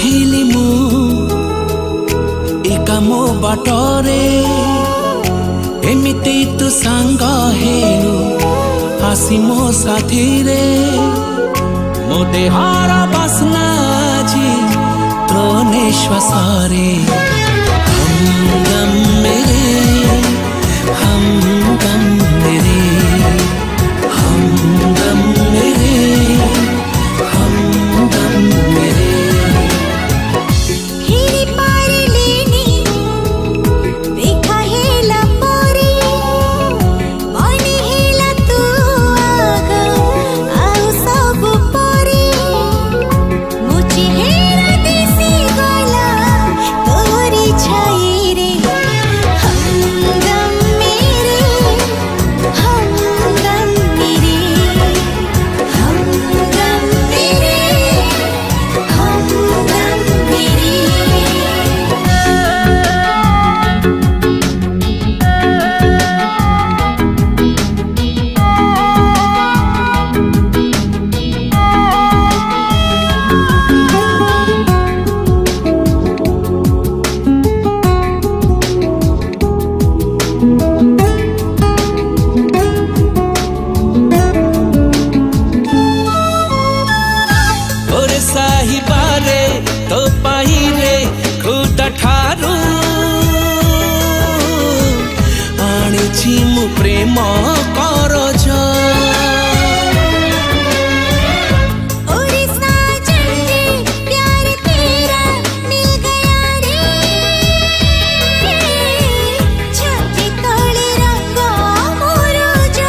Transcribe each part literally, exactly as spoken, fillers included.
ଥିଲି ମୁଁ ଏକା ମୋ ବାଟରେ ଏମିତି ତୁ ସାଙ୍ଗ ହେଲୁ ଆସି ମୋ ସାଥିରେ ମୋ ଦେହର ବାସ୍ନା ଆଜି ତୋ ନିଶ୍ୱାସରେ हमदम मेरे हमदम मेरे हमदम मेरे हमदम मेरे हिरी पार लेनी देखा हेला पोरी मने हेला तू आगा आउ सब पोरी मो चेहरा दिसी गला तोरी छाई रे हमदम मेरे हमदम मेरे हमदम मेरे हमदम मेरे ओरे साहिबारे तो पाइरे खुद ठारू आनिछि मु प्रेम करज ओरे साजन रे प्यार तेरा मिल गया रे छाती तले रंग मोरुजा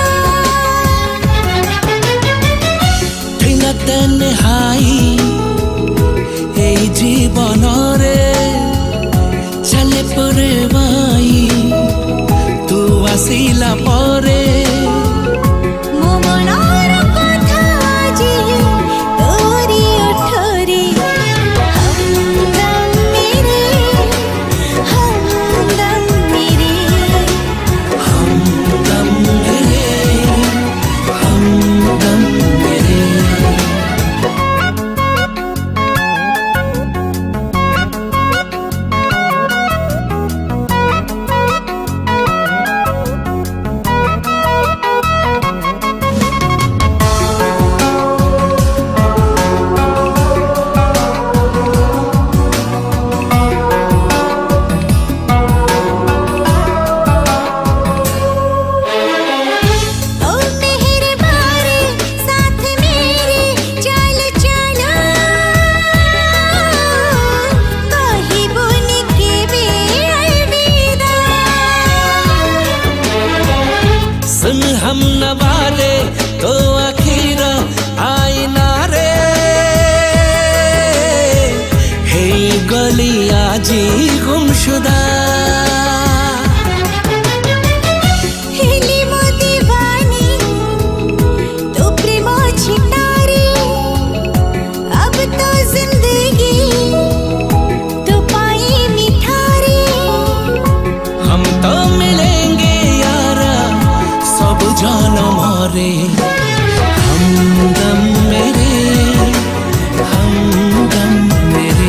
तन हाई ए जीवन रे चले परे भाई तू आसिला परे मो मनर कथा आजी तोरी ओठरी हमदम मेरे हमदम मेरे हमदम मेरे हमदम मेरे ओ मेरे बारे साथ मेरे चल चलो कही बुन के बे अलविदा सुन हम नवाले तो आखिर आईना रे हे गली आजी गुमशुदा हेली मो दीवानी तू प्रेम छिटारी अब तो जिंदगी तू पाई मिठारी हम तो मिलेंगे यारा सब जन्म रे हमदम मेरे हमदम मेरे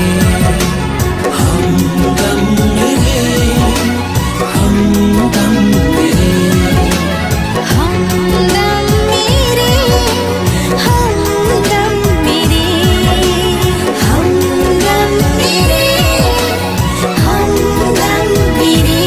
हमदम मेरे हमदम मेरे हमदम मेरे हमदम मेरे हमदम मेरे हमदम मेरे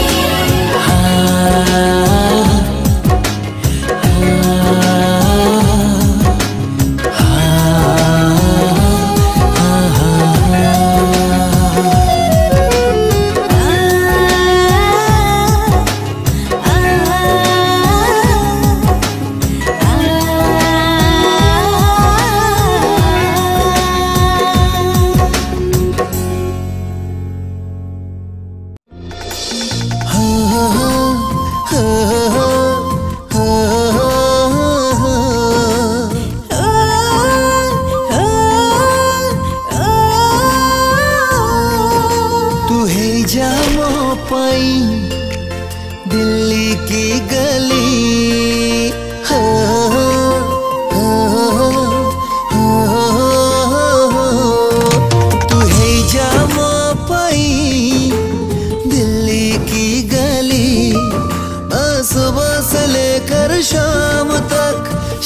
तू है जामो पाई दिल्ली की गली हो, हो, हो, हो, तू है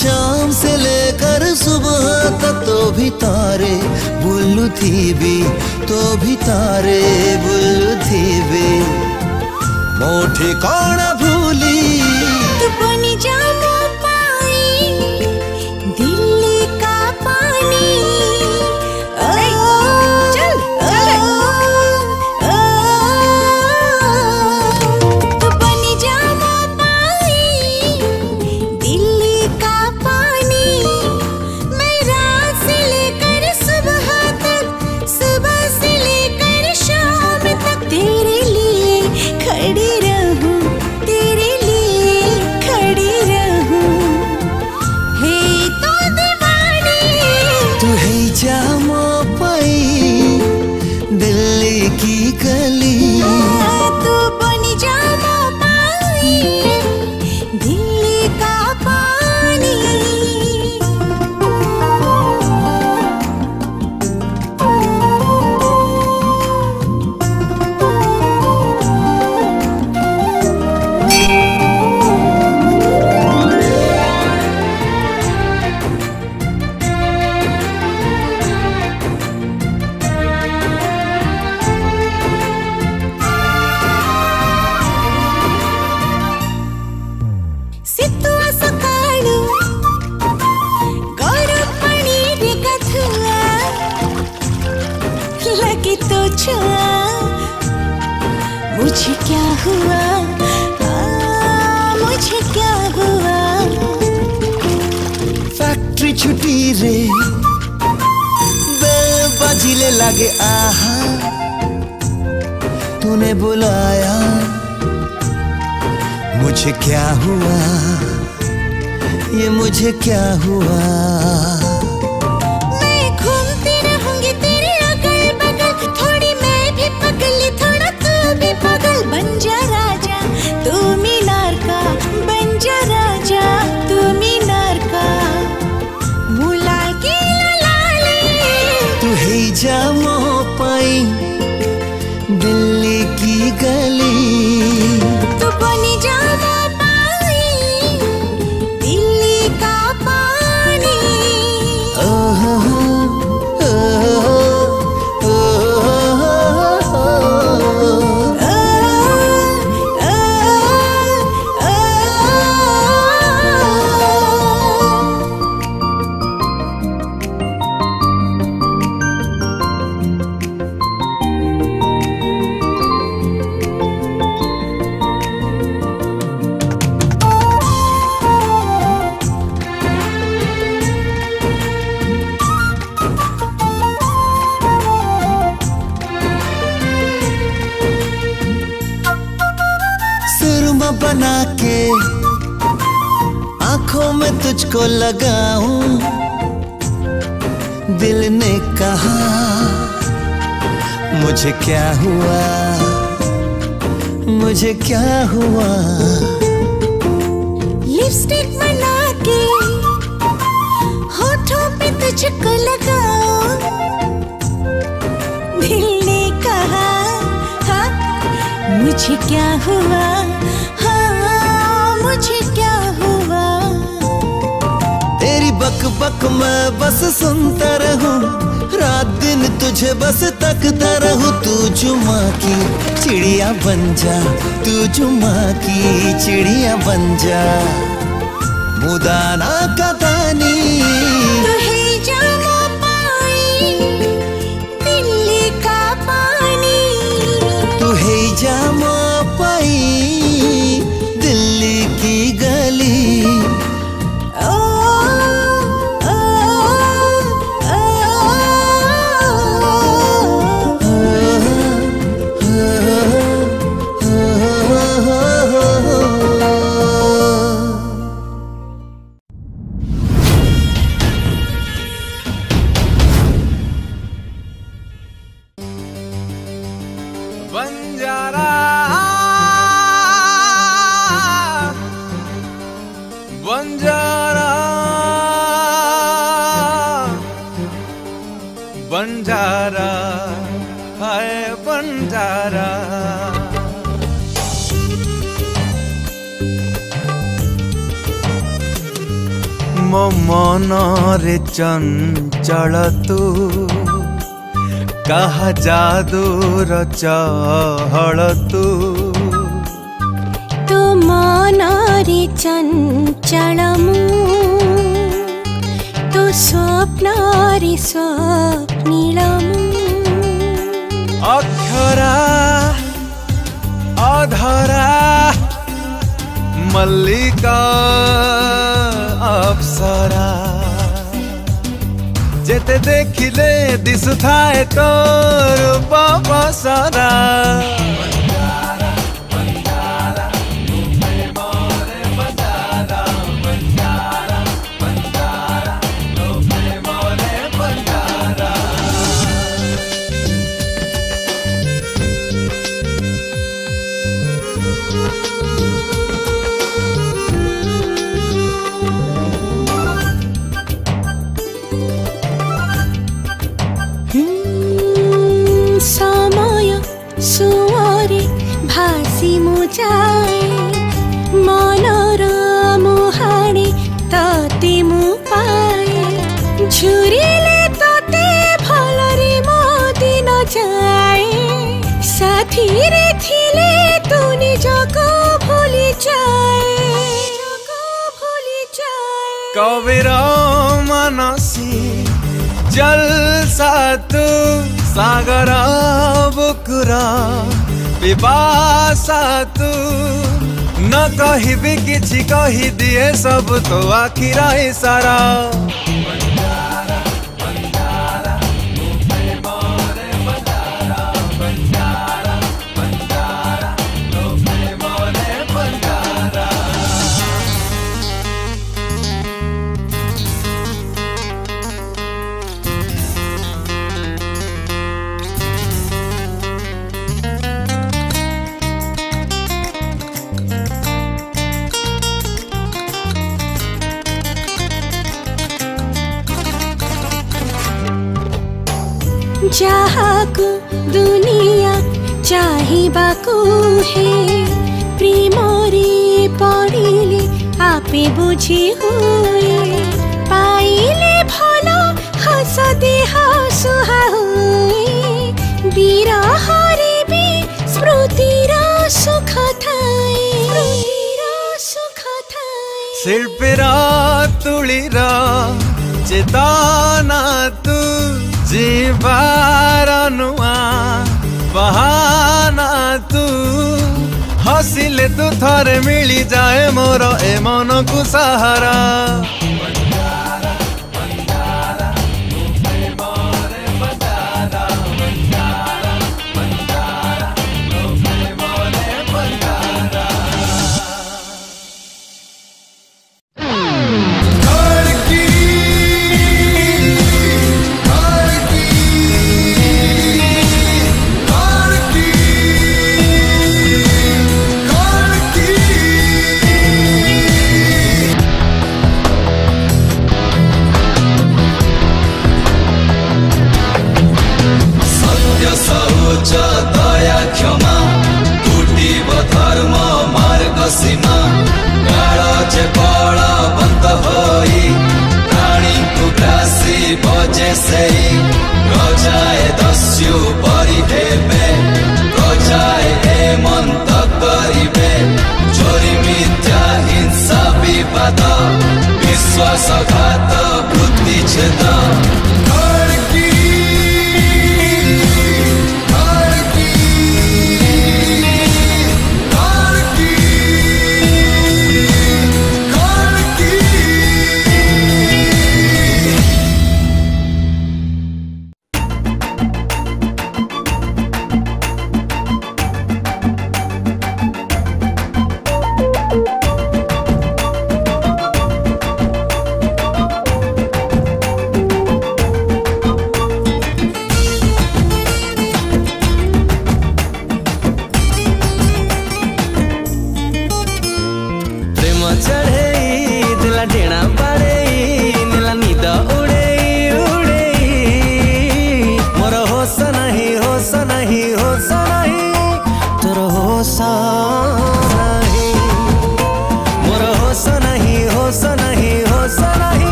शाम से लेकर सुबह तक तो भी तारे बुल्लू थी भी, तो भी तारे बुल्लू थी भी। मोठे कौन भूली तू बनी जा मो पाई दिल्ली का पानी। चल चल तू बनी जा मो पाई दिल्ली का पानी। मैं रात से लेकर सुबह तक, सुबह से लेकर शाम तक तेरे लिए खड़ी रहूं, तेरे लिए खड़ी रहूं। हे तो दीवानी तू है जामो पाई दिल्ली की गली। तू बनी जा मो पाई दिल्ली का पानी। ಸಿತ್ತುವ ಸಕಾಳು ಗೌರವ ಪಣೀರೆ ಕಥುआ लगी तो छुआ मुझे क्या हुआ, आ, मुझे क्या हुआ। फैक्ट्री छुट्टी रे बेल बजिले लगे आहा, तूने बुलाया मुझे क्या हुआ, ये मुझे क्या हुआ। मैं घूमती रहूंगी तेरे अगल बगल, थोड़ी मैं भी पगली थोड़ा तू भी पगल। बन जा राजा तू मीनार का, बन जा राजा तू मीनार का। मुला की लाले तू है जामो पाई दिल्ली की गली। तू बनी जा मो पाई दिल्ली का पानी। ओह ओह ओह आ, आ, आ, सुरमा बना के आंखों में तुझको लगाऊं, दिल ने कहा मुझे क्या हुआ, मुझे क्या हुआ। लिपस्टिक बना के होठों पे तुझको लगाओ, दिल ने कहा हाँ मुझे क्या हुआ, हाँ मुझे क्या हुआ। तेरी बक बक मैं बस सुनता रहूं, रात दिन तुझे बस तकता रहूं। तू जुमा की चिड़िया बन जा, तू जुमा की चिड़िया बन जा। मुदाना का दानी तू है जामो पाई दिल्ली का पानी। तू है जामो पाई दिल्ली की गली। ओ ओ ओ बंजारा बंजारा बंजारा हाय बंजारा। मो मन रे चंचल तू कहा जादूर चहल तू तो मन रे चंचल मु तो स्वप्न रे स्वप्निल अक्षरा अधरा मल्लिका अप्सरा जेते देखिले दिसु थाए तोर बसरा भासी मुझाए मनर मुहाणे तते मु पाए झुरिले तते भलरे मो दिन जाए साथी रे थिले तू निजको भूली जाए भूली जाए कविर मनसी जलसा तू सागर बुकुरा पिपासा तू न कहिबी किछि कहि दिए सब तो आखिर इशारा जाहाकु दुनिया चाहिबाकु हे प्रेम रे पड़िले आपे बुझी हुए पाइले भलो हस देह सुहा हुए विरह रे भी स्मृतिर सुख थाए सुख थाए शिल्पीर तुलीर चेतना तू जीवार नुआ बहाना तू हसिले तू थरे मिली जाए मोर ए मन को सहारा दया क्षमा टूटिब धर्म मार्ग सीमा काल जे बल बंद होई प्राणी को ग्रासी बजे से प्रजाए दस्यु परि हेबे प्रजाए हेमंत करिबे चोरी मिथ्या हिंसा विवाद विश्वासघात वृत्ति छेद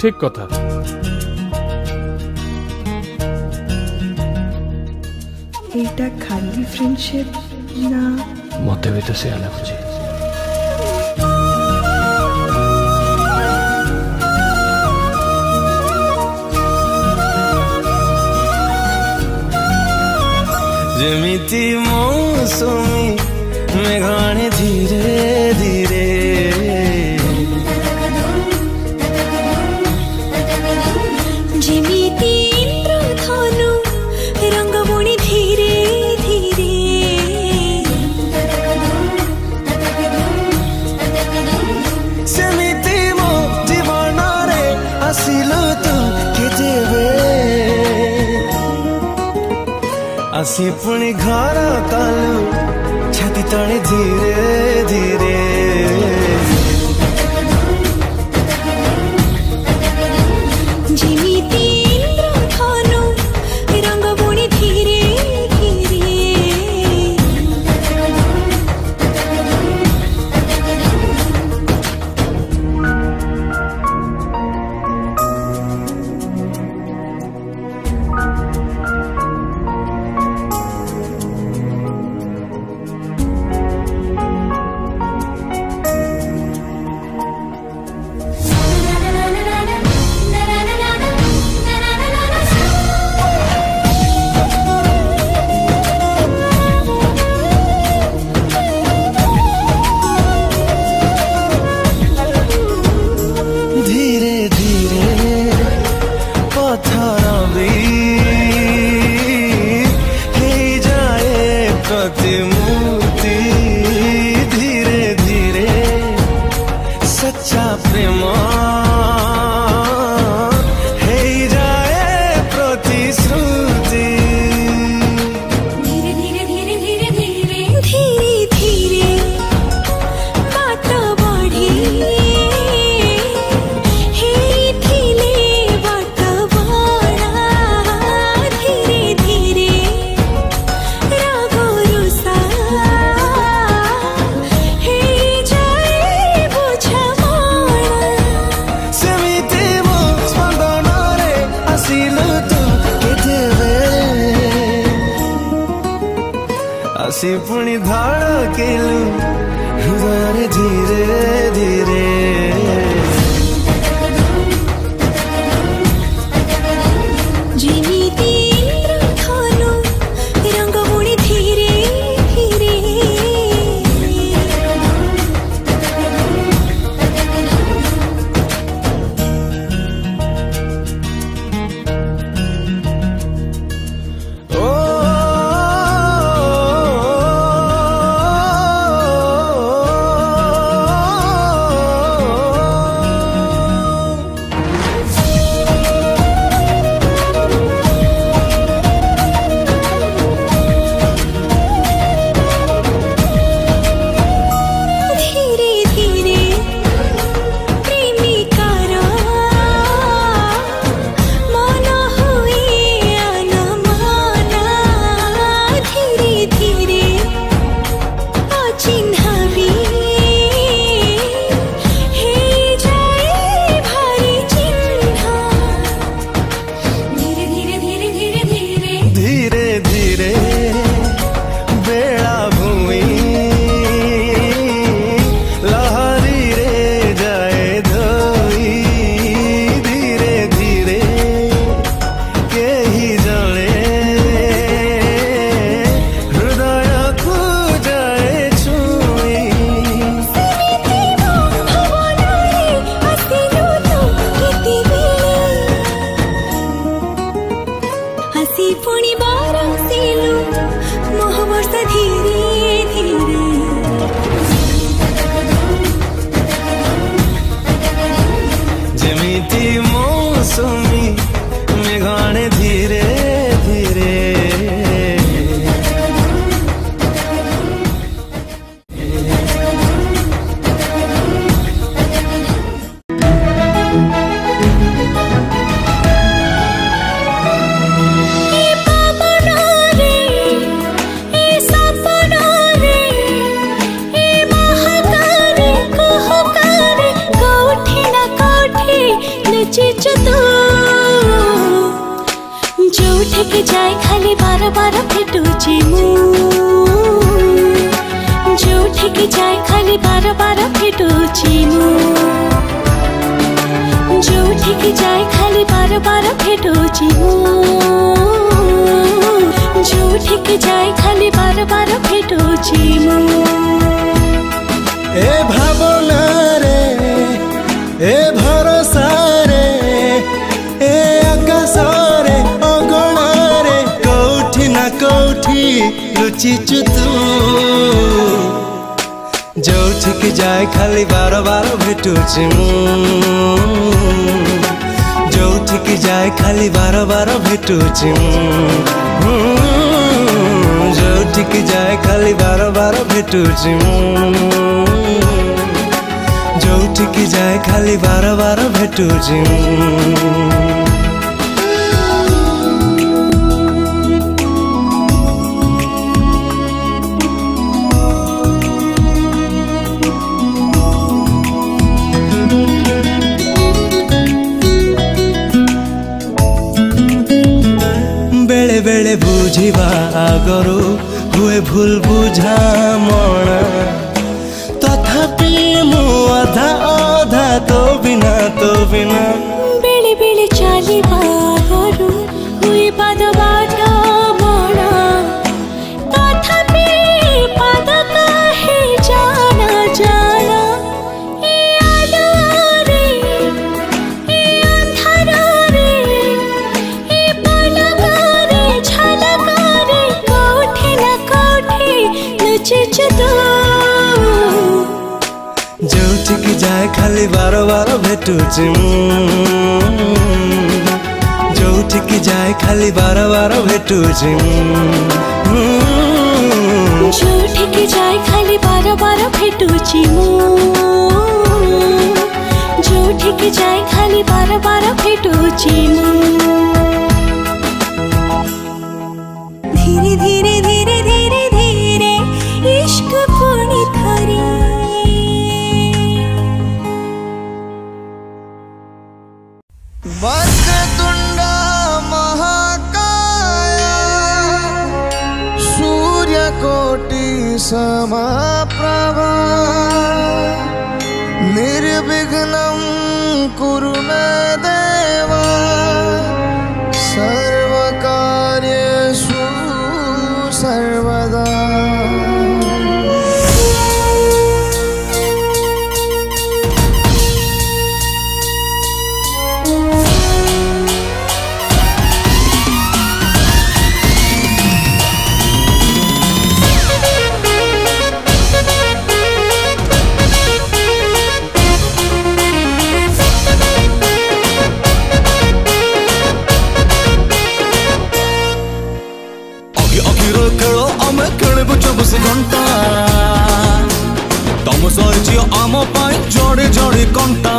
ठीक कथा। एटा खाली फ्रेंडशिप ना मते भी तो से लगुची। जेमिति मौसमी मेघाने धीरे धीरे जेमिति इंद्रधनु रंगमुणी धीरे धीरे सेमिति मो जीवन रे आसिलु तू केजेबे आसी पुणी घर कालु छाती तले धीरे धीरे जेमिति इंद्रधनु रंगमुणी धीरे धीरे धीरे धीरे पत्थर भी हे जाए प्रतिमूर्ति धीरे धीरे सच्चा प्रेम हे जाए प्रतिश्रुति धीरे धीरे धीरे धीरे धीरे धीरे धीरे बात बढ़ी हे थिले बात बड़ा धीरे धीरे रागो रुसा हे जाए बुझमाना सेमिति मो स्पंदन रे आसिलु तू केतेबे आसी पुणी धड़केलु हृदय धीरे धीरे जेमिति इंद्रधनु रंगमुणी धीरे धीरे ओ जोठिकी जाए खाली बार बार भेटुची मु जोठिकी जाए खाली बार बार भेटुची मु जोठिकी जाए खाली बार बार भेटुची मु जोठिकी जाए खाली बार बार भेटुची मु ए भावना रे ए भरोसा रे ए आकाश रे अगणा रे कौठी ना कौठी लुचिचु तू जोठिकी जाए खाली बार बार भेटुची मु जोठिकी जाए खाली बार बार भेटुची मु जोठिकी जाए खाली बार बार भेटुची मु जोठिकी जाए खाली बार बार भेटुची मु बेले बेले बुझिबा आगरू हुए भूल बुझामणा तथापि मु आधा आधा तो बिना तो बिना बेले बेले चालिबा आगरू हुए पाद बाटा मणा तथापि पाद काहे जाना जाना ए आलोरे ए अंधारे ए पलकारे झलकारे कोठे ना कोठे लुचिचु तू जोठिकी जाए खाली बार बार भेटुची मु जोठिकी जाए खाली बार बार भेटुची मु जोठिकी जाए खाली बार बार भेटुची मु जोठिकी जाए खाली बार बार भेटुची मु धीरे धीरे धीरे धीरे धीरे इश्क पुणी थरी वक्रतुंड महाकाया सूर्यकोटि समप्रभा निर्विघ्नं कुरु मे देव सर्वकार्येषु सर्वदा चौबीस घंटा तुम सही आम जोड़े जोड़े कंटा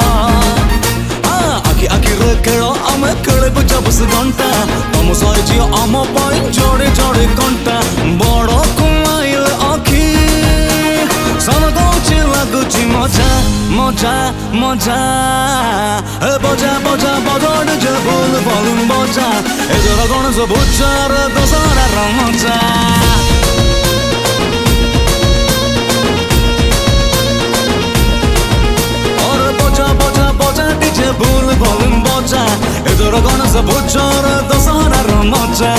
आखि आखि खेल आम खेलबू चौबीस घंटा तुम सही आम जोड़े जोड़े कंटा बड़ कुमाइल आखि सन दौची लगुच मजा मजा मजा बजा बजा बजा डीजे बोल बोलूं बजा एजर गणेश पूजार दशहरार मजा भूल भूल बजा एदर गणेश पूजार दशहरार मजा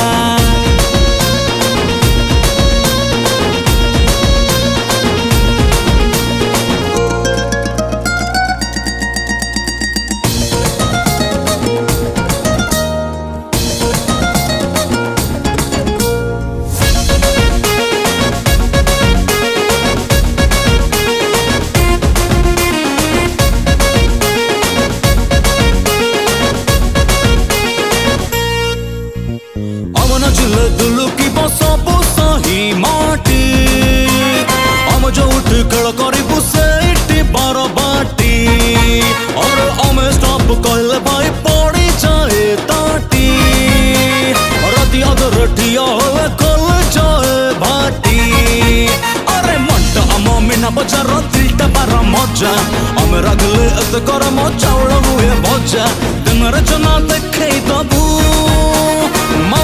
बजार दिलटा बार मजा आमे रगले एत गरम चाउल हुए भजा दिन जना देखे दबू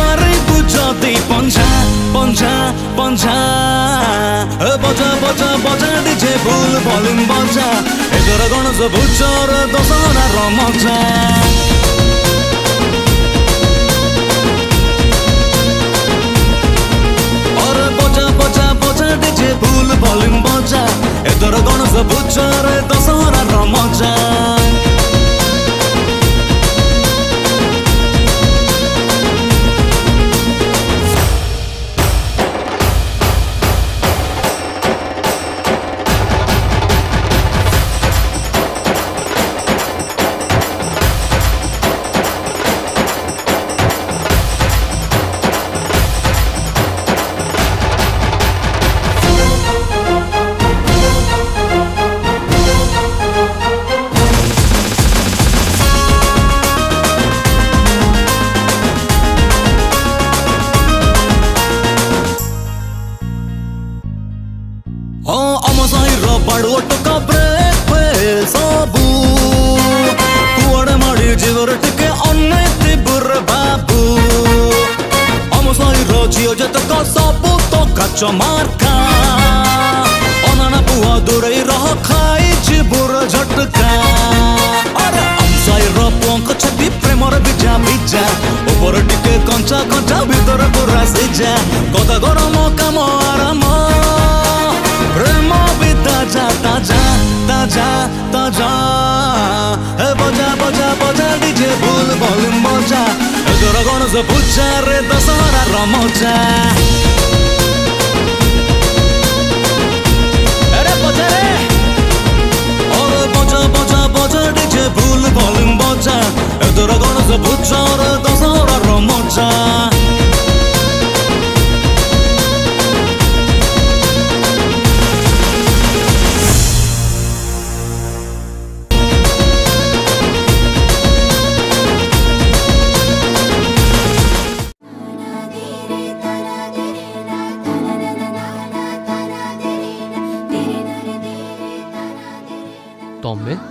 बंझा बजा बजा बजा डीजे फुल भल्युम बजा एथर गणेश पूजार दशहरार मजा अरे बजा बजा बजा डीजे फुल भल्युम बजा एथर गणेश पूजार दशहरार मजा चमारका अनाना पुआ दूरे रह खाई चिबुर झटका अरे हमसाई र पंख छदी प्रेमर बिजा बिजा ऊपर टिके कंचा कंचा भीतर पूरा सिजा कथा गरम काम आराम प्रेम भी ताजा ताजा ताजा ताजा ए बजा बजा बजा डीजे फुल भल्युम बजा एथर गणेश पूजार दशहरार मजा फुल भल्युम बजा एथर गणेश पूजार दशहरार मजा तमें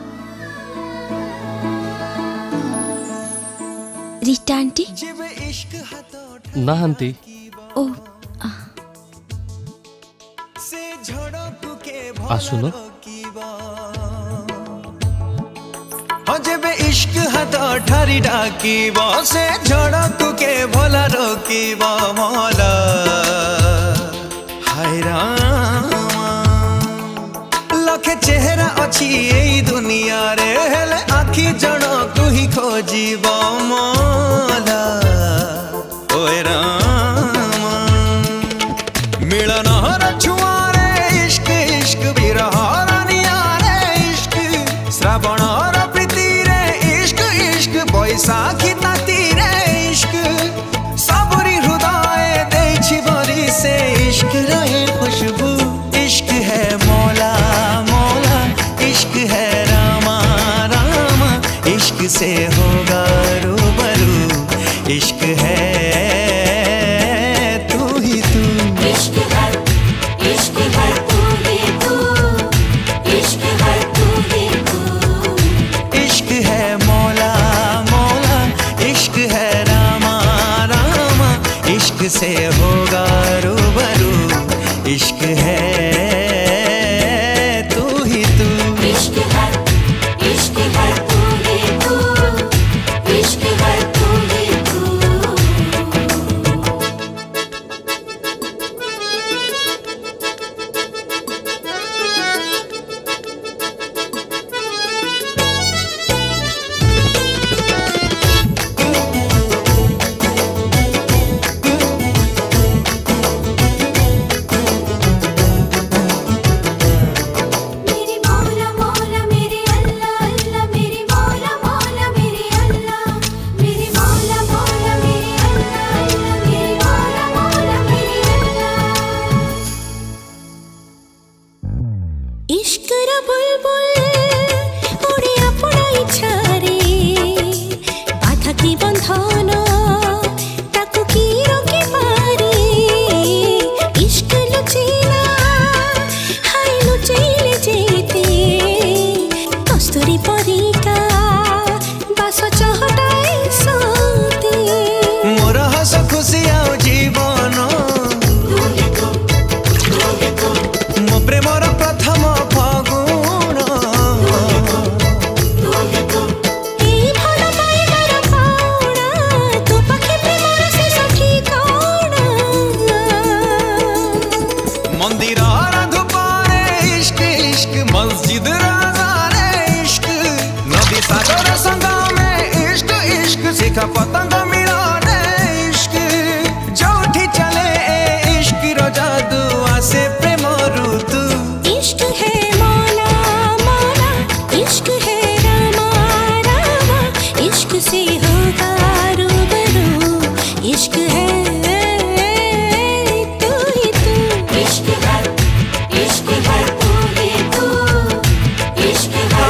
रीता आंटी ना आंटी ओ आसुन जेबे इश्क हाथ ठारी डाकिब से झड़क के भला रोकिब मला हाय रामा लखे चेहरा अच्छी यही दुनिया रे हेले आखि जड़क ही खोजिब मला ओए रामा मिलन हर छुआरे इश्क इश्क बिरह रानिया रे इश्क श्रावण बैसाखी ताती रे इश्क सबरी हृदय देछि बरी से इश्क रहे खुशबू इश्क है मौला मौला इश्क है रामा रामा इश्क से होगा रूबरू इश्क है तू ही तू इश्क है इश्क है तू ही तू इश्क है तू ही तू इश्क है मौला इश्क है रामा रामा इश्क से होगा रूबरू इश्क है तू ही तू इश्क है इश्क है तू ही तू इश्क है तू ही तू मोर हस खुशी आओ जीवन शिखा पतंग मिलने इश्क जोठी चले ए इश्क रो जादू आसे प्रेम ऋतु इश्क है मौला मौला इश्क है रामा रामा इश्क से होगा रूबरू इश्क है तू ही तू इश्क है इश्क है तू ही तू इश्क है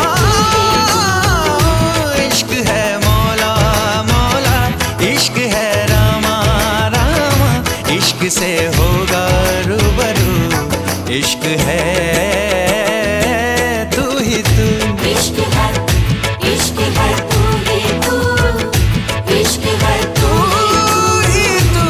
इश्क है मौला मौला इश्क है रामा रामा इश्क से होगा रूबरू इश्क है तू ही तू इश्क है इश्क है तू ही तू इश्क है तू ही तू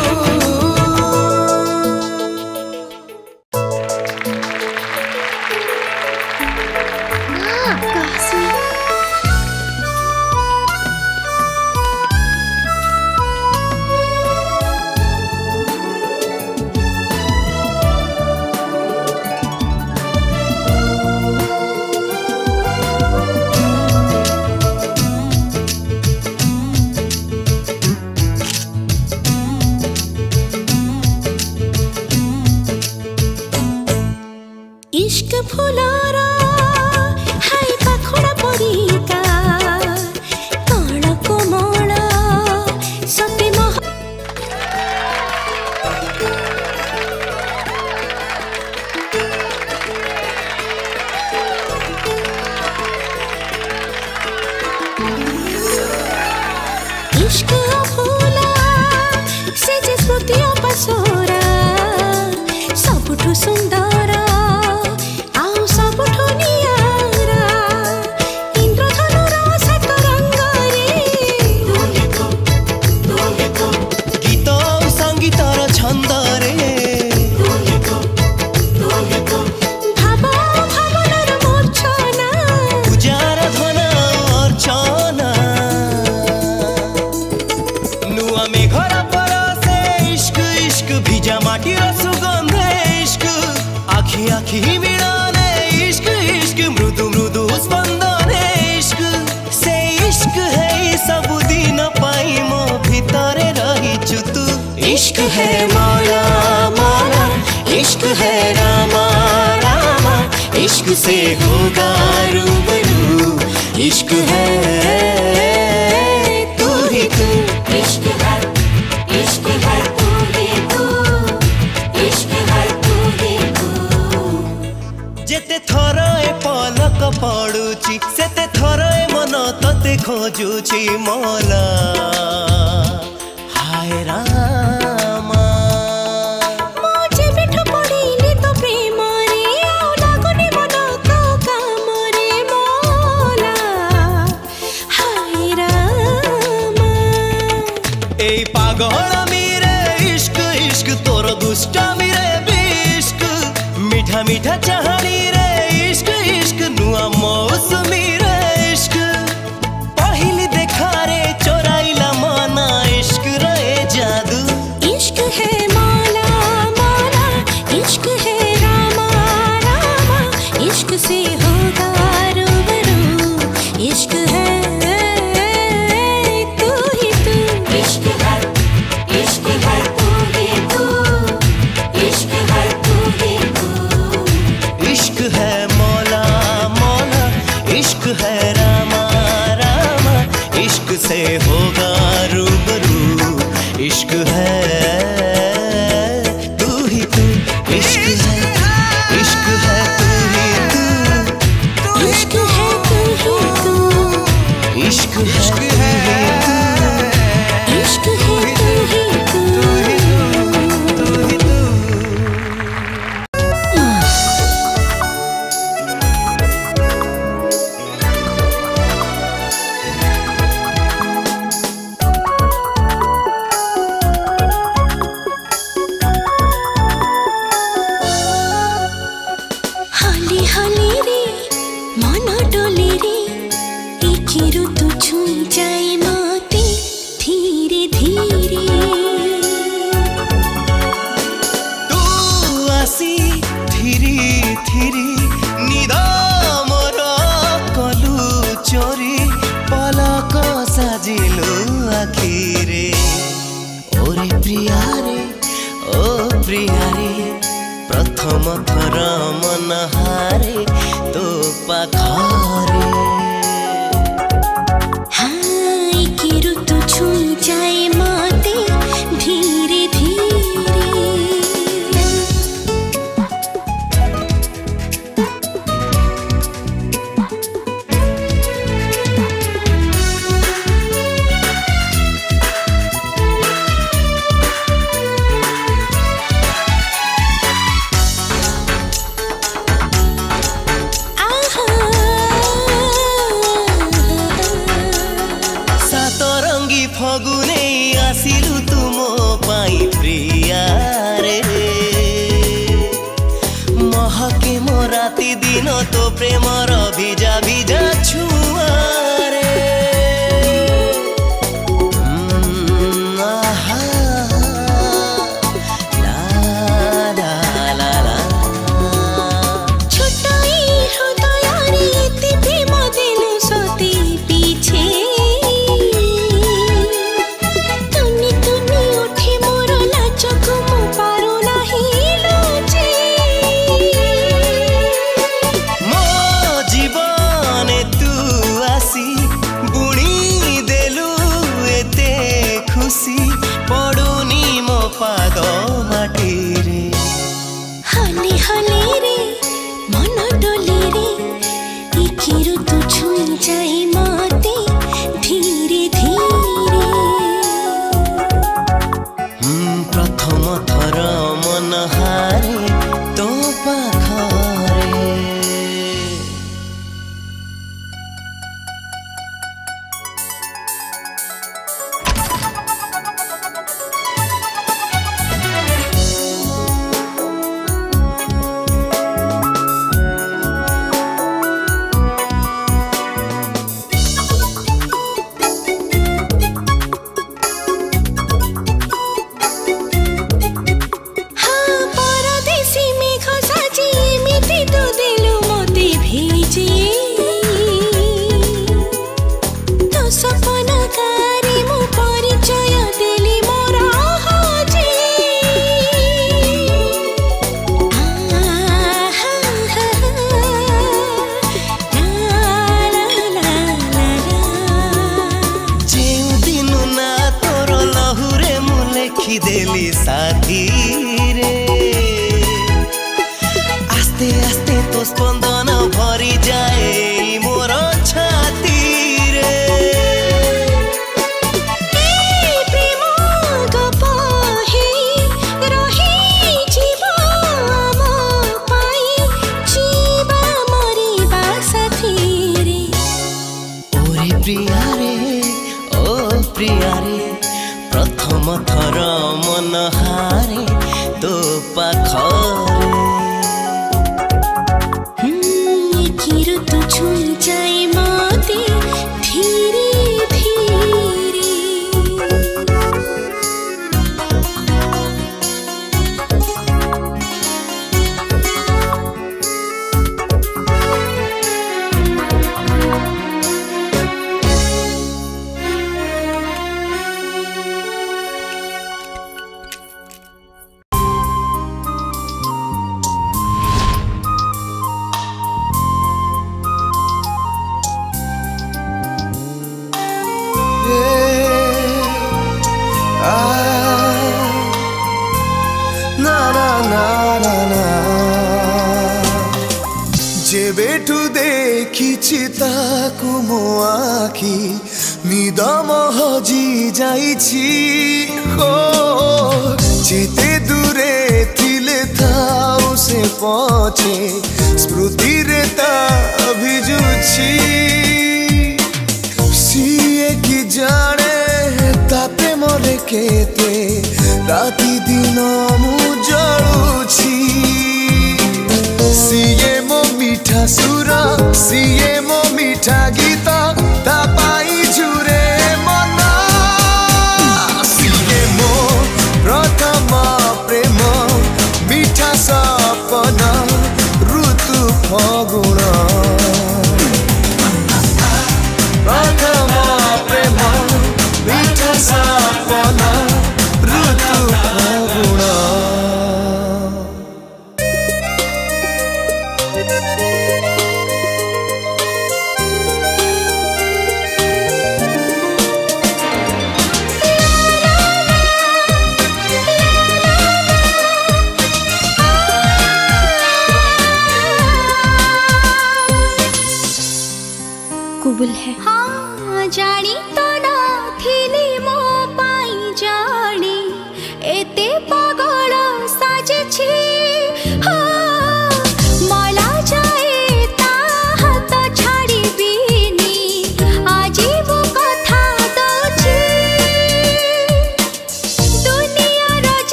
इश्क फुलारा हाय पाखुड़ा परिका कण कोमल सते मह इश्क फूला से जे स्मृति पसोरा सबुठु सुंदर आउ सबुठु नियारा इंद्रधनुर सात रंगरे गीत और संगीतर छंदरे भाव भावनार मूर्छना पूजार धन अर्चना नुआ मेघर परसे इश्क इश्क भिजा माटीर सुगंधे इश्क आखि आखि मिलाने इश्क इश्क मृदु मृदु स्पंदने इश्क से इश्क है सब दिन पाई मो भितरे रहिचु तू इश्क है मौला मौला इश्क है रामा रामा इश्क से होगा रूबरू इश्क है तू ही तू इश्क है इश्क है तू ही तू इश्क है तू ही तू जेते थर ए पलक पड़ुची सेते थर ए मन तते खोजुची मौला हाय रामा मुझे बिठो पड़िली तो प्रेम रे आउ लागुनी मन तो काम रे मौला हाय रामा ए पागल मेरे इश्क इश्क तोर दुष्ट मेरे बिश्क मीठा मीठा चाहनी रे इश्क इश्क नुआ मौसमी रे इश्क पहली देखा रे चोराइला मना इश्क रे जादू इश्क है मौला मौला इश्क है रामा रामा इश्क से होगा रूबरू इश्क है तू ही तू इश्क है इश्क है तू ही तू इश्क है तू ही तू इश्क है मौला मौला प्रथम थर मन हारे तो पाखरे हाय कि ऋतु छुई जाए मते धीरे धीरे फगुने आसिलु तुम पाई प्रिया रे महके मो राति दिन तो प्रेमर भिजा भिजा छुआ रे आहा ला ला ला ला छोटाई हृदय रे एते प्रेम देलु सती पीछे पड़ुनी मो पाद माटी रे हले हले रे मन डोले रे एकी ऋतु छुई जाए मते धीरे धीरे प्रथम थर मन हारे तो पाखरे देली साथी रे आस्ते आस्ते तो स्पंदन भरी जाए मोर छाती रे प्रेम गपहे रही जीव आम पाई जीवा मरिबा साथी रे ओरे प्रिया रे ओ प्रिया रे प्रथम थर मन हारे तो पाखरे एकी ऋतु छुई जाए मते धीरे धीरे जेबेठु देखिछि ताकु मो आखि निदम हजि जाइछि हो जेते दूरे थिले थाउ से पछे स्मृति रे ता भिजुछि सिए कि जाने ता प्रेम रे केते राति दिन मु जळुछि सिए मो मीठा सुर सिए मो मीठा गीत ता पाई झुरे मन सिए मो प्रथम प्रेम मीठा सपन ऋतु फगुण प्रथम प्रेम मीठा सपन ऋतु फगुण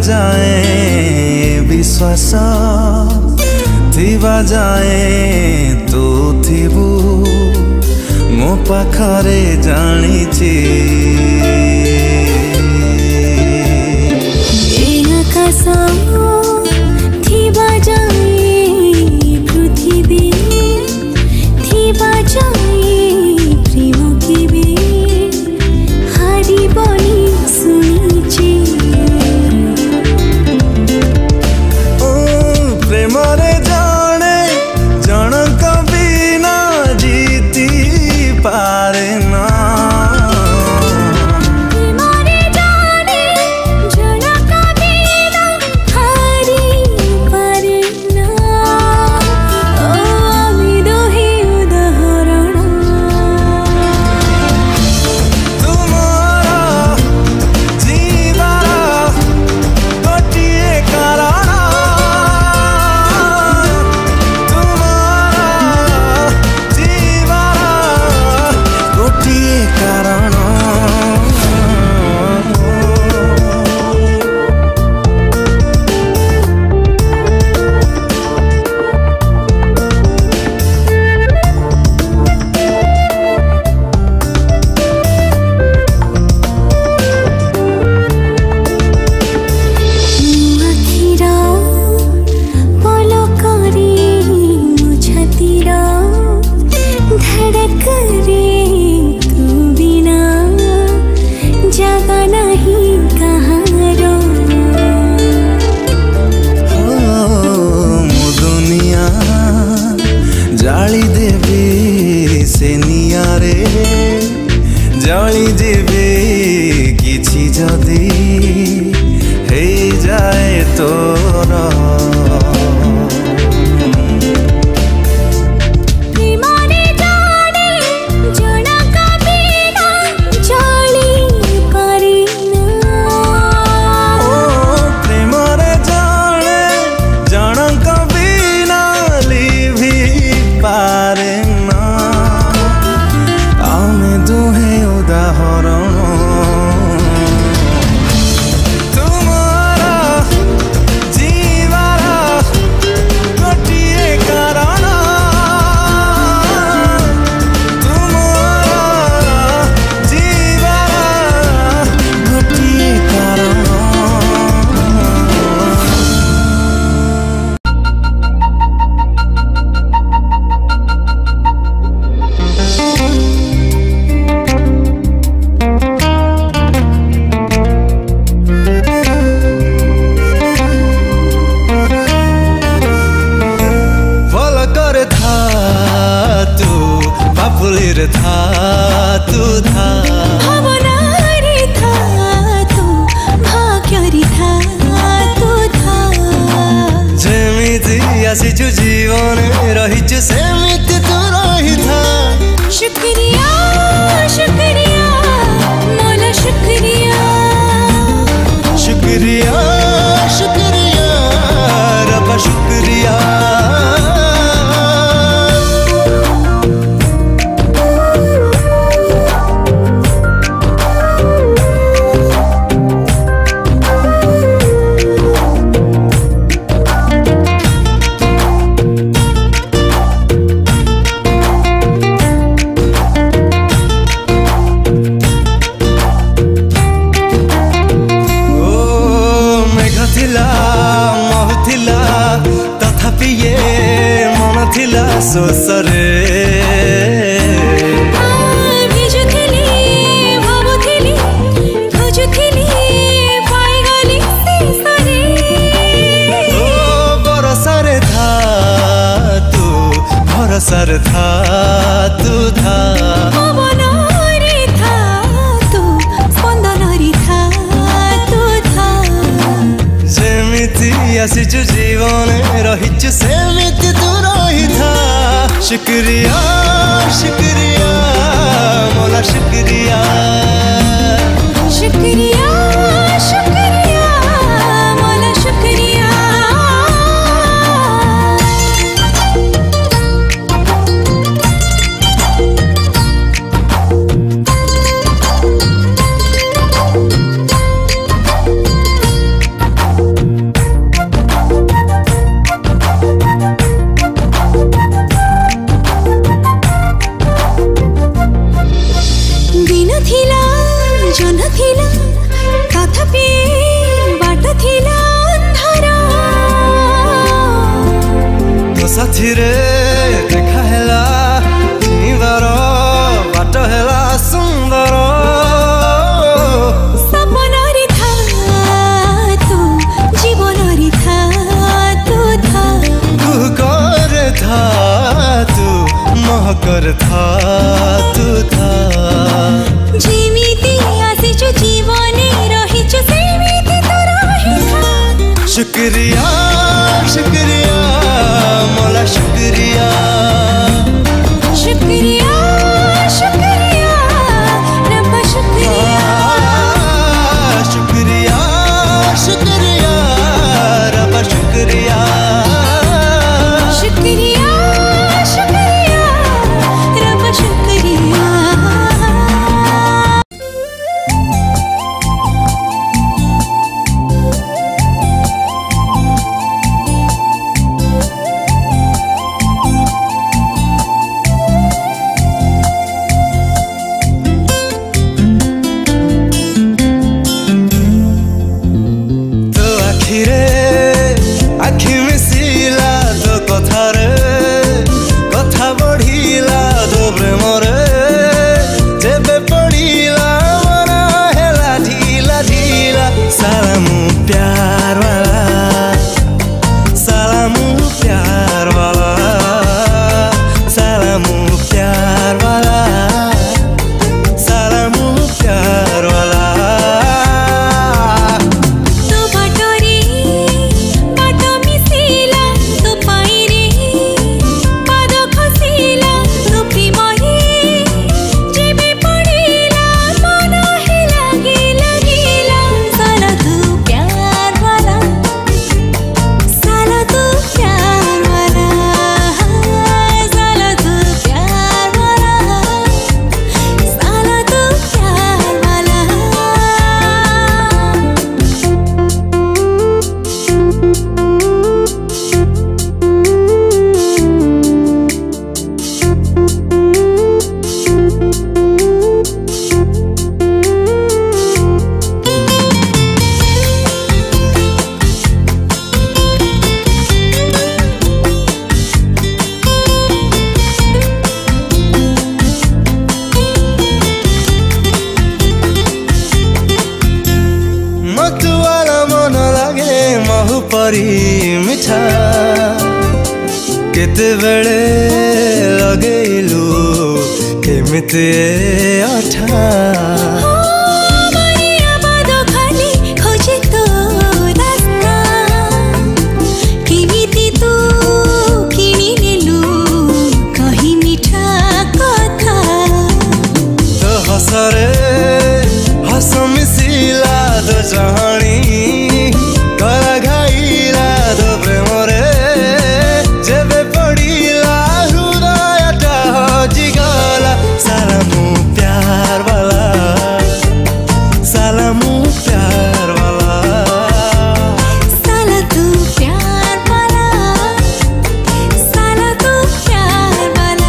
जाए विश्वास थिबा जाए तू थिबू मो पाखरे जानिछि ए आकाश थिबा जाए पृथ्वी थिबा जाए प्रेम केबे हारी बनी सुनिछि ओ प्रेम रे जाने जनक बिना जीती पारे ना मारे जाने जनक बिना हारी पारे ना ओ आमी दोही उदाहरण तुम्हारा जीवार गोटिए कारण तुम्हारा जीवार गोटिए कारण आखिरा पलकरे मो छातीरा धड़क रे तू बिना जगा नहीं कहारो मो दुनिया जाली देवी से नियारे जाली देवी किछि जदी हे जाए तोरा मारे जाने जनक बिना चली पारे ना ओ प्रेमरे जाने जनक बिना लिभि पारे ना आमे दुहे उदाहरण तुम्हारा जीवार गोटिए कारण तुम्हारा जीवार गोटिए कारण पलकर था तू बापुलिर था तू था भावनारे था तू भाग्यरी था तू था जेमिति आसिचु जीवन रहिचु सेमिति तू रही था शुक्रिया शुक्रिया मोला शुक्रिया शुक्रिया शुक्रिया रब्बा शुक्रिया ଶୋଷରେ ଭିଜୁଥିଲି ଭାବୁଥିଲି ଖୋଜୁଥିଲି ପାଇଗଲି ଶେଷରେ ଓ ବରସାରେ ଥା ତୁ ଭରସାରେ ଥା ତୁ ଥା ପବନରେ ଥା ତୁ ସ୍ପନ୍ଦନରେ ଥା ତୁ ଥା ଯେମିତି ଆସିଛୁ ଜୀବନରେ ରହିଛୁ ସେମିତି ତୁ ରହିଥା शुक्रिया शुक्रिया मोला शुक्रिया शुक्रिया शुक्रिया मोला शुक्रिया साथी रे देखा हेला जीवार बाट हेला सुंदर सपन रे था तू जीवन रे था तू था कुकर था तू महकर था तू था जेमिति आसीचु जीवने रहिचु सेमिति तो रहिथा शुक्रिया शुक्रिया मोला शुक्रिया शुक्रिया शुक्रिया रब्बा शुक्रिया शुक्रिया शुक्रिया रब्बा शुक्रिया शुक्रिया शुक्रिया रब्बा शुक्रिया मिठा केते बेले लगेलु केमिते अठा हसरे हस मिसिला दो जहानी गला घाइला दो प्रेमरे जेबे पड़ीला हृदयटा हजिगला साला मु प्यार वाला साला मु प्यार वाला साला तू प्यार वाला साला तू प्यार वाला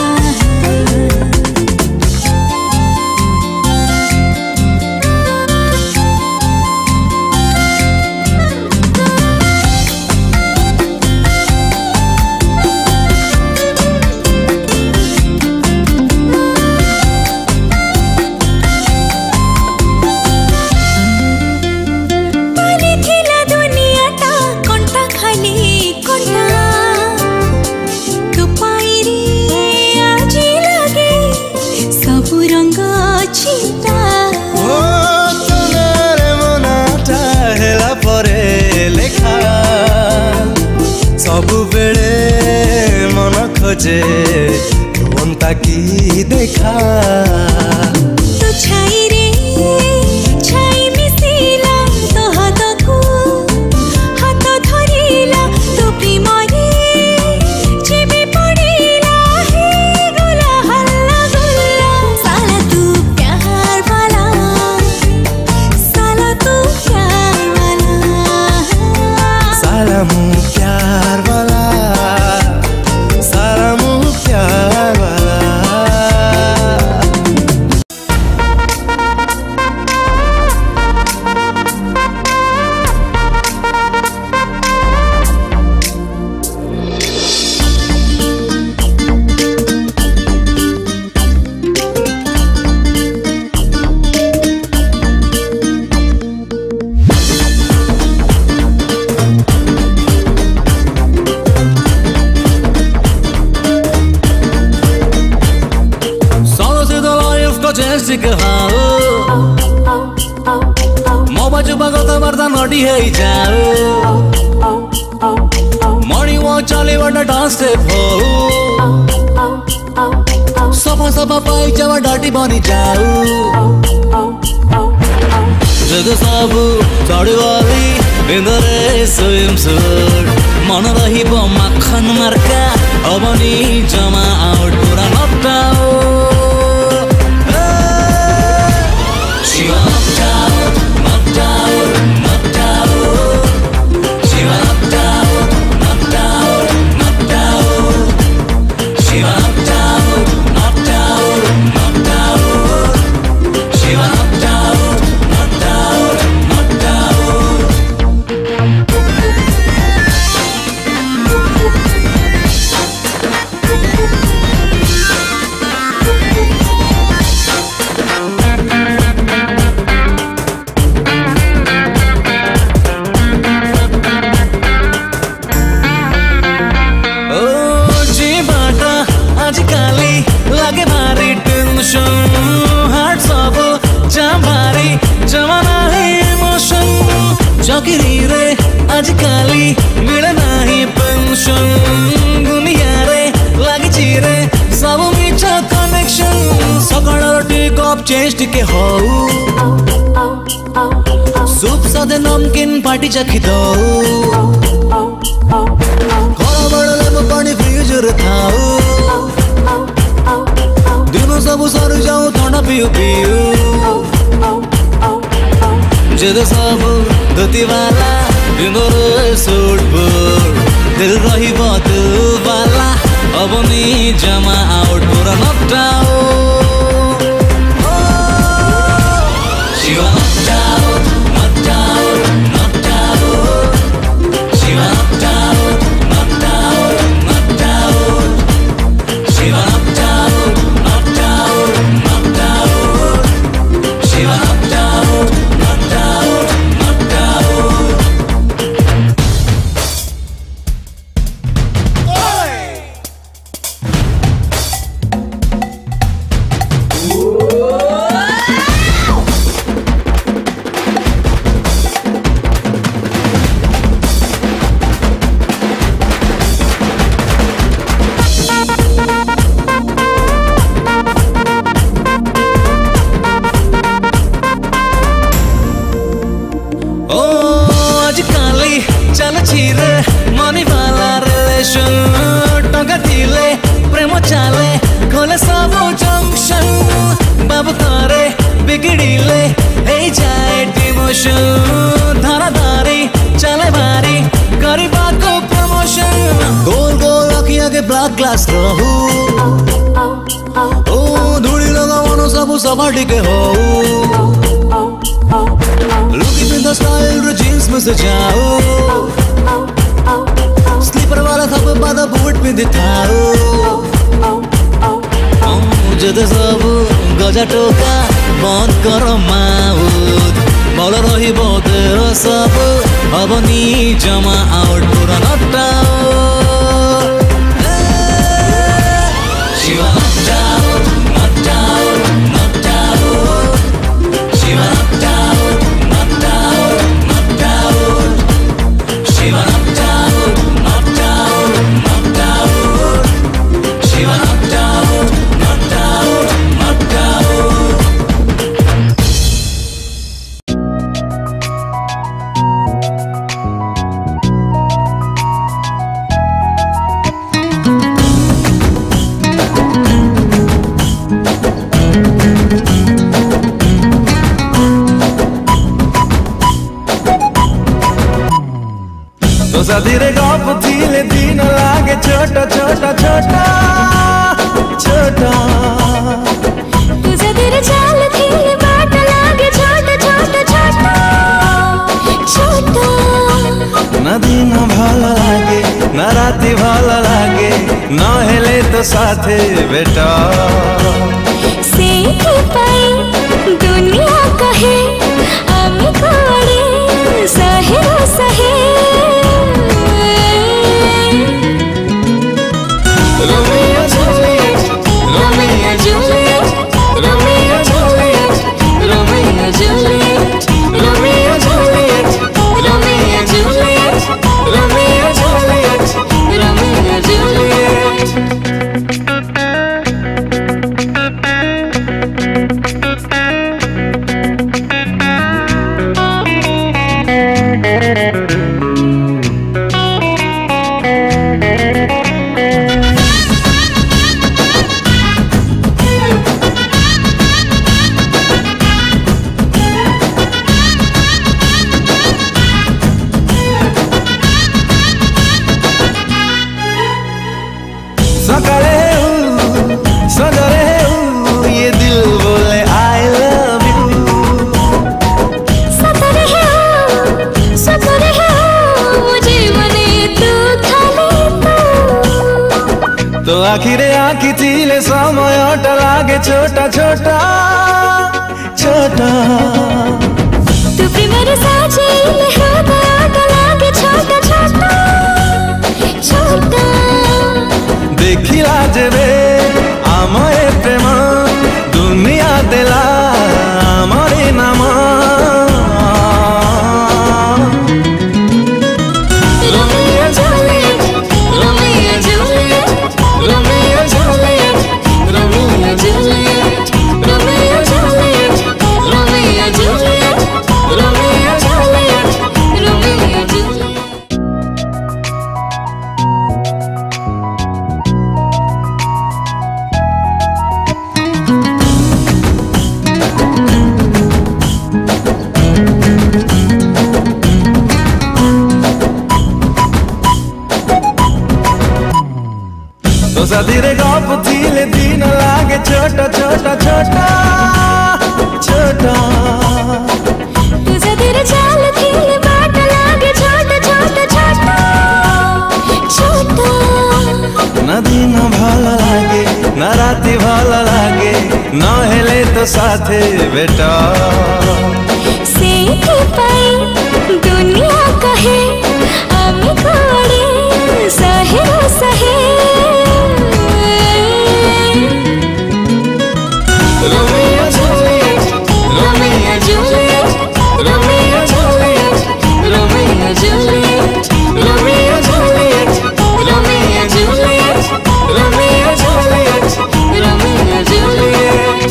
सबु बेले मन खोजे कोनता की देखा तो छाई रे छाई मिसिला तो हाथ को हाथ धरिला तो प्रेम रे जेबे पड़ीला हे गोला हल्ला गुल्ला साला तू प्यार वाला साला तू प्यार वाला साला मु प्यार वाला साला मु प्यार वाला रेडी है जाओ मॉर्निंग वॉक चले बड़ा डांस स्टेप हो सफा सफा पाई जावा डाटी बनी जाओ जग सब चढ़ी वाली इंदरे स्वयं सुर मन रही माखन मार्का अबनी जमा आउट पूरा नटाओ शिवा नटाओ नटाओ नटाओ शिवा नटाओ नटाओ नटाओ शिवा नटाओ नटाओ नटाओ शिवा नटाओ नटाओ नटाओ चौकरी रे आजकाली मिले नहीं पेंशन दुनिया रे लगी रे सब मिछ कनेक्शन सकाळ टेक ऑफ चेंज टिके हो सूप सादे नमकीन पार्टी चाखी दो खरा बड़ले में पानी फ्रीज रे थाओ दिनो सब सर जाओ थंडा पियो पियो जद सब धोती वाला बिंदर सूट पर दिल रही बहुत वाला अब नी जमा आउट पूरा नटाओ शिवा नटाओ नटाओ नटाओ शिवा नटाओ नटाओ नटाओ शिवा नटाओ नटाओ नटाओ शिवा नटाओ नटाओ नटाओ धारा धारी चले भारी करी बात को प्रमोशन गोल गोल अखियां के ब्लैक ग्लास रहू ओ धूली लगा वानो सब सपाटी के हो लुकिंग इन द स्टाइल रे जींस में से जाओ स्लीपर वाला सब बादा बूट में दिखाओ जद सब गजा टोका बंद करो माउथ बोल रही बहुत सब हबनी जमा आउट पूरा नटाओ शिवा नटाओ नटाओ नटाओ शिवा नटाओ नटाओ नटाओ शिवा नटाओ नटाओ नटाओ शिवा नटाओ नटाओ नटाओ धीरे गप धीरे दिन लागे छोटा छोटा छोटा छोटा तुझे धीरे चाल धीरे बाट लागे छोटा छोटा छोटा छोटा न दिन भला लागे न राति भला लागे न हेले तो साथे बेटा से पाई दुनिया कहे আমি করে सहे सहे Romeo Juliet, Romeo Juliet, Romeo Juliet, Romeo Juliet, Romeo Juliet, तो आखिरे आखि थिले समयटा लागे छोटा छोटा छोटा तू प्रेमर साजिले हृदयटा लागे छोटा छोटा छोटा देखिला जेबे आमये प्रेम दुनिया देला आमरे नाम Romeo Juliet Romeo Juliet Romeo Juliet Romeo Juliet Romeo Juliet Romeo Juliet Romeo Juliet Romeo Juliet तो साथीरे गप थिले दिन लागे छोटा छोटा छोटा छोटा तुझे तेरे चाल खिले बाट लागे छोटा छोटा छोटा छोटा ना दिन भल लागे ना राति भल लागे न हेले तो साथे बेटा सेठी पाई दुनिया कहे आमी कोड़े सहे सहे Romeo Juliet Romeo Juliet Romeo Juliet Romeo Juliet Romeo Juliet Romeo Juliet Romeo Juliet Romeo Juliet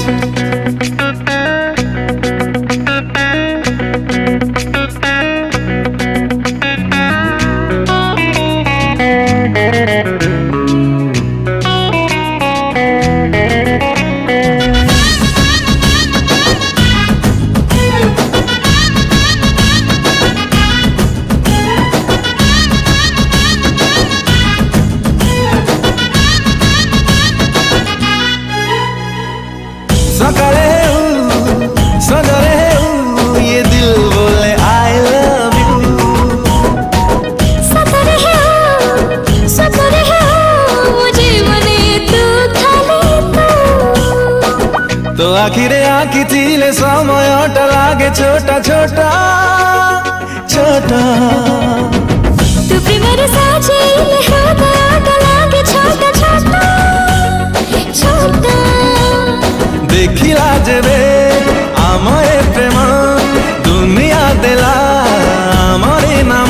सकाले सजरे ये दिल बोले आई लव यू सतरे है सतरे है मुझे मने तू खाली तू तो आखिरे आखि थिले समयटा लागे छोटा छोटा छोटा तू प्रेमर साजिले हृदयटा लागे छोटा छोटा छोटा देखिला जेबे आमये प्रेम दुनिया देला आमरे नाम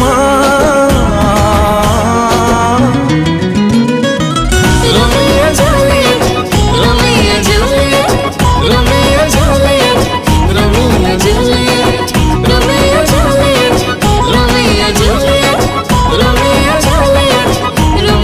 Romeo Juliet Romeo Juliet Romeo Juliet Romeo Juliet Romeo Juliet Romeo Juliet Romeo Juliet Romeo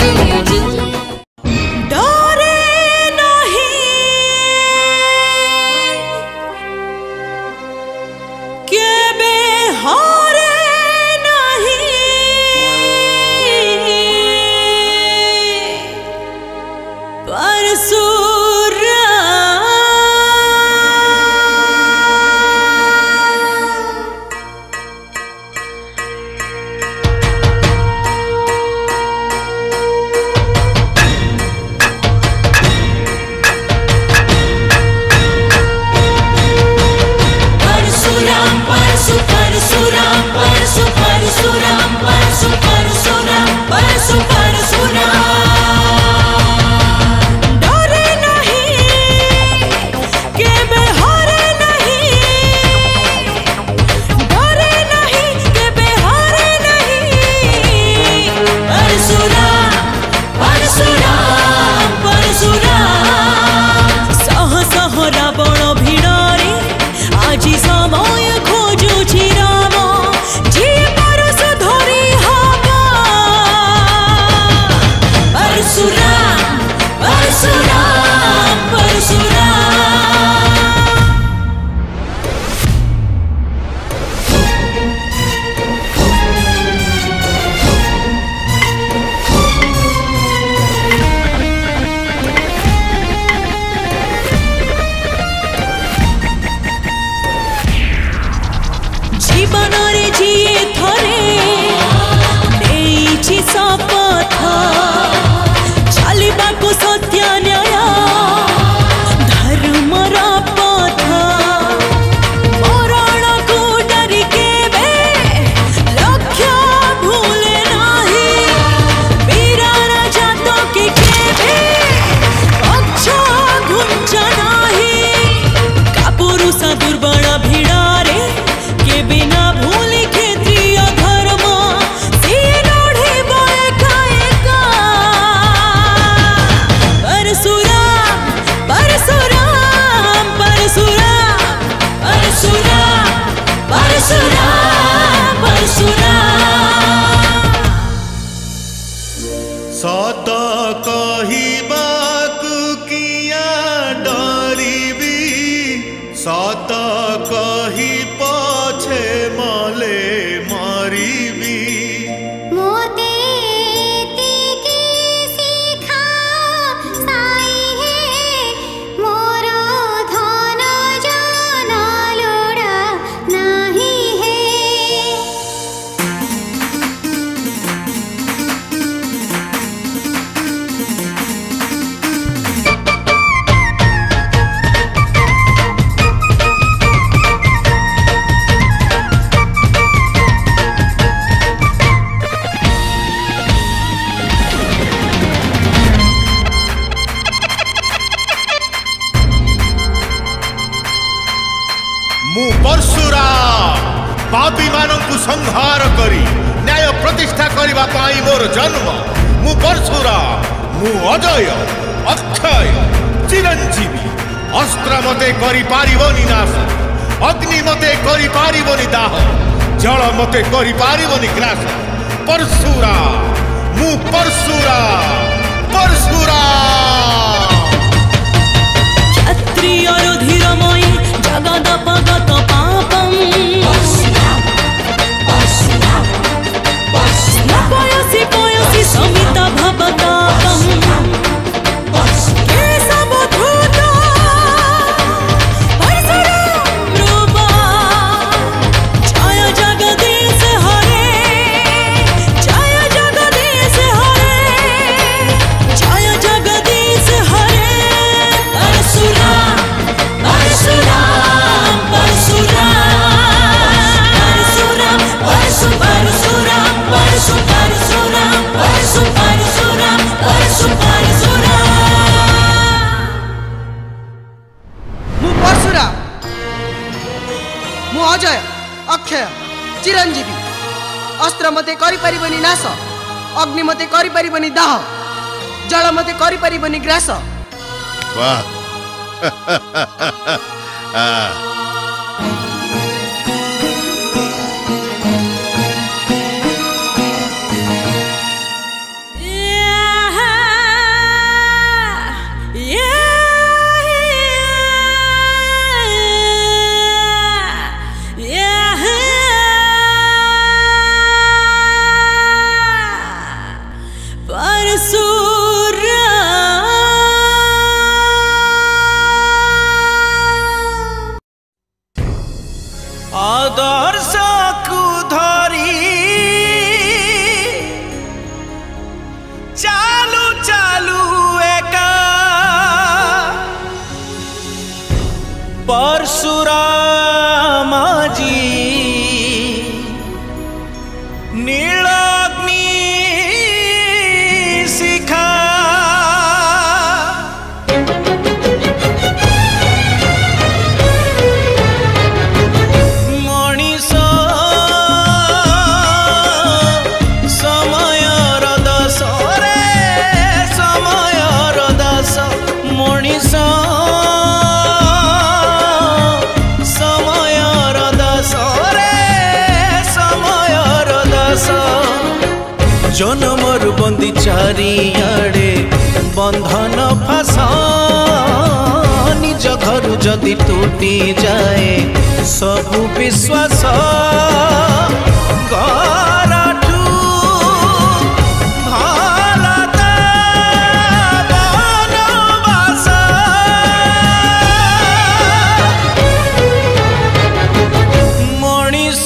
सत कहिबाकु किया डरिबी सत कहि पछे मले मरिबी मोते एतिकी शिखा साई हे मोर धन जन लोड़ा नाही हे मु परशुराम पापी मानंकु संहार करी न्याय प्रतिष्ठा करिबा पाई मोर जन्म मु परशुराम मु अजय अक्षय चिरंजीवी अस्त्र मते करि पारिबोनी नाश अग्नि मते करि पारिबोनी दाह जल मते करि पारिबोनी ग्रास परशुराम मु परशुराम परशुराम क्षत्रिय रुधिरमयी जगदपगत पापम् न पयसि पयसि समित भवतापम् केशवधूत परशुराम रूप जय जगदीश हरे जय जगदीश हरे जय जगदीश हरे परशुराम परशुराम परशुराम परशु परशुराम परशु परशुराम परशु परशुराम परशु परशुराम मु परशुराम मु अजय अक्षय चिरंजीवी अस्त्र मते करि परिबनी नाश अग्नि मते करि परिबनी दाह जल मते करि परिबनी ग्रास वाह आदर्श को धरी चालू चालू एका परशुराम जी नीलाग्नि शिखा जनमर बंदी चारियाड़े बंधन फास निज घर जदि टूटी जाए सबु विश्वास घरठू भलता बनवास मणिष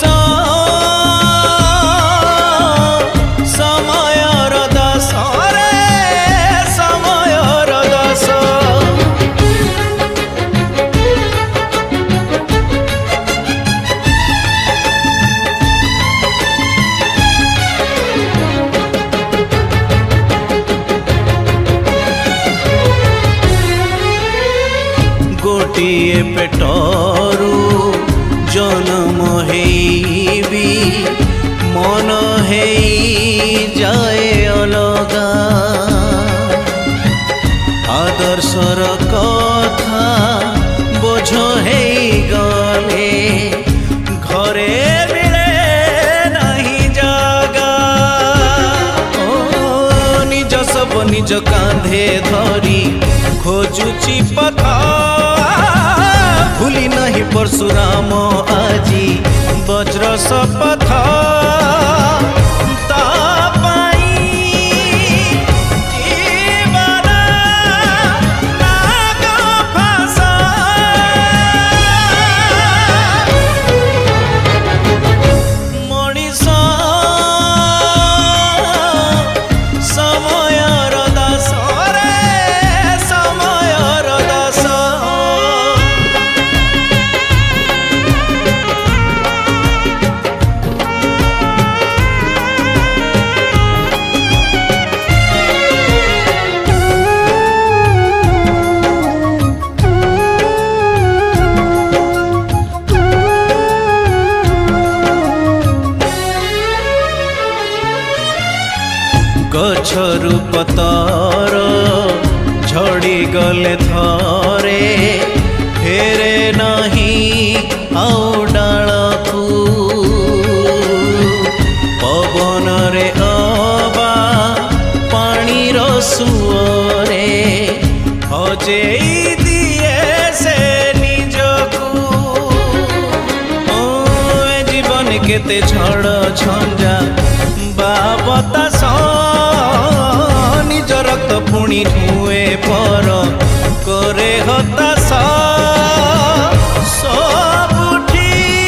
सब निज कांधे धरी खोजुची पथ भूली नहीं परशुराम आजी वज्र शपथ ता पाई जीवन नाग फांसा मनीष समयर दास रे समयर दास गछरु पतर झड़ी गले थरे फेरे नहीं आउ डालकू पवन रे अबा पानीर सुअरे हजेई दिए से निजकू ओ जीवन केते झड़ झंझा बाबतास निज रक्त पुणी धुए पर करे हताश सबुठी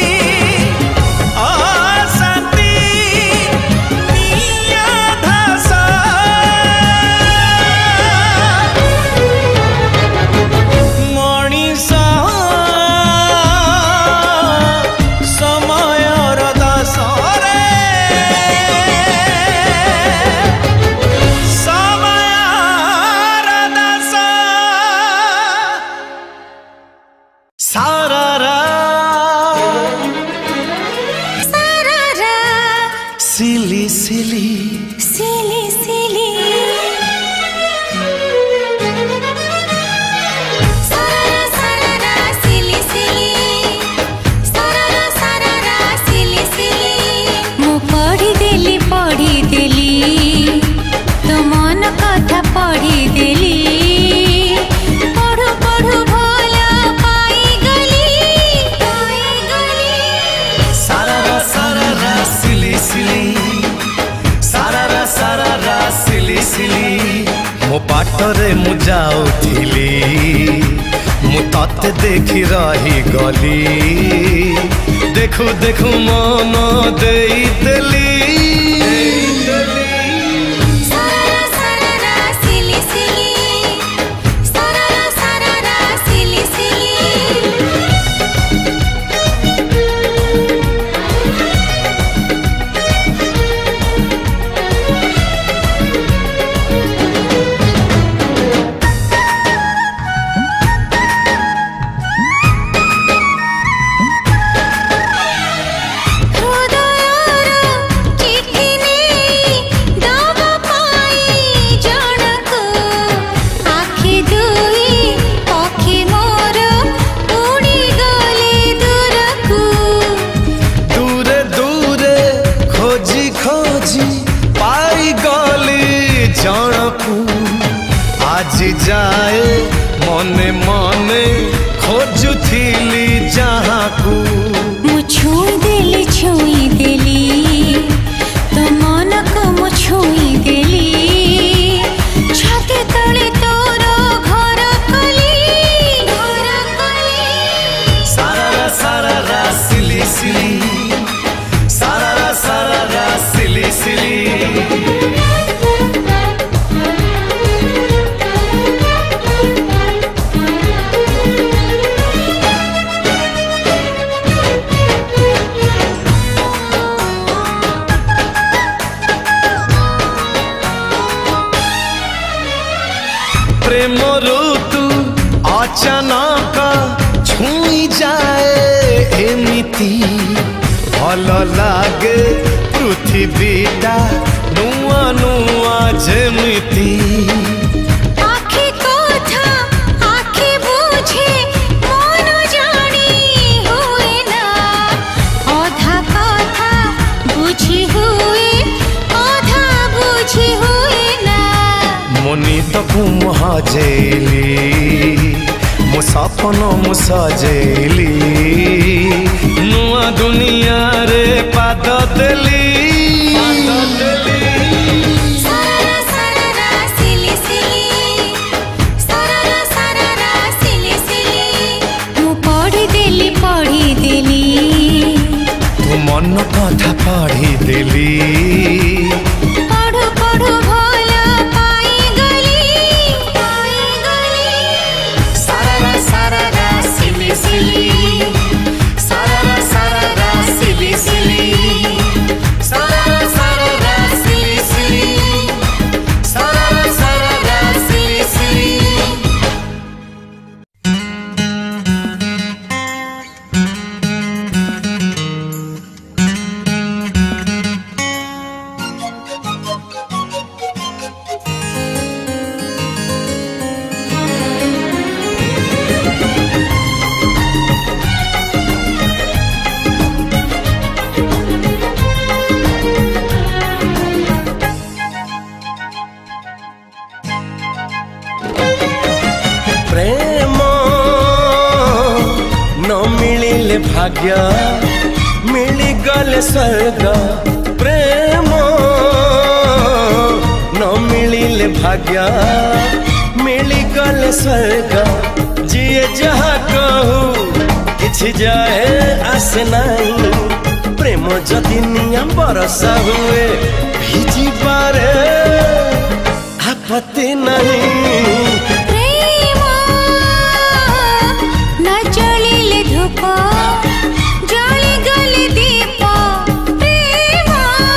अशांति निया धास मनीष समयर दास सिली सिली सिली सिली सारा सारा सिली सिली सारा सारा सिली सिली मु पढ़ी देली पढ़ी देली तो मन कथा पढ़ी देली पढ़ू पढ़ू भला पाई गली पाई गली सारा सारा सिली सिली सारा सारा सिली सिली मो बाटरे मु जाउथिली मु तते देखि रही गली देखु देखु मन देई देली सारा सारा सिली सिली सारा सारा सिली सिली जाए मने मने खोजुथिली जहाँ को मु छुई देली छुई देली तो मन को मु छुई देली छाती तले तोर घर कली घर कली सारा सारा सिली सिली सारा सारा सिली सिली प्रेम ऋतु अचानक छुई जाए एमिति भल लागे पृथ्वीटा नुआ नुआ जेमिति आखि कथा आखि बुझे मन जानी हुए ना अधा कथा बुझी हुए अधा बुझी हुए ना मोनीत को मुहाजेली मो सपन मु सजेली नुआ दुनिया रे पाद देली मन कथा पढ़ी देली पढ़ो पढ़ो भोला पाई गली पाई गली सारा सारा सिली सिली सारा सारा सिली सिली सारा सारा सिली सिली सारा सारा सिली सिली भाग्य मिली गले स्वर्ग प्रेम न मिलिले भाग्य मिली गले स्वर्ग जिए जहाँ कहू किछि जाए आसे नहीं प्रेम जदि निया बरसा हुए भिजी पारे आपत्ति नहीं जली गली दीप प्रेम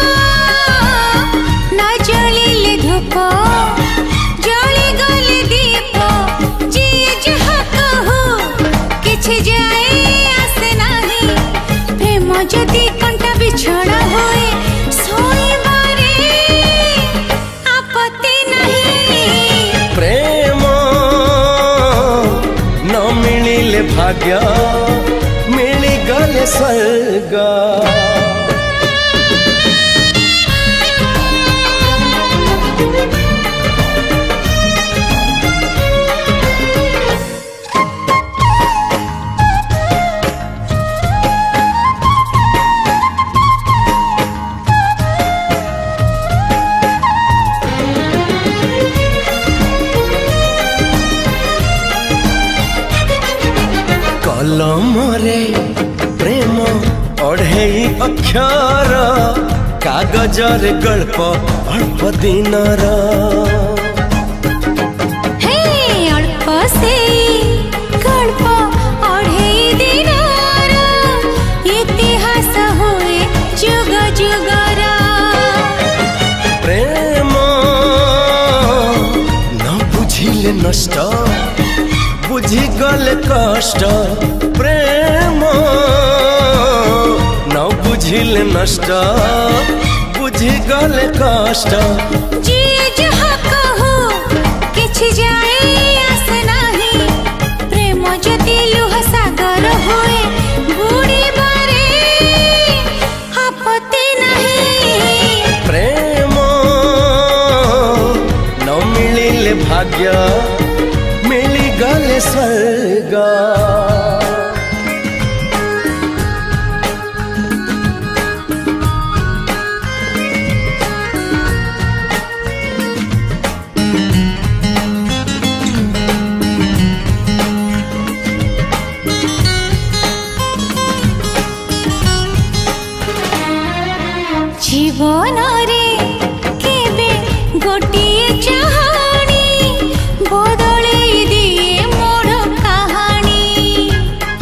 न जलिले धूप जली गली दीप जिए जहाँ कहू किछि जाए आसे नहीं प्रेम जदि कंटा बिछड़ा होए सोइबारे आपत्ति नहीं प्रेम न मिलिले भाग्य मिली गले स्वर्ग कलमरे प्रेम अढ़ेई अक्षर कागजर गल्प अल्प दिनर हे अल्प से गल्प अढ़ेई दिनर इतिहास हुए जुग जुगर प्रेम न बुझिले नष्ट बुझी गले कष्ट प्रेम न बुझिले नष्ट बुझी गले कष्ट जिए जहाँ कहू किछि जाए आस नहीं प्रेम जदि लुह सागर हुए बुड़ी बारे आपत्ति नहीं प्रेम न मिलिले भाग्य मिली गले स्वर्ग जीवन रे केबे गोटिए चाहानी बदले दिए मोर कहानी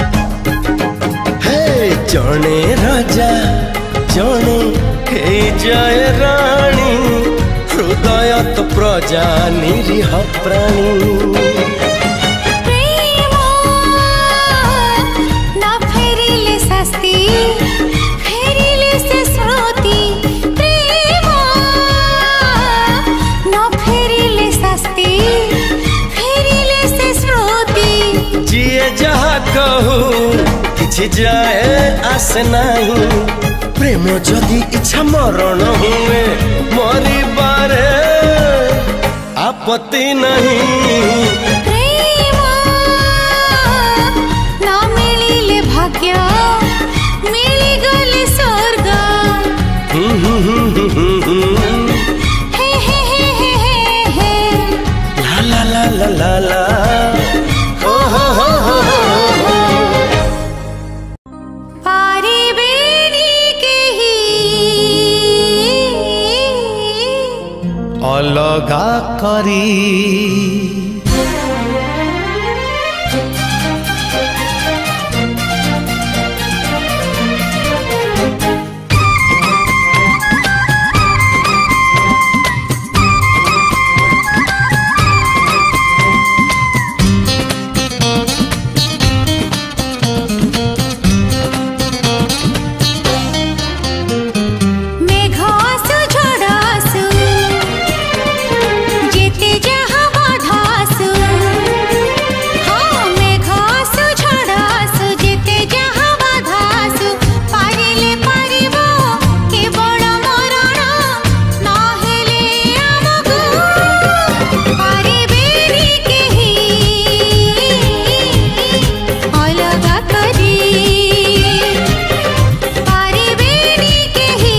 हे जने राजा जने हे जय रानी हृदय तो प्रजा निरीह प्राणी किछि जाए आस नहीं प्रेम जदि इच्छा मरण हुए मरी बारे आप आपत्ति नहीं। प्रेम ना मिलिले भाग्य मिली गले स्वर्ग। हे हे हे हे हे हे ला ला ला ला ला ला हो हो हो हो हो। पारी बेनी के ही अलगा करी मेघासु झड़ासु जेते जहाँ बाधासु। हाँ मेघासु झड़ासु जेते जहाँ बाधासु। पारिले पारिबो के बड़ मरण नहेले आमगु। पारिबेनी केही अलगा करी। पारिबेनी केही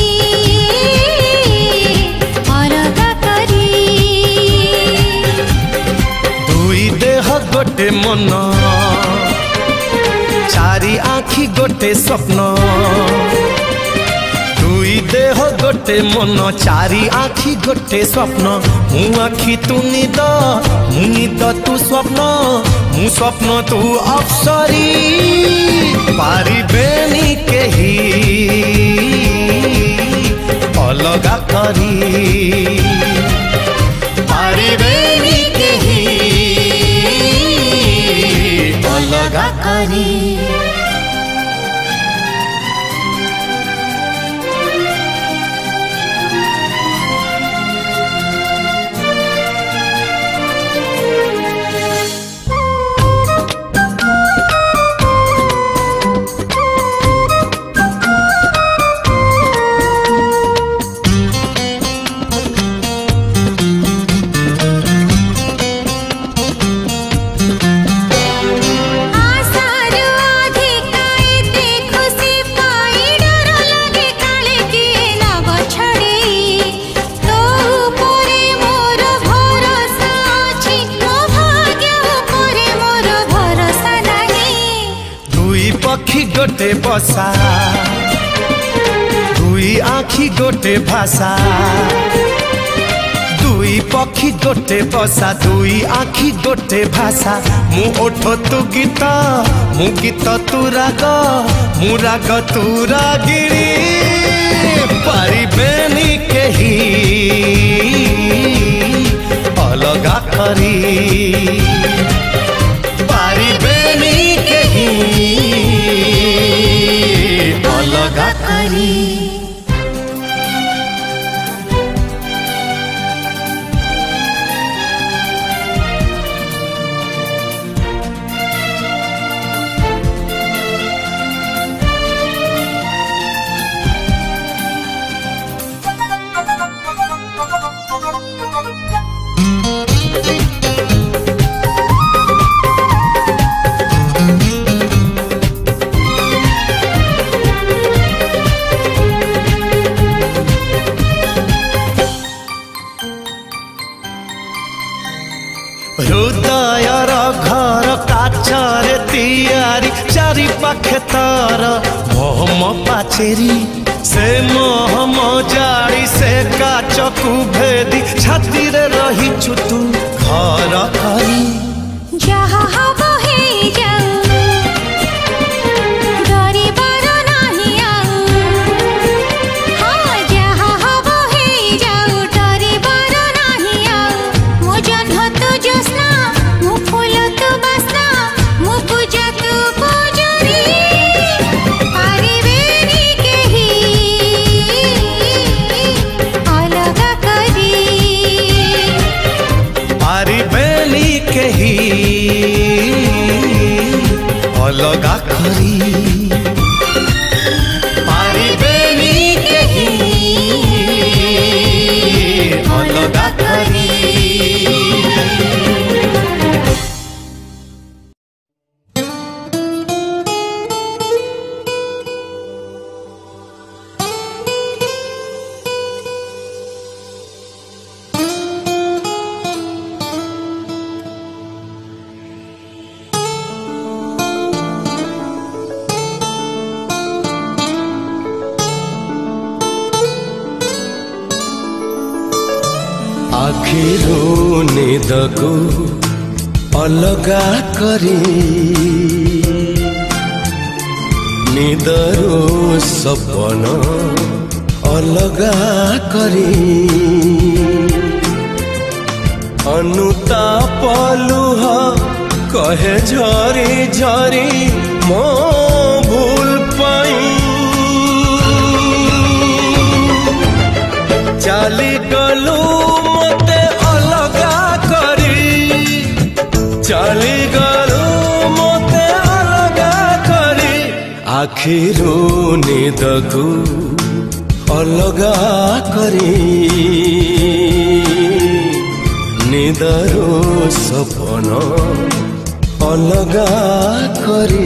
अलगा करी। दुई देह गोटे मन चारि आखि गोटे स्वप्न। दुई देह गोटे मन चारि आखि गोटे स्वप्न। मु आखि तू निद मु निद तू स्वप्न मु स्वप्न तू अप्सरी। पारिबेनी केही अलगा करी। पारिबेनी केही अलगा करी। आसारु अधिका एते खुशी पाई डर लागे काले किए नब छड़ेई। तो उपरे मोर भरोसा अछि मो भाग्य उपरे मोर भरोसा नहीं। दुई पक्षी गोटे बसा दुई आखि गोटे भाषा। दुई पक्षी गोटे बसा दुई आखि गोटे भाषा। मु ओठ तू गीत मु गीत तू राग मु राग तू रागिणी। पारिबेनी केही अलगा करी। पारिबेनी केही अलगा करी। हृदयर घर काचरे तियारी चारि पाखे तार मोहम पाचेरी। से मोहम जाड़ी से काचकू भेदी छाती रे रहिछु तू घर करी। जहाँ हब हे जाऊ डरिबार नाही आऊ। हाँ जहाँ हब हे जाऊ डरिबार नाही आऊ। मो जन्म तू जोस्ना मो फूल तू बास्ना मो पूजा तू पूजरी। पारिबेनी केही अलगा करी। पारिबेनी केही अलगा करी। पारिबेनी केही अलगा करी। आखिरू निदको अलगा करी निदरो सपन अलगा करी अनुताप लुह कहे झरी झरी मो भूल पाई चाली गलू मते अलगा करी चाली गलू मते अलगा करी आखिरू निदको अलगा करी निदरो सपन अलगा करी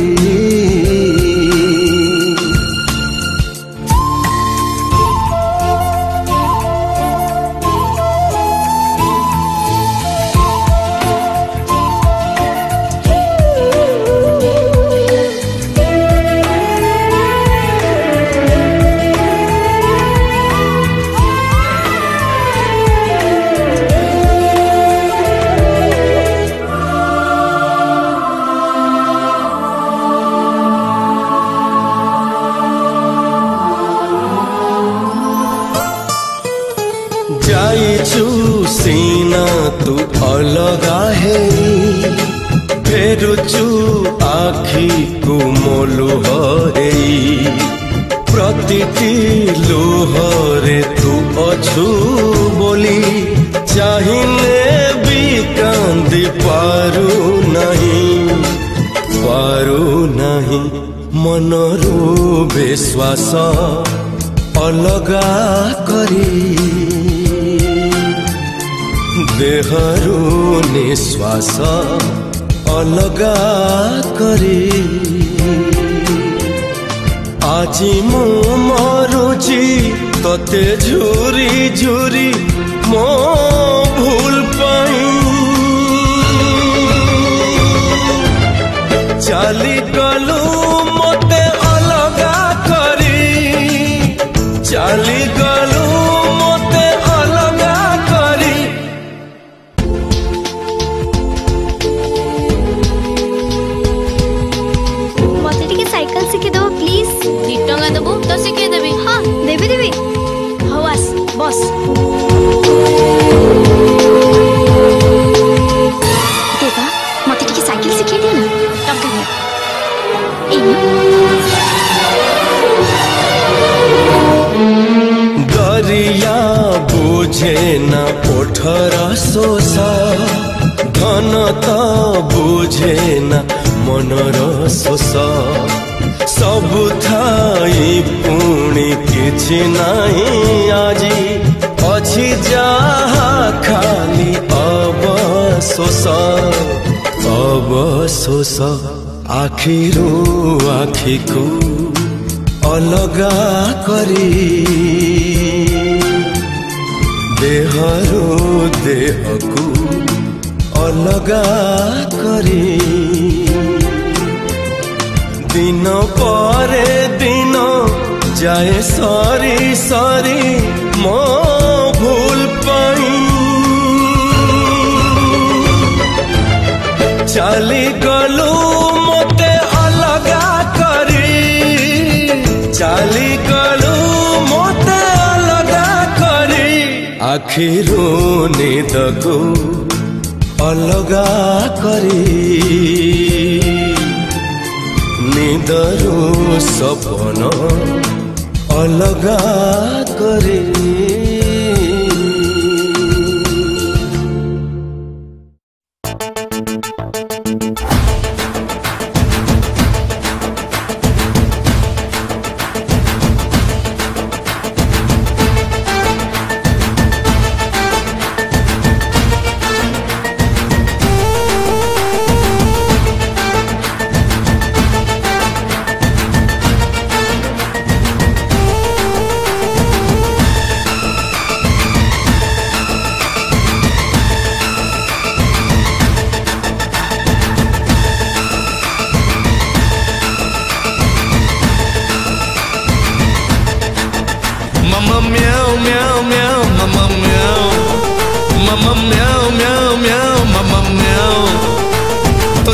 सीना तू अलगा है फेरुचु आखी को मोलुह है प्रतिटी लुहरे तू अछु बोली चाहिए भी कांदी पारू नहीं पारू नहीं मनरू विश्वास अलगा करी देहरु निश्वास अलगा करी आजी मु मरुची तते झुरी झुरी मो भूल पाई चाली गलू मते अलगा करी चाली गलू मते अलगा करी साइकिल शिखे दो प्लीज दी टंगा देबो तो शिखे देबी हां देबी देबी हवास बस देवा मते टिके साइकिल शिखे दे ना टंगा दे दरिया बुझे ना ओठरा सोसा धन त बुझे ना मनर सोसा सबु थाई पुणी किछि नहीं आजी अछि जहा खाली अवशोष अवशोष आखिरू आखि को अलगा करी देहरु देह को अलगा करी दिन परे दिन जाए सरी सरी मो भूल पाई चाली गलू मते अलगा करी चाली गलू मते अलगा करी आखिरू निदको अलगा करी निदरो सपन अलगा करी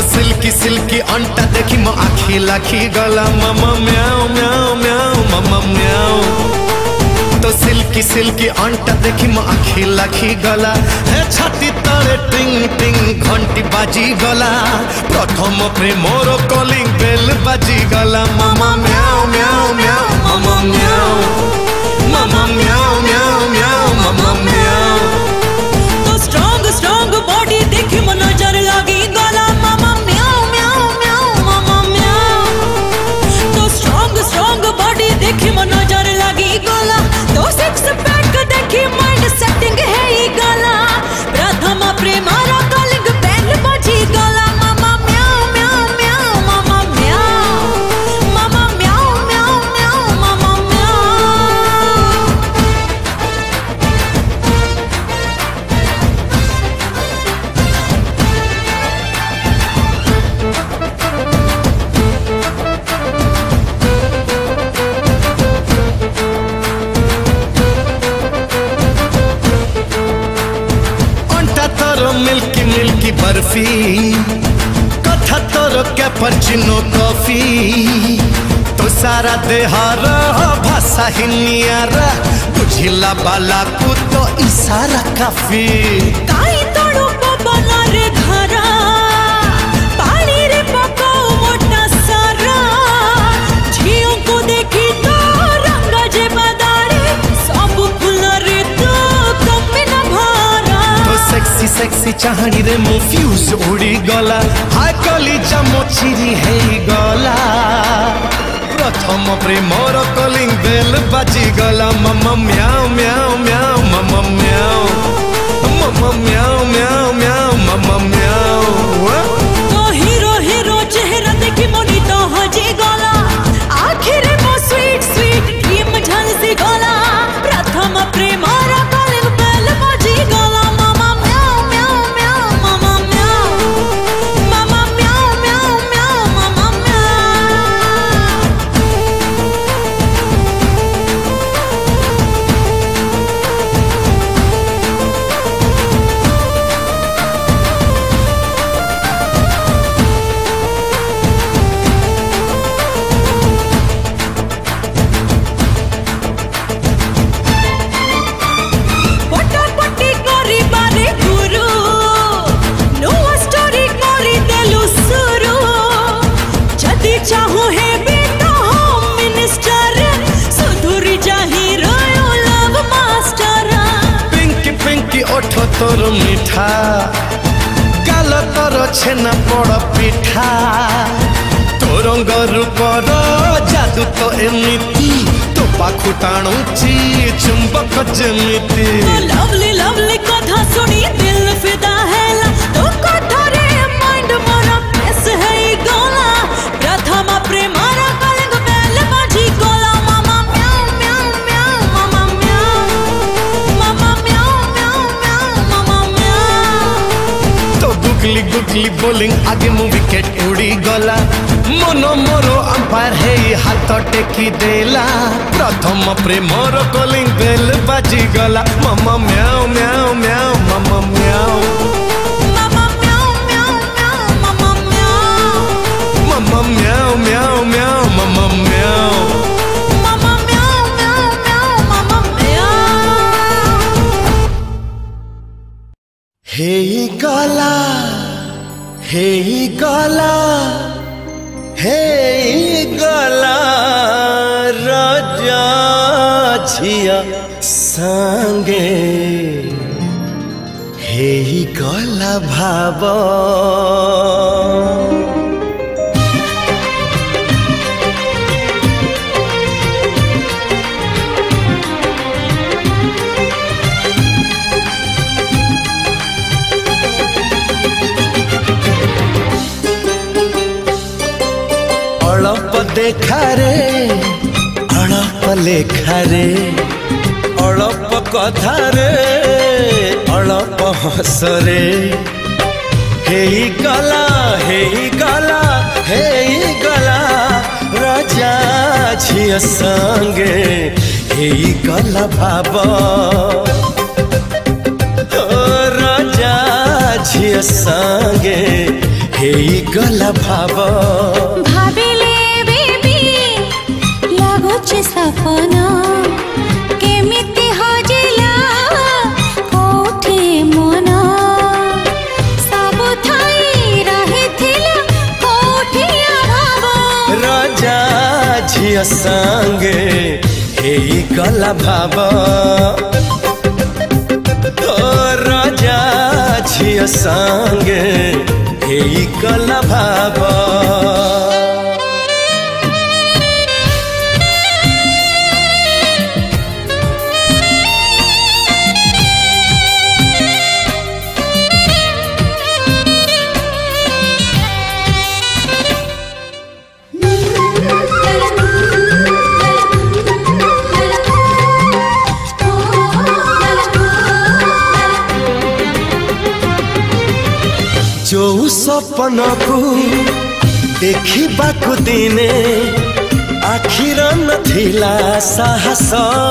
सिल्की सिल्की अंटा देखी मो आखी लाखी गला मामा म्याओ म्याओ म्याओ मामा म्याओ तो सिल्की सिल्की अंटा देखी मो आखी लाखी गला हे छाती तले टिंग टिंग घंटी बाजी गला प्रथम प्रेमर कलिंग बेल बाजी गला मामा म्याओ म्याओ म्याओ मामा म्याओ मामा म्याओ म्याओ म्याओ मामा म्याओ तो स्ट्रॉन्ग स्ट्रॉन्ग बॉडी देखी मो नजर लागी गला मामा म्याओ म्याओ म्याओ मामा म्याओ तो स्ट्रॉन्ग स्ट्रॉन्ग बॉडी देखी मो नजर लागी गला तो सिक्स पैक देखी माइंड सेटिंग है ही गला प्रथम प्रेमारा कलिंग बेल बजी गला मामा म्याओ म्याओ म्याओ मामा म्याओ मामा म्याओ म्याओ म्याओ मामा म्याओ अंटा तोर मिल्की मिल्की बर्फी कथा तोर कैपुचिनो कॉफी तो सारा देहार भाषा ही नियारा बुझिला बाला को तो इशारा काफी काई तोड़ो पवन रे घरा पानी रे पकाओ मोटा सारा झियों को देखी तो रंग जे बदारे सब फूल रे तो कम न भरा तो सेक्सी सेक्सी चाहनी रे मो फ्यूज उड़ी गला हाय कली जमो चिरी है गला प्रथम प्रेमर कलिंग बेल बाजी गला मामा म्याओ म्याओ म्याओ मामा म्याओ मामा म्याओ म्याओ म्याओ मामा म्याओ तो हीरो हीरो चेहरा देखी मोनी तो हजी गला आखिर मो स्वीट स्वीट ड्रीम झलसी गला प्रथम प्रेमारा कलिंग बेल बजी गला मामा म्याओ म्याओ म्याओ मामा म्याओ मामा म्याओ म्याओ म्याओ मामा म्याओ पटापटी करी बारे गुरु नुआ स्टोरी करी देलु सुरु जदि चाहू हे बेटा होम मिनिस्टर सुधुरी जाही रोयो लव मास्टर पिंकी पिंकी ओठ तोर मिठा गाल तोर छेना पड़ पिठा तोरंग रूपर जादू तो एमिति तो पाखु टाणुची चुंबक जेमिति लवली लवली कथा सुनी दिल फिदा हैला तो कथा रे माइंड मोरा प्रेस है गोला प्रथम प्रेमारा कलिंग बेल बाजी गोला मामा म्याओ म्याओ म्याओ मामा म्याओ मामा म्याओ म्याओ म्याओ मामा म्याओ तो गुगली गुगली बोलिंग आगे मु विकेट उड़ी गला मन मोरो अंपायर है हाथ टेकी देला प्रथम प्रेमर कलिंग बेल बाजी गला मामा म्याओ म्याओ म्याओ मामा म्याओ मामा म्याओ म्याओ म्याओ मामा म्याओ मामा म्याओ म्याओ म्याओ मामा म्याओ मामा म्याओ म्याओ म्याओ मामा म्याओ हे गला हे गला हे गला राजा झिया संगे हे गला भाव अड़प देखा रे अड़प लेखा रे अड़प कथा रे अड़प हस रे हे गला हे गला हे गला राजा झिया संगे हे गला भाव राजा झिया संगे हे गला भाव भाविले बेबी लाଗୁଛି सपना केमिति हजिला कोठी मन सब थाई रहिथिला कोठी अभाव राजा झिया संगे हेई गला भाव राजा झिया संगे हेई गला भाव जो सपन को देखा दिने आखिर नथिला साहस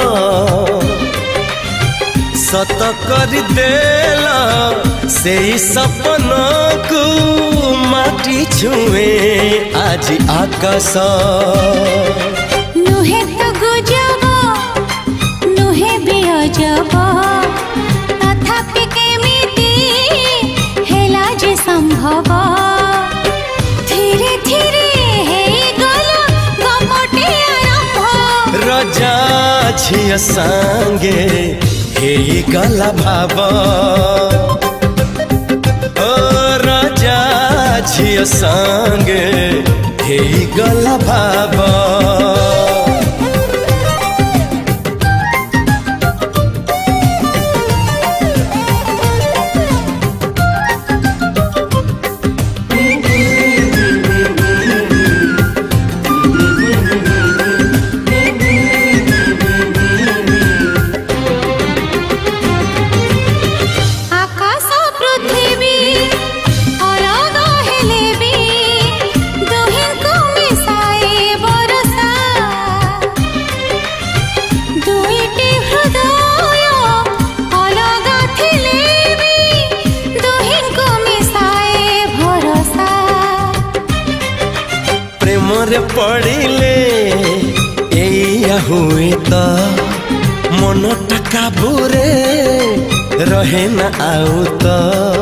सत कर देला से सपन को माटी छुए आज आकाश नुहे तो गुजब नुहे भी अजब तथापि केमिति हेला जे संभव धीरे धीरे हे गला गमटे आरंभ राजा झिया संगे हेई गला भाव ओ राजा झिया संगे हेई गला भाव पड़िले एया हुए तो मन काबूरे रहे न आउ तो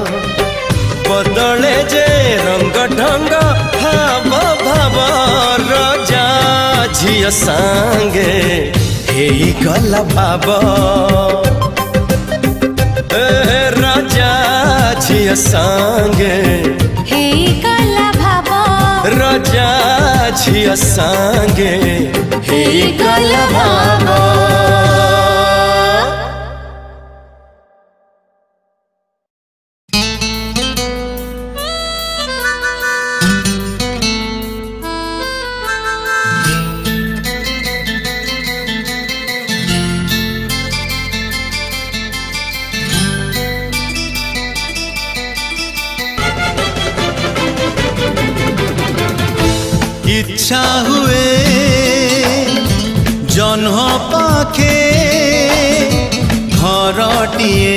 बदले जे रंग ढंग भाव भाव राजा झिया संगे हेई गला भाव राजा झिया संगे हेई गला भाव राजा झिया संगे हेई गला भाव इच्छा हुए जन्ह पाखे घरटिए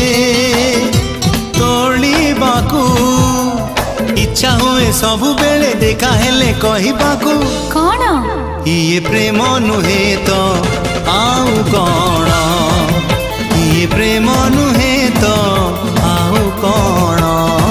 तोड़ीबाकू इच्छा हुए सबु बेले देखा हेले कहिबाकू कौन ये प्रेम नुहे तो आउ कौन ये प्रेम नुहे तो आउ कौन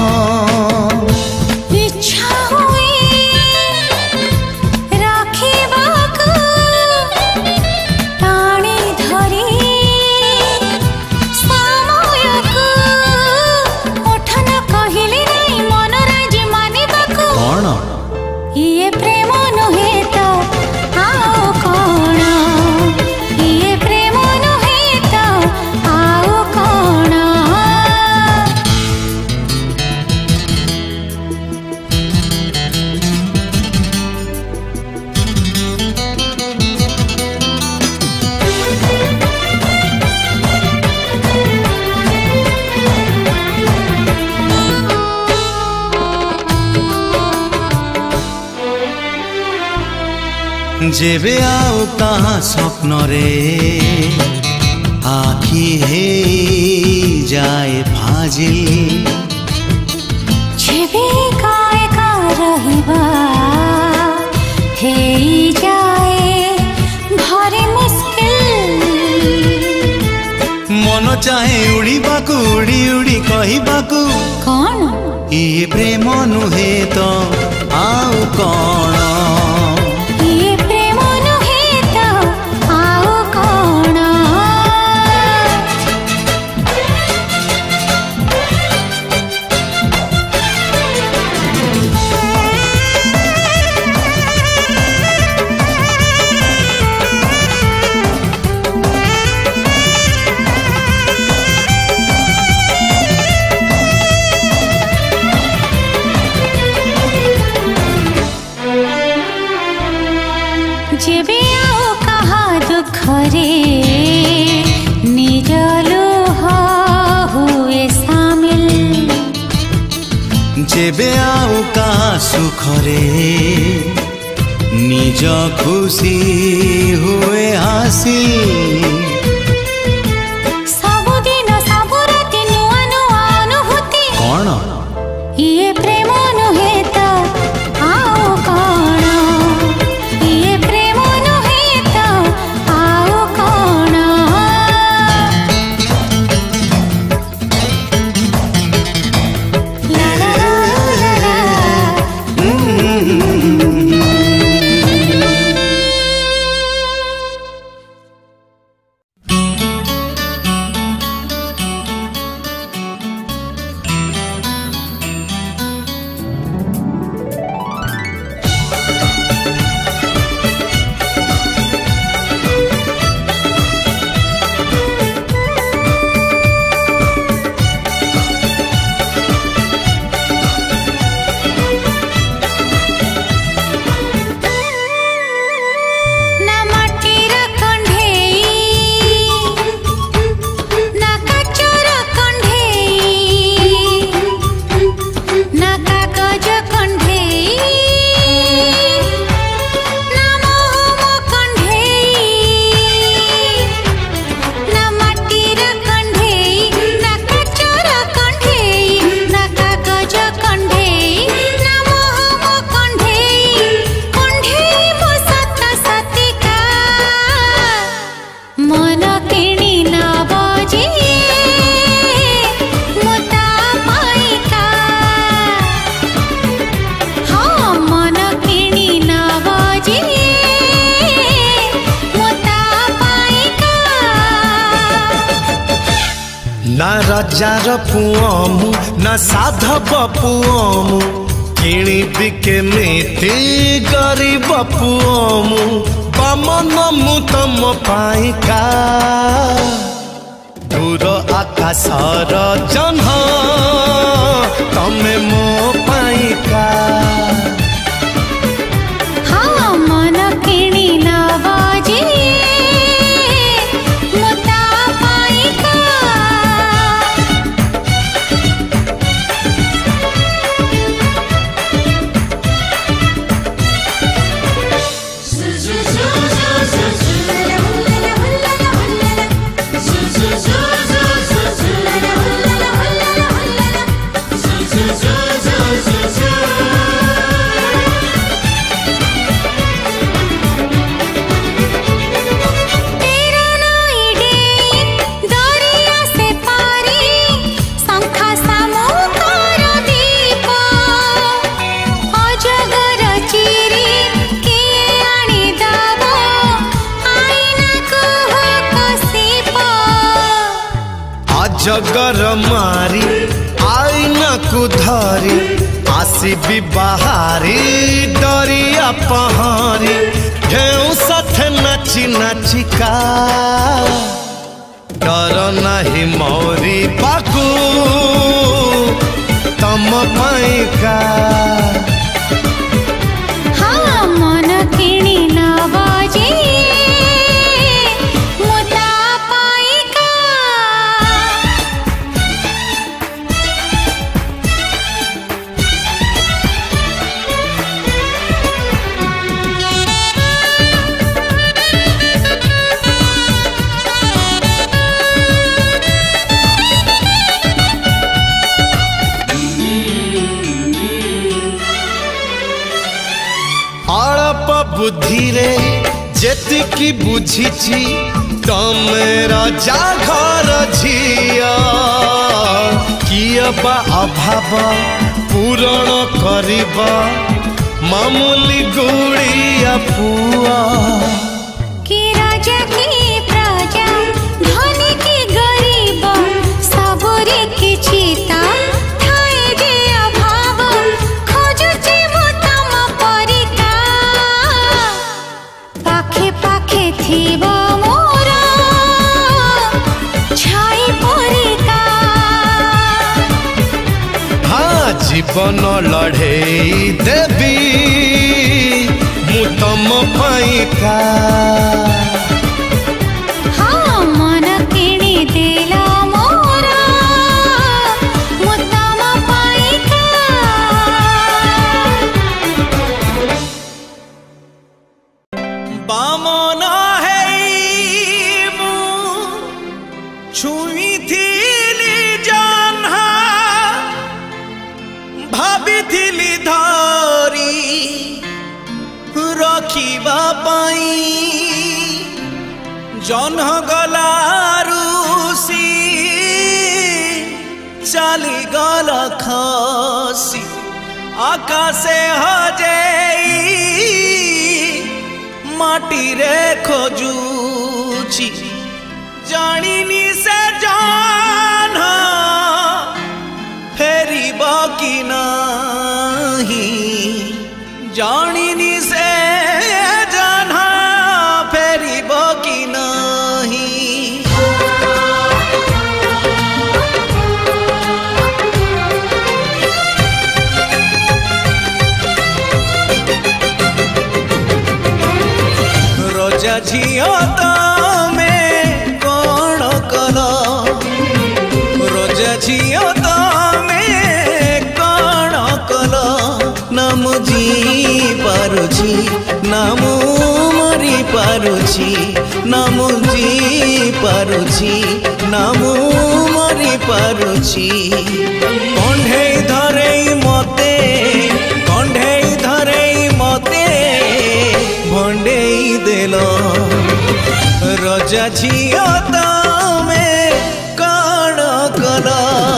जेबे आउ कहाँ स्वप्न रे आखि हे जाए भाजिल जेबे का एका चाहे उड़ीबाकू उड़ी उड़ी कहबाकू कौन ये प्रेम नुहे तो आउ कौन ये प्रेम नुहे तो आउ कौन जेबे आओ कहा दुख रे निज लुह हुए शामिल जेबे आउ कहा सुख रे निज खुशी हुए हासिल सबुदिन सबु राति नुआ नुआ अनुभूति कौन ये प्रेम नुहे तो आओ कौन ये प्रेम नुहे तो आओ कौन ला ला ला ला ना माटीर कंढेई ना काचर कंढेई ना कागज कंढेई ना मोहम कंढेई ना माटीर कंढेई ना काचर कंढेई ना कागज कंढेई ना मोहम कंढेई कंढेई मो सत सतिका मन किणी नब जिए मुता पाइका हाँ मन किणी नब जिए मुता पाइका ना रजार पुअमु ना साधव पुअमु किणी बिके मेते गरीब पुअमु बमन मु तम पाइका दूर आकाशर जह्न तमे मो पाइका हाँ मन किणी नब जिए मुता पाइका तेरा नाई डेई दरिया से पारी शंखा सामुकार दीप अजगर चिरी के आनी दब आईना कुह कसिप अजगर मारी आईना कुधारी आसीबी बाहारी डरिया पहारी घेऊ साथे नाची नाचिका डर नाही मौरी पाकू तम पाइका हाँ मन किणी नब जिए मुता पाइका अल्प बुद्धि रे जेतिकी बुझिछि तमे राजा घर झिया किए बा अभाव पूरण करिबा मामूली गुड़िया पुआ कि राजा की प्रजा धनी की गरीब सबरे के चिता ठाए जे अभाव खोजुची मु तम परिका पाखे पाखे थिबो मोर छाई परिका हाँ जीवन लड़े देवी मु तम पाइका हाँ मन किणी देला मोरा मु तम पाइका बामन है मु छुई थिली जन्हा भाभी थिली धरी रखिबा पाई जन्ह गला रुसी चली गल खसी आकाशे हजेई माटी रे खोजुची जानिनी से जन्ह फेरिब कि नाही जानिनी से जन्ह फेरिब कि नाही रोजा झियो तमे कौन कल रोजा झियो तमे कौन कल ना मुझी पारुची ना मु मरी पारुची ना मुझी पारुची ना मु मरी पारुची कंढेई धरेई मते कंढेई धरेई मते भंडेई देलो रजा झियो तमे कौन कल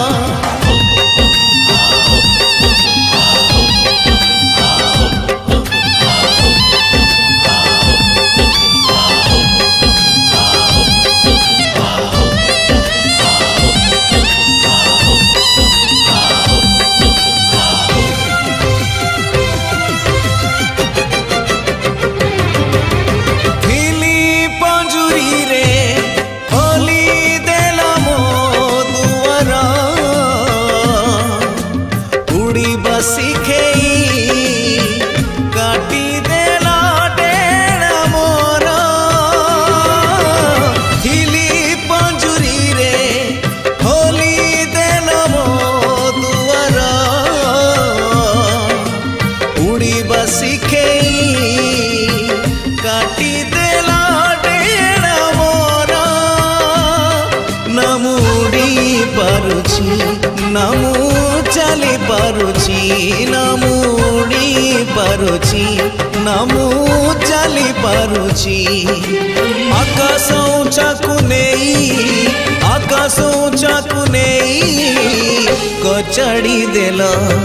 ना मु चली पारुची ना मुड़ी पारुची ना मु चली पारुची आकाश ऊंचाकु नेई आकाश ऊंचाकु नेई कचड़ी देल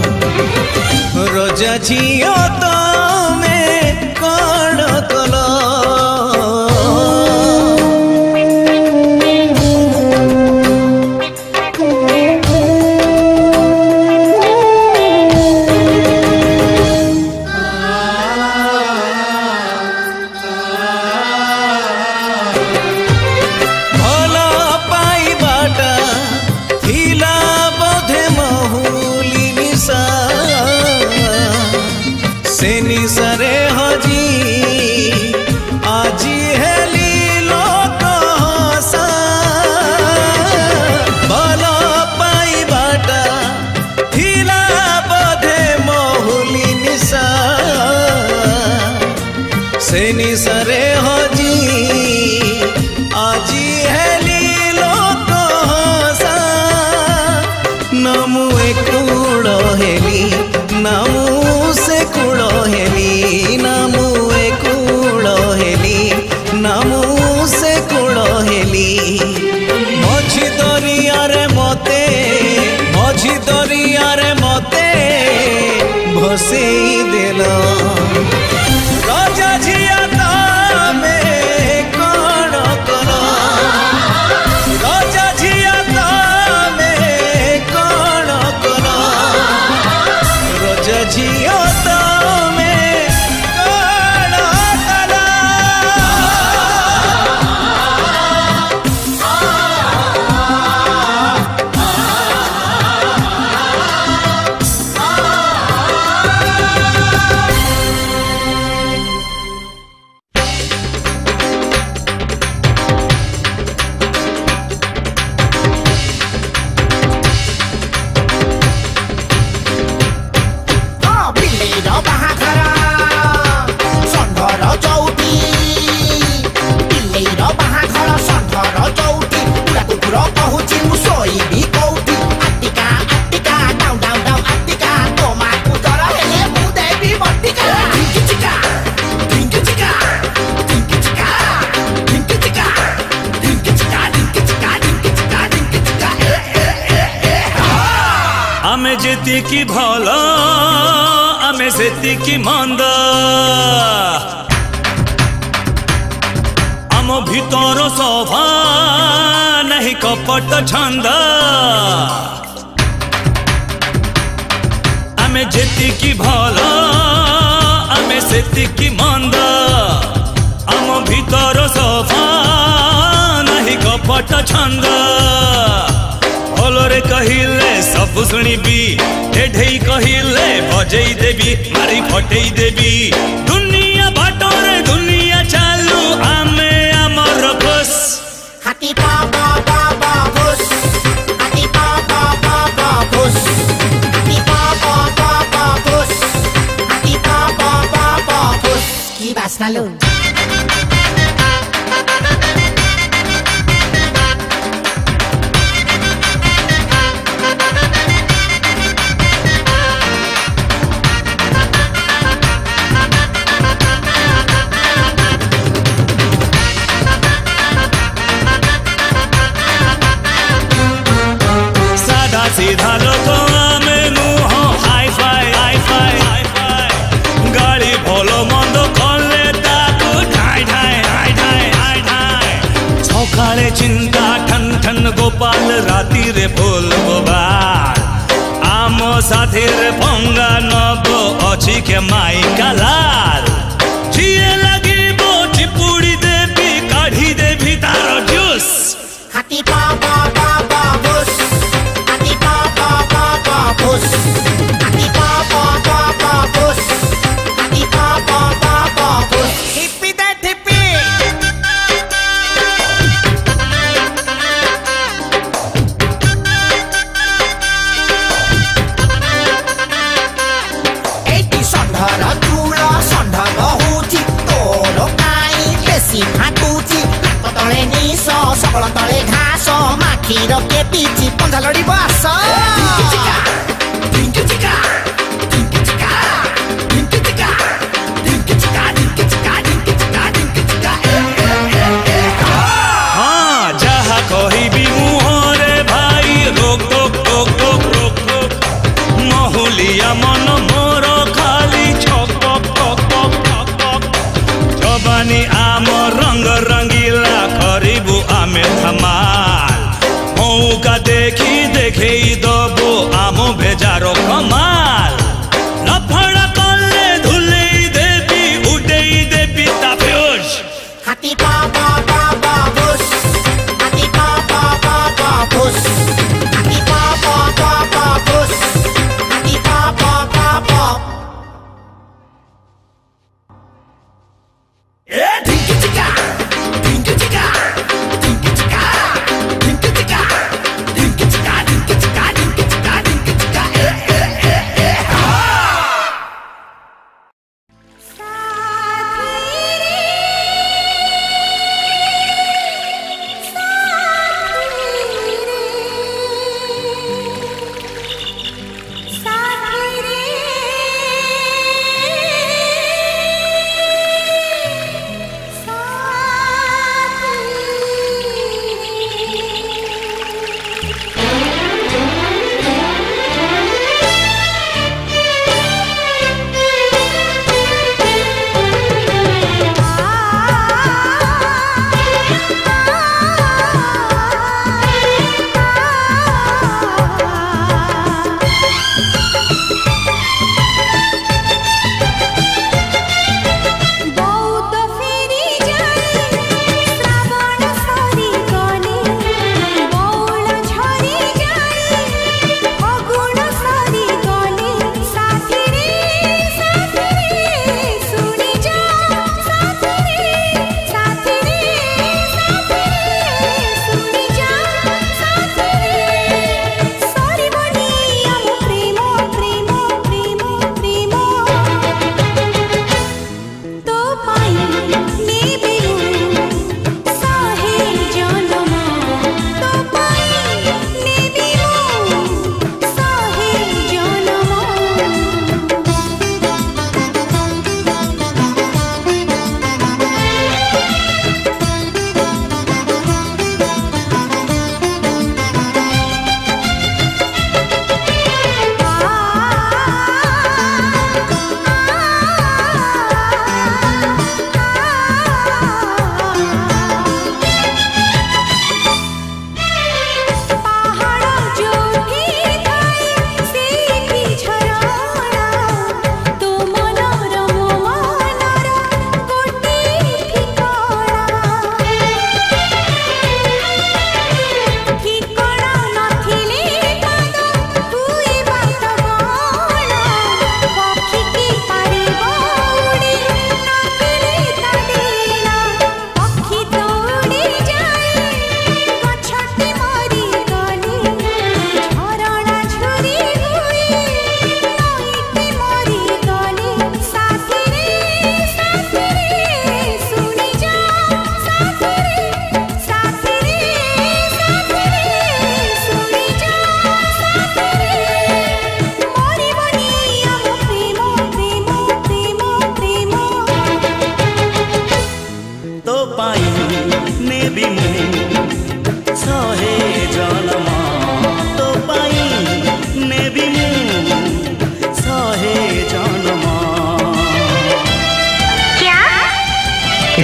रोजा झियो तमे कौन कल सरे हजी आजी हेली लोक हसा भल पाई बाटा थिला बधे महुली निशा से निशरे हजी आजी हेली लोक हसा नमु एकूड़ हेली नामु से कूड़ हेली नामु एकूड़ हेली नामु से कूड़ बसई देला राजा झिया तामे कौन कला राजा झिया तामे कौन कला राजा झिया तामे कौन कला आमे जेतिकी भल आमे सेतिकी मंद आम भीतर सभा नहीं कपट छंद आमे जेतिकी भल आमे सेतिकी मंद आम भीतर सभा नहीं कपट छंद भलरे कहिले सब शुणिबी एढेई कहिले बजेई देवी मारी फटेई देवी दुनिया बाटरे दुनिया चालू आमे आमर खुश हाथी पा पा पा पा खुश हाथी पा पा पा पा खुश हाथी पा पा पा पा खुश हाथी पा पा पा पा खुश की बासना लो सीधा लोक आमे नुह hi fi hi fi hi fi गाड़ी भलो मंद कले ताकू ढाई ढाई ढाई ढाई ढाई ढाई सकाळे चिंता ठन ठन गोपाल राती रे बोल बोबाल आम साथी रे पंगा नबो अछि के माई कालाल जिए लागिबो चिपुड़ी देवी काढ़ी देवी तार जूस हाथी पा पा पा पा बुस हाथी पा पा पा पा बुस हाथी पा पा पा पा बुस हाथी पा पा पा पा बुस हिप्पी दे हिप्पी एटी संधार चूड़ा संधार होची तोर काई बेसी फाटुची नाक तळे निस सबल तळे घास माखीर के पिची पंजा लड़ी बास हाँ जहा कहबी मुहरे भाई रोक टोक टोक टोक रोक टोक महुलिया मन मोर खाली छक टक टक टक टक टक जवानी आम रंग रंगीला करिबु आमे धमाल मौका देखी देखे दबो आम भेजारो कमाल लफड़ा कले धुले देवी उडे देवी ताफ्यूज हाथी पा पा पा पा बुस हाथी पा पा पा पा बुस हाथी पा पा पा पा बुस हाथी पा पा पा पा ए ढिंकी चिका ढिंकी चिका ढिंकी चिका ढिंकी चिका ढिंकी चिका ढिंकी चिका ढिंकी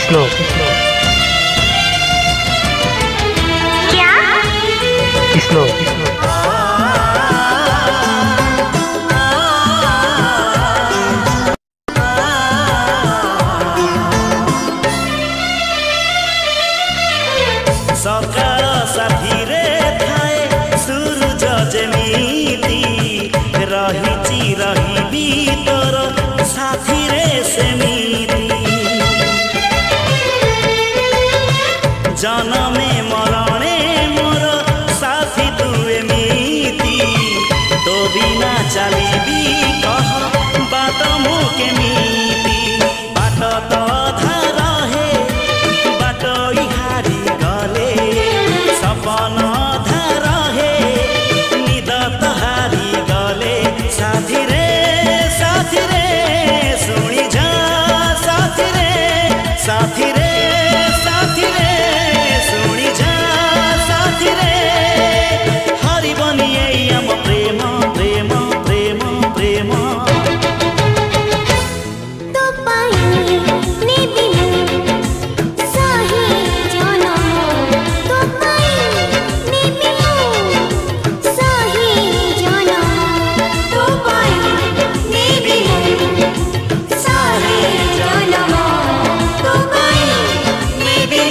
कृष्ण क्या कृष्ण सकाळ साथीरे थाए सूरज जेमिति रहिची रहिबी तोर साथीरे सेमिति जनमे मरणे मोर साथी तू एमिति तो बिना चलिबी कह बात मु केमिति बाट तो धार हे बाट इहारी गले सपन धार हे निद तहारी गले साथी रे साथी रे सुनी जा साथी रे साथी रे साथी रे सुनी जा साथी रे हरि बनिए आम प्रेम प्रेम प्रेम प्रेम तो पाई नेबी साही जाना तो पाई नेबी साही जाना तो पाई नेबी साही जाना तो पाई नेबी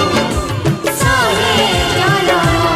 साही जाना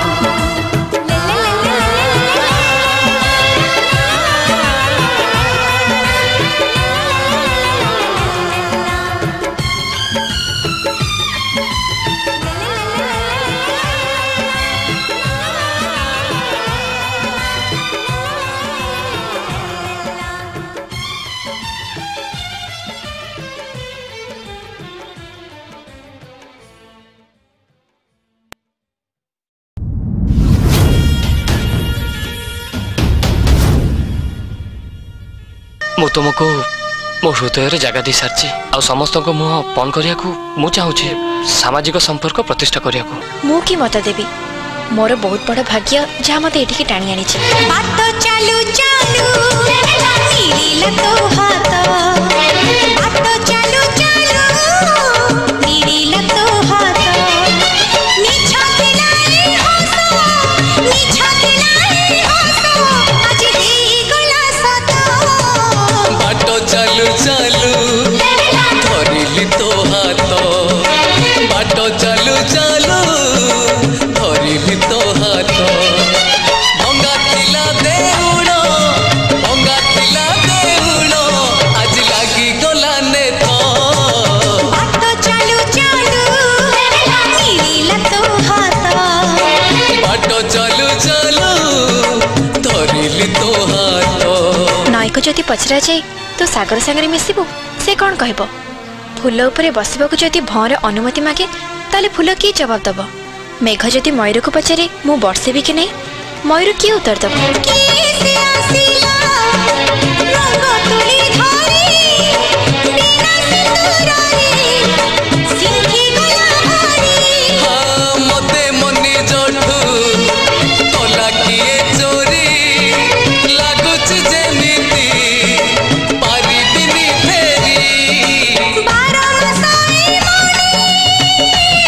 मु तुमको मो हृदय जगह दे सारी आ समस्त मुह बंद करिया मु चाहूँ सामाजिक संपर्क प्रतिष्ठा करिया मु की मत देवी मोर बहुत बड़ भाग्य जहाँ मत एठी टाणी आनी बात चालू चालू मिलिला तो हाथ बात चालू चालू मिलिला तो हाथ निछा दिलाई हसो निछा दिलाई हसो आज ही गला सतो बाट चालू चालू धरिली तो हाथ बाट चालू चालू धरिली तो हाथ भंगा थिला देउड़ भंगा थिला देउड़ आज लागी गला ने तो बात चालू चालू मिलिला तो हाथ बाट चालू चालू धरिली तो हाथ नई को जदि पचरा जाए तो सागर सागर मिसबू से कौन कहब फूल उपरे बसवाक जदि भौर अनुमति मागे ताले फूल किए जवाब दब मेघ जदि मयूर को पचारे मु बर्षेबी कि नहीं मयूर किए उत्तर दब किसे आसिला रंग तुली धरी बिना सिंदूररे सिंधी गला हरी हाँ मते मनी जठू तोला किए चोरी लागुच जेमिति पारिबिनी फेरी बारह साई मणि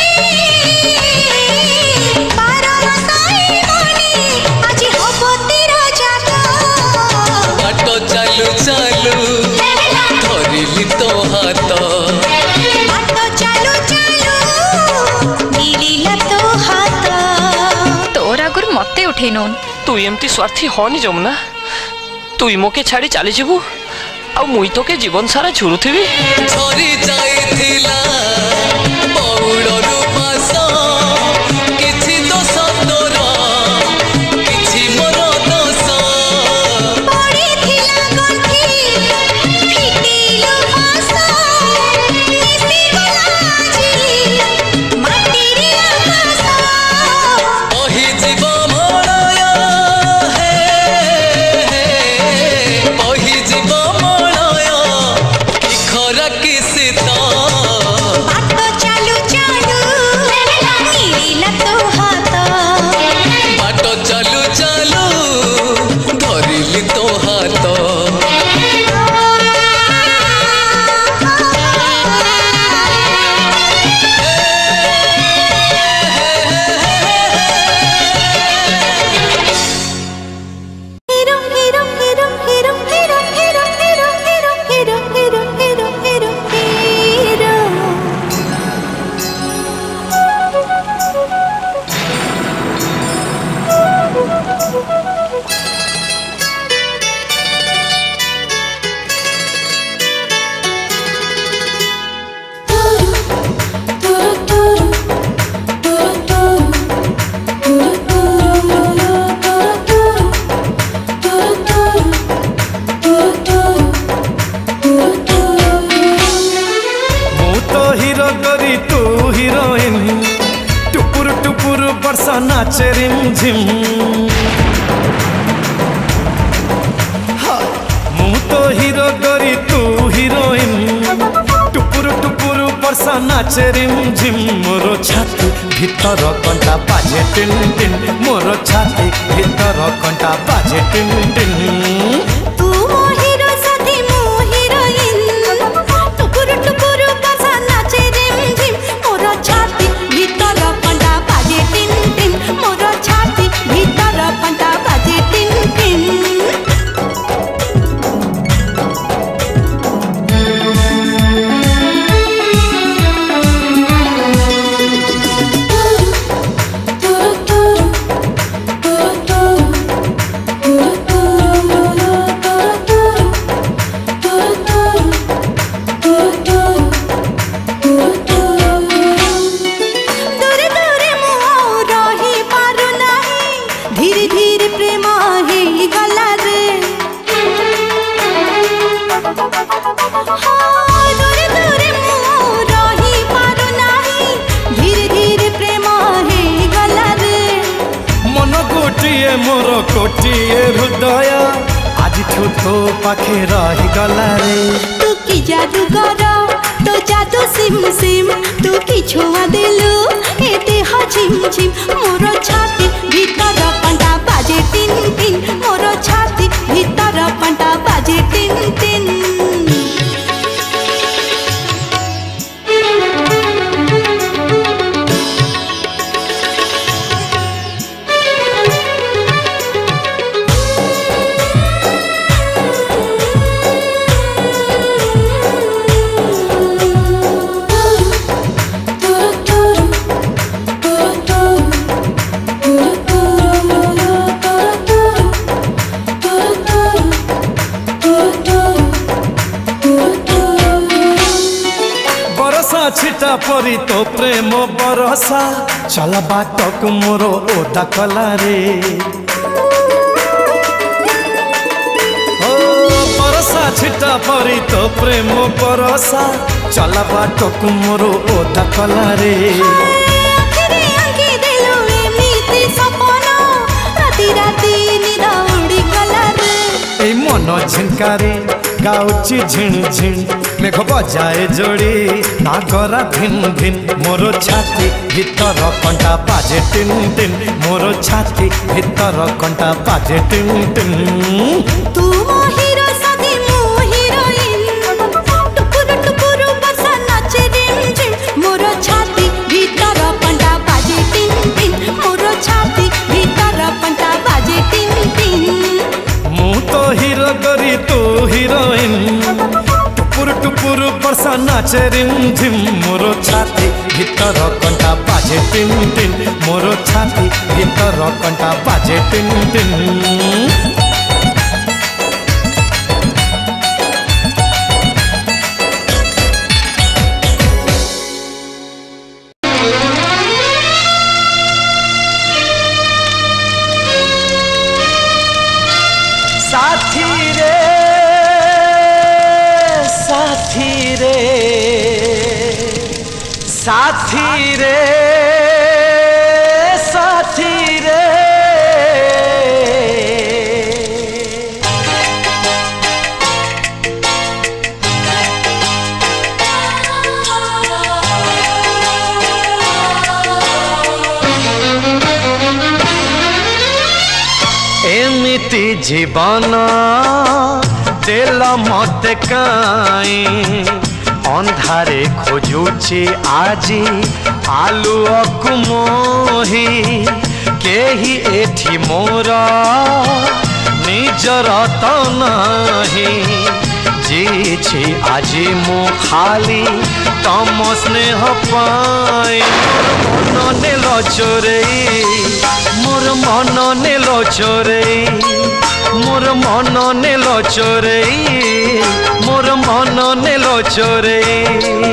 बारह साई मणि आज हबो तेरा जाता बाट चालू चालू धरिली तो हाथ बात चालू चालू मिलिला तो हाथ तोर आगुर मते उठे नौन तु एमती स्वार्थी हनी जमुना तु मोके छाड़ी चली जीवु आ मुई तो के जीवन सारा झुरुथिबी झरी जाइथिला बौड़रू पास किछि दोष तोर किछि मोर दोष पड़ी थिला गंठी फिटिलो फास मिसी गलाजी माटीरी आकाश ओहि जीव मणय हे ओहि जीव मणय कि खरा कि सीता बात नाचे रिम झिम मु तो हीरो गोरी तू हीरोइन टुपुरु टुपुरु वर्षा नाचे रिम झिम मोर छाती भीतर कंटा बाजे टिन टिन मोर छाती भीतर कंटा बाजे टिन टिन तू मो हीरो साथी मो हीरोइन टुकुरु टुकुरु वर्षा नाचे रिम झिम मोर छाती भीतर कंटा बाजे टिन टिन मोर छाती भीतर कंटा बाजे टिन टिन मोर कोटिए हृदय आज तो पाखे रही गला रे तू की जादू करो तो जादू सिम सिम तू की छुआ दिलु एते ह झिम झिम मोर छाती भीतर कंटा बाजे टिन टिन मोर छाती भीतर कंटा बाजे टिन टिन छिटा परी तो प्रेम बरसा चल बाटक मोर ओदा कला रे ओ बरसा छिटा परी तो प्रेम बरसा चल बाटक मोर ओदा कला रे आखिरी आंखी दिलु एमिति सपना राती राती निदा उड़ी गला रे ए मन झिनकारे गाउची झिण झिण मेघ बजाए जोड़ी नागरा भिन भिन मोर छाती भीतर कंटा बाजे टिन टिन मोर छाती भीतर कंटा बाजे टिन टिन तू मो हीरो साथी मो हीरोइन टुकुरु टुकुरु वर्षा नाचे रिम झिम मोर छाती भीतर कंटा बाजे टिन टिन मोर छाती भीतर कंटा बाजे टिन टिन मु तो हीरो गोरी तू हीरोइन टुपुर टुपुर वर्षा नाचे रिम झिम मोर छाती भीतर कंटा बाजे टिन टिन मोर छाती भीतर कंटा बाजे टिन टिन साथी रे साथी रे साथी रे साथी रे एमिति जीवन देल मत काई अंधारे खोजुची आजी आलुअकु मोही केही एठी मोर निजर त नाही जीछि आजी मु खाली तम स्नेह पाई मन नेल चोरई मोर मन नेल चोरई मोर मन नेल चोरई मोर मन नेल चोरई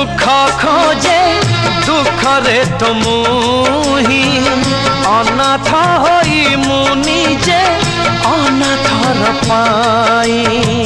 सुख खोजे दुख रे तो मुही अनाथ होई मुनि जे अनाथर पाई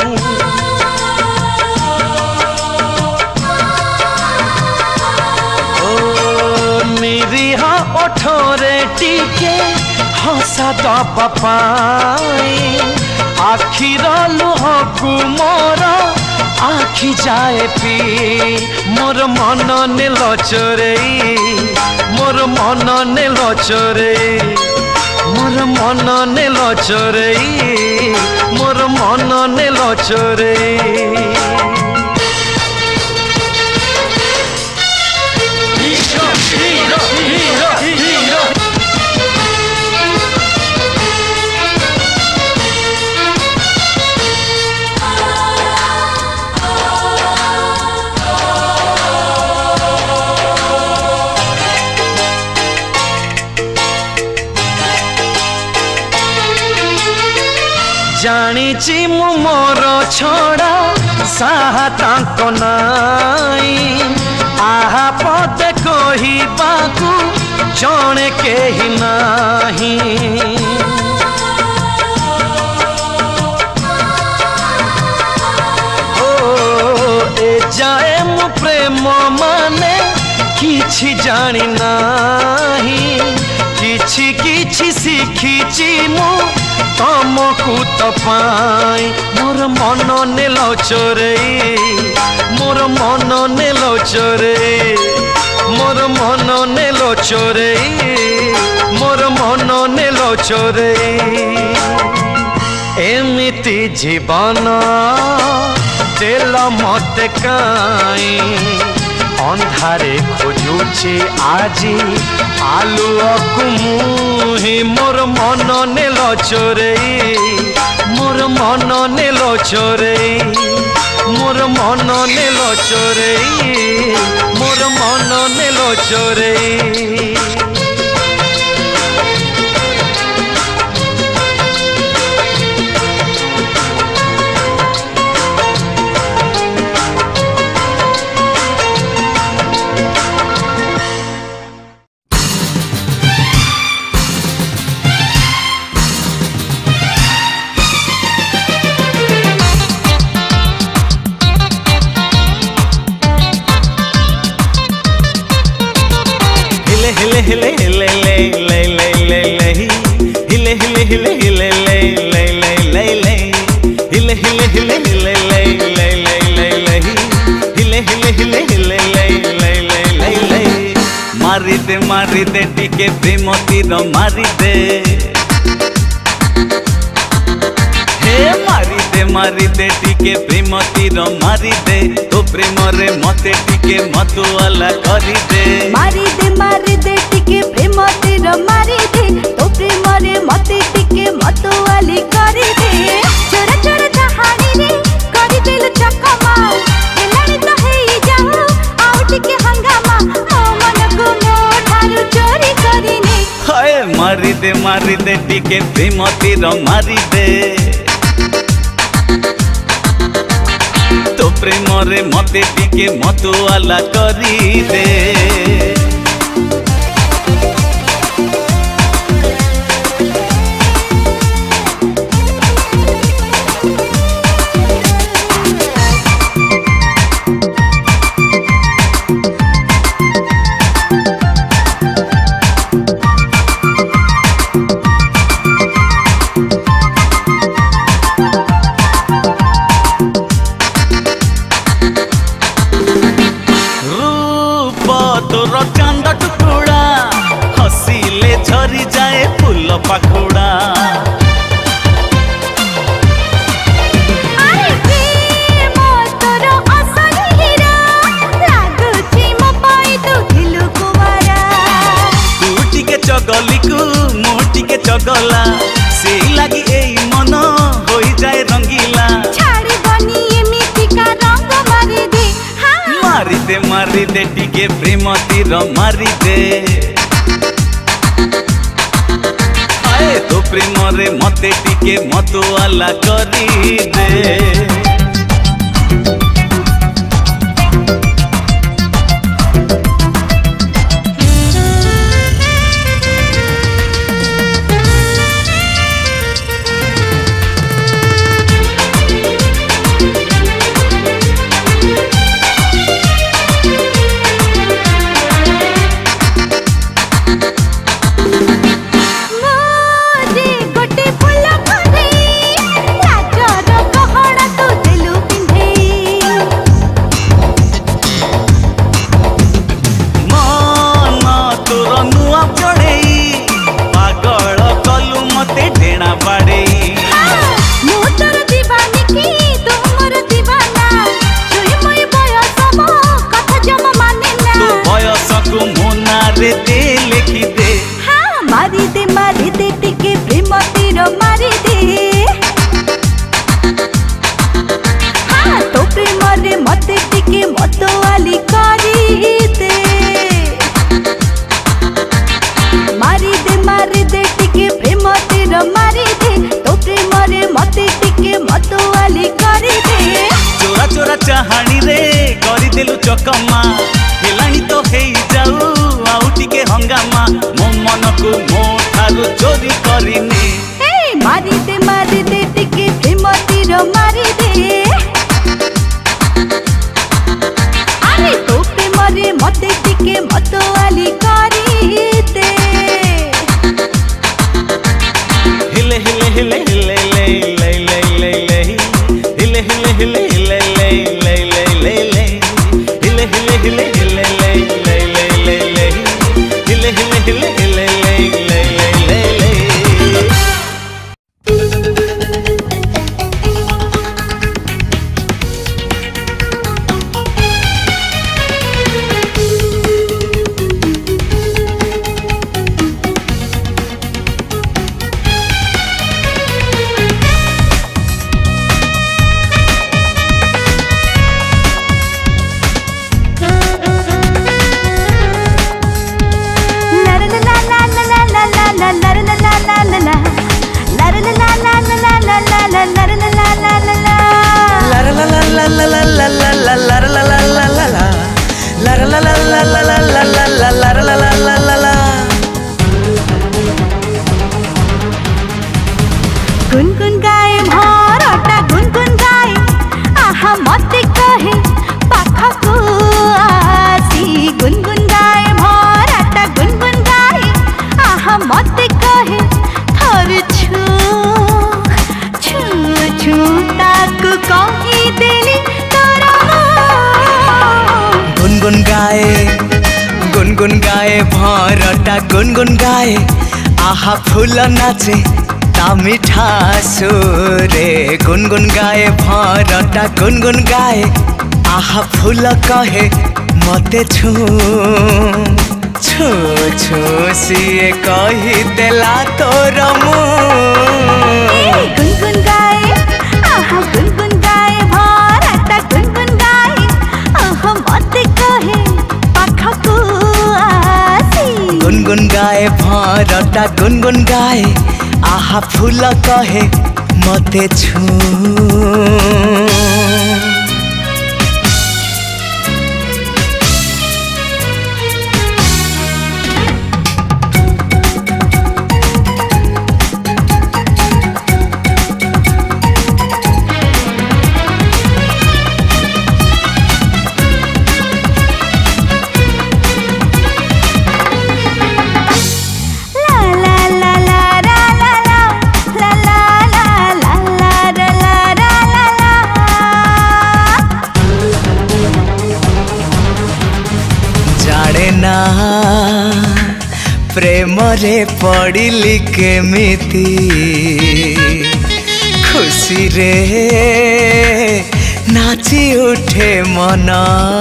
ओ निरीह ओठरे टिके हंसा दबा पाई आखिर लुह कुमोर आखि जाए पी मोर मन नेल चोरे मोर मन नेल चोरे मोर मन नेल चोरे मोर मन नेल चोरे हीरो हीरो हीरो हीरो जानी मु मोर छड़ा साहा तांको नाई आहा पद कहिबाकू जणे केही नाही ओ ए जाए मु प्रेम माने किछि जानी नाही किछि किछि शिखिछि मु तमकू तो पाई मोर मन नेल चोरे मोर मन नेल चोरे मोर मन नेल चोरे मोर मन नेल चोरे एमिति जीवन देल मते काई अंधारे खोजुची आजी आलुअकु मुही मोर मन नेल चोरे मोर मन नेल चोरे मोर मन नेल चोरे मोर मन नेल चोरे हिले हिले ले ले ले ले ले हिले हिले हिले हिले ले ले ले ले ले हिले हिले हिले हिले ले ले ले ले ले हिले हिले हिले हिले ले ले ले ले ले मारी दे मारी दे टिके प्रेम तीर मारी दे हे मारी दे मारी दे टिके प्रेम तीर मारी दे तो प्रेम रे मते टिके मतुआला करी दे मारी दे मारी दे टिके प्रेम तीर मारी दे तो प्रेम रे मते टिके मतुआली करी दे चोरा चोरा चाहानी रे करी देल चकमा एलानी तो हेई जाओ आउ टिके हंगामा मो मन को मो ठारू चोरी करिने हाय मारी दे मारी दे टिके प्रेम तीर मारी दे तो प्रेम रे मते टिके मतुआला करी दे पाखुड़ा चगली को मोटी के चगला से लगी ए मन हो जाए रंगीला छाड़ी बनी एमिति का रंग मारी दे हाँ मारी दे मारी दे टिके प्रेम तीर मारी दे आए तो प्रेम रे मते टिके मतुआला करी दे चाहाणी रे करदेलु चकमा हेलाणी तो हेई जाऊ आउ टिके हंगामा मो मन को मो ठारू चोरी करिनी ए मारी दे मारी दे टिके प्रेम तीर मारी दे अरे तो प्रेम रे मते टिके मतवाली करी दे हिले हिले हिले हिले ले ले ले ले हिले हिले हिले हिले ले ले ले ले हिले हिले हिले हिले ले ले ले ले हिले हिले हिले हिले ले ले ले ले गुनगुन गाए भरटा गुनगुन गाए आहा मते कहे पाखको आसी गुनगुन गाए भरटा गुनगुन गाए आहा मते कहे थर छु छु छु ताकु कहि देली तोरा गुनगुन गाए गुनगुन गाए भरटा गुनगुन गाए आहा फूल नाचे ता मिठा सुरे गुनगुन गाए भरटा गुनगुन गाए आहा फूल कहे मते छु छु छु सिए कही देला तोर गुनगुन गाए आहा गुनगुन गाए भरटा गुनगुन गाए आहा मते कहे पाखको आसी गुनगुन गाए भरटा गुनगुन गाए आहा फूल कहे मते छु प्रेम रे पड़िली केमिति खुशी रे नाची उठे मन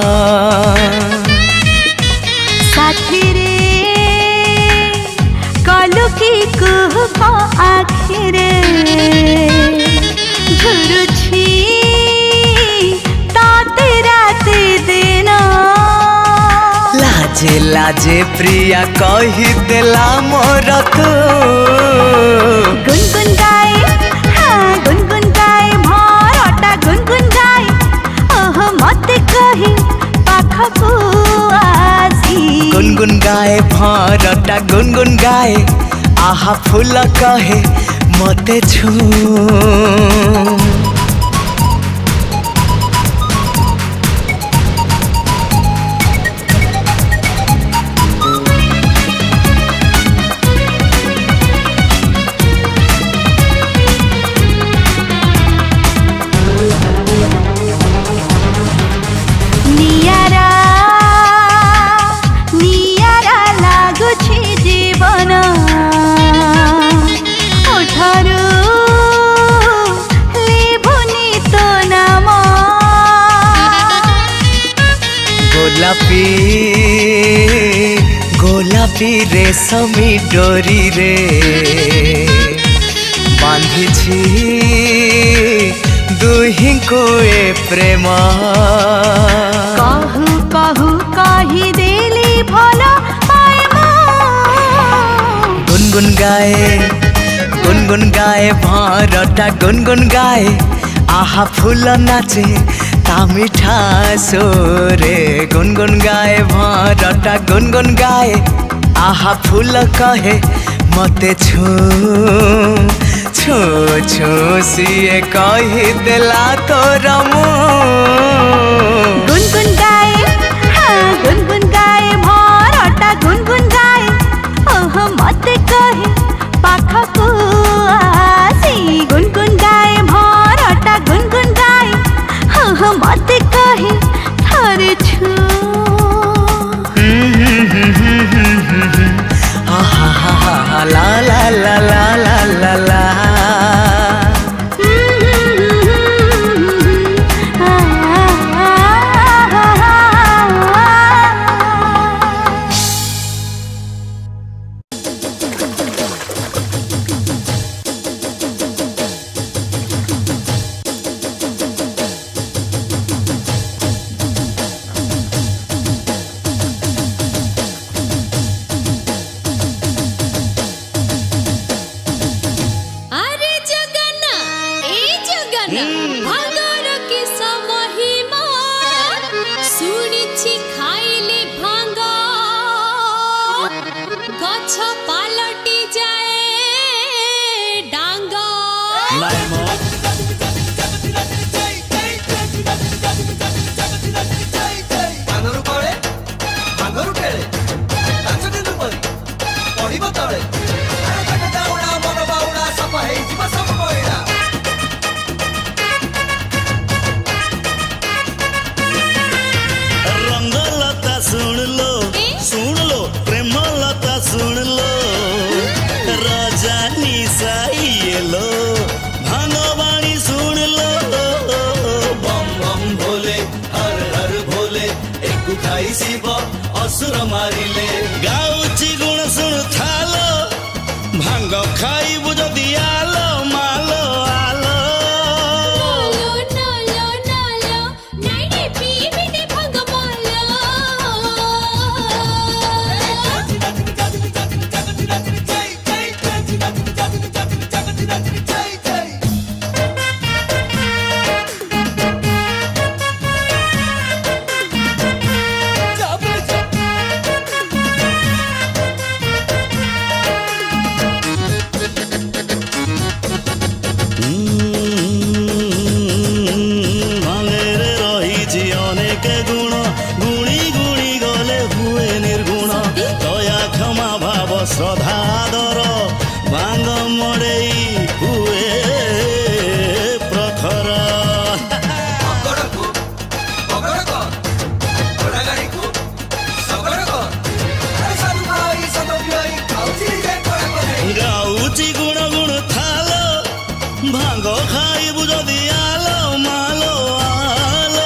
साथी रे कलु की कुह आखिरे घुरुछि ताते राते देना लाजे लाजे प्रिया कही देला मोर तू गुनगुन गाए हाँ गुनगुन गाए भरटा गुनगुन गाए ओह मते कही पाखको आसी गुनगुन गाए भरटा गुनगुन गाए आहा फूल कहे मते छु गोलापी गोलापी रेशमी डोरी रे बांधी दुही को ए प्रेम कहू कहू कही देली भला गुनगुन गाए गुनगुन गाए भरटा गुनगुन गाए आहा फूल नाचे ता मीठा सोरे गुनगुन गाए भरटा गुनगुन गाए आहा फूल कहे मते छू छू छू सिए कही देला तोर मुँह गुनगुन गाए हाँ गुनगुन गाए भरटा गुनगुन गाए ओह मते कहे पाखकु आसी गुनगुन गाए भरटा गुनगुन गाए ओह मते कहे थरे छू आहा हा हा ला ला ला ला ला ला ला असुर मारिले गाउची गुण सुनु थालो भांग खाइबु जदि आलो मालो आलो श्रद्धादर बांग मड़ई हुए प्रखर गाउची गुण गुण थालो भांग खाइबु जदि आलो मालो आलो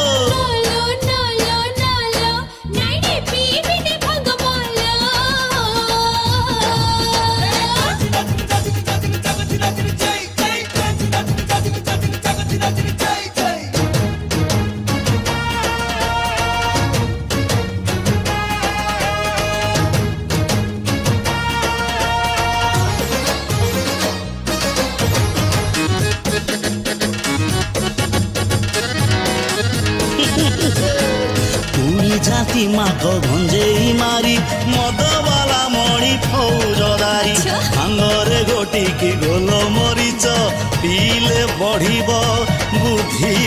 जाति माक भंजेई मारी मदवाला मणि फौजदारी भांगरे गोटिकी गोल मरीच पीले बढ़िब बुद्धि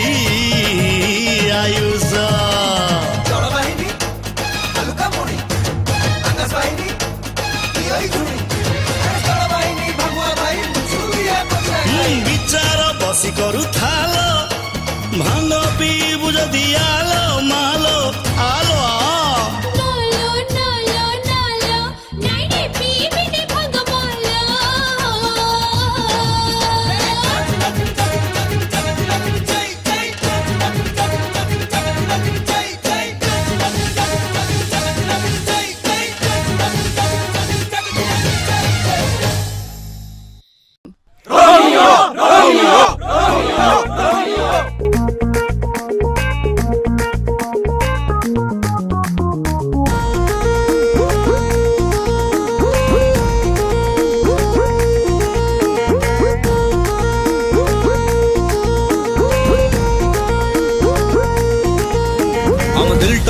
आयुष विचार बसी करू थालो भांग पीबु जदि आलो मालो आलो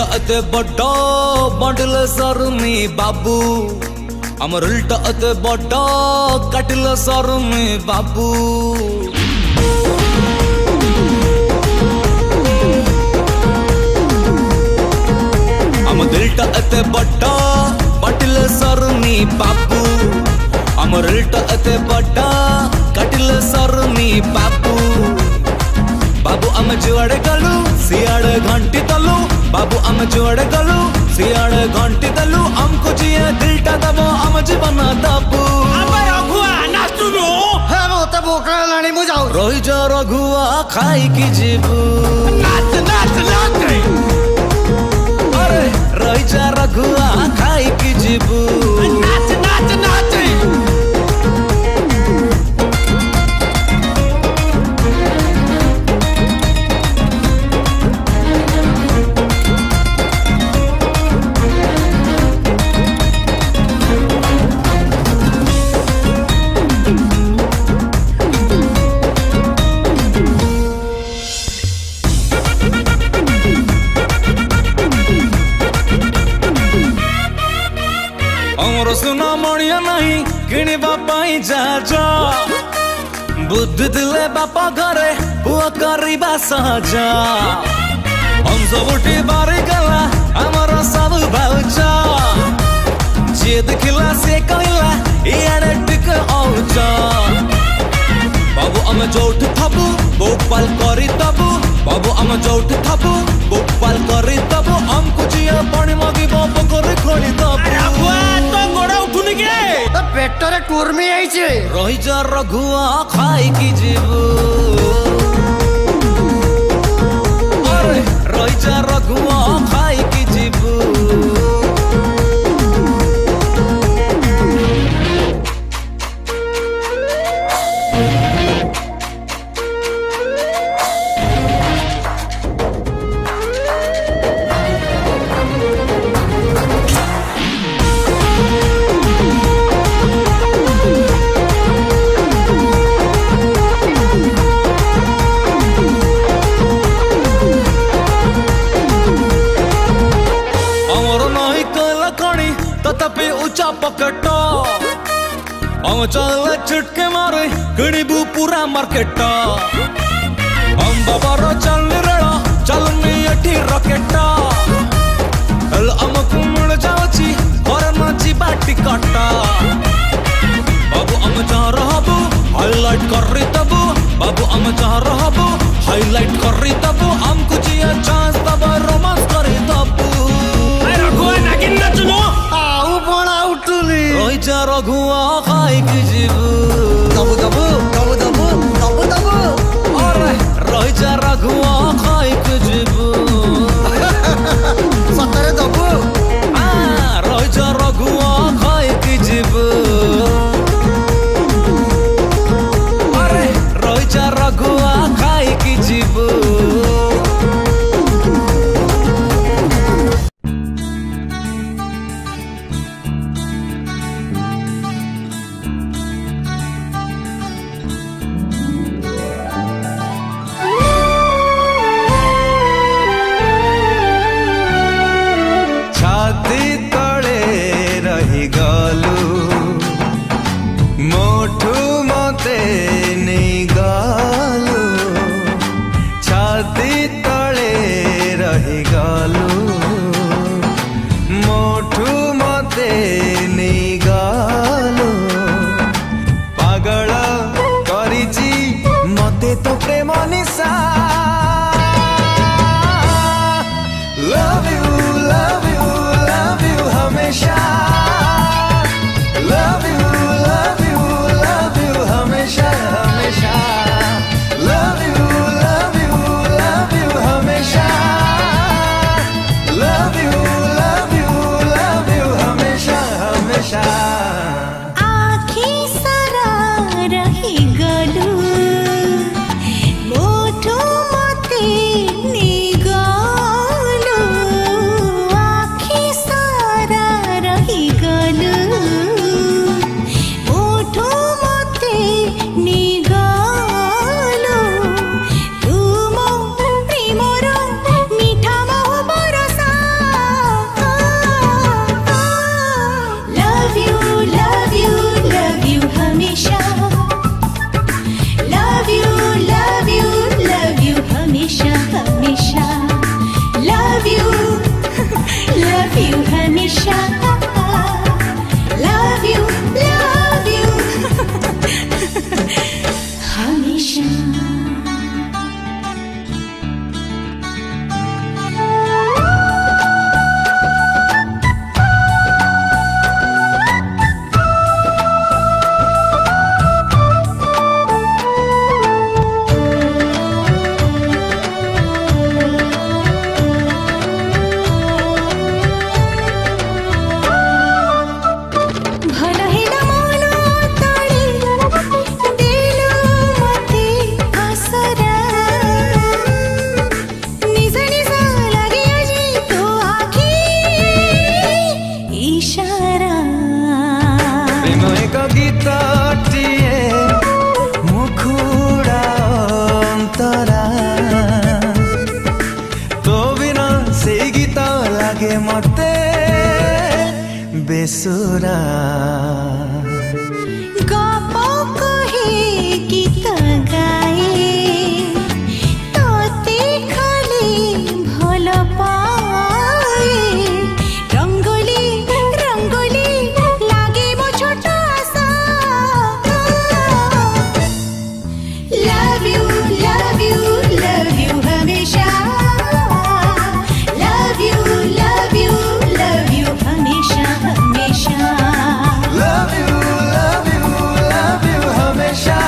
अते बड्डा बंडल सरमी बाबू आमर उल्टा अते बड्डा कटल सरमी बाबू आम दिलटा अते बड्डा बटल सरमी बाबू आमर उल्टा अते बड्डा कटल सरमी बाबू बाबू आम जुआड़े गलु सियाड़े घंटी तलु बाबू आम जुआड़े गलु सियाड़े घंटी तलु हमको जिए दिलटा दबो आम जीवन दबू रघुआ नाचुनु हे मोते भूख लानी मु जाऊ रोई जा रघुआ खाई की जीबू नाच नाच नाच अरे रोई जा रघुआ खाई की जीबू नाच नाच नाच सुना मणिया नहीं किणवा पाई जा जा बुद्धि दिले बापा घरे पुआ करिबा सहजा हम सब उठी बारी गला हमर सब भाउचा जे देखला से कहला इयारे टिक औचा बाबू हम जोठ थबू बोपाल करी तबू बाबू हम जोठ थबू बोपाल करी तबू हम कुजिया पानी मागी बाप करे खोली तबू पेटरे टूरमी आइছে रही जा रघुआ खाई की जीबू अरे रही जा रघुआ खाई की जीबू ऊंचा पकड़ो हम चल चुटके मारे गणिबू पूरा मार्केट हम बाबार चल रेड़ा चल एठी रॉकेट हेल हमको मिल जाउची और न जीवा टिकट बाबू हम जहाँ रहबू हाईलाइट करी तबू बाबू हम जहाँ रहबू हाईलाइट करी तबू हमको जिया चांस तब रोमांस करी तबू रघुआ नागिन नचनो आउ बड़ा उठुली रोई जा रघुआ खाई की जीबू दबू दबू दबू दबू दबू दबू अरे रोई जा रघुआ खाई की जीबू सतरे दबू हां रोई जा रघुआ खाई की जीबू अरे रोई जा रघुआ खाई की जीबू सुरा गप कहे गीत गाए तोते खाली भल पाए रंगोली रंगोली लागे मो छोट आशा love you love you love you हमेशा love you love you love you हमेशा हमेशा love you love you love you हमेशा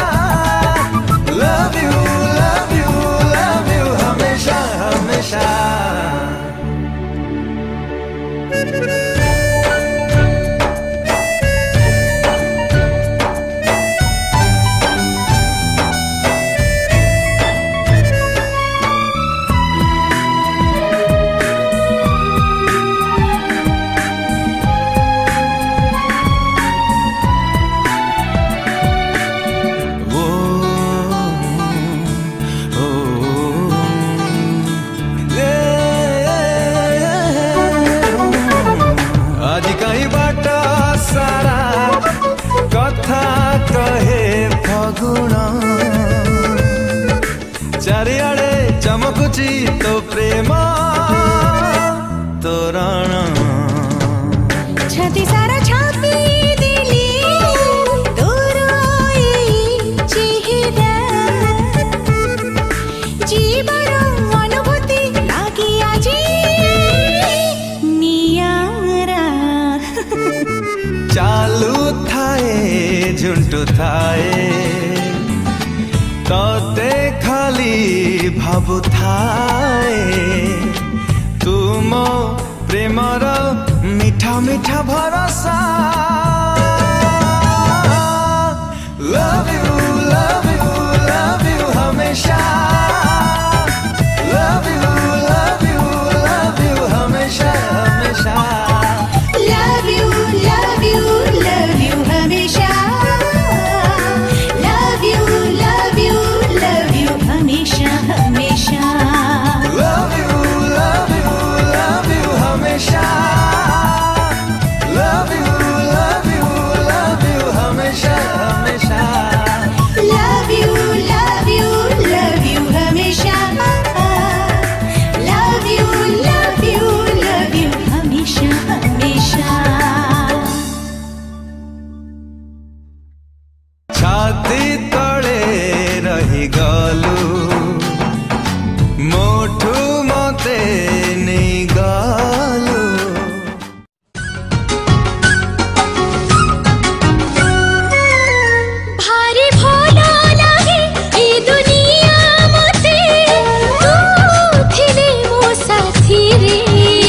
love you love you love you हमेशा हमेशा आज कई बाट सारा कथा कहे फगुण चारिआडे चमकुची तो प्रेम तोरण छाती सारा छापी दिली तोर चेहरा जीवन अनुभूति लागी आजी नियारा चालू थाए झुंटू थाए तोते खाली भाबु थाए तुम प्रेमर मीठा मीठा भरोसा love you love you love you हमेशा love you love you love you हमेशा हमेशा love you love you love you हमेशा love you love you love you हमेशा हमेशा love you love you love you हमेशा love you love you love you हमेशा हमेशा love you love you love you हमेशा love you love you love you हमेशा हमेशा छाती तले रही गलु मोठू मते नहीं गलु भारी भला लागे ए दुनिया मते तू थिले मो साथी रे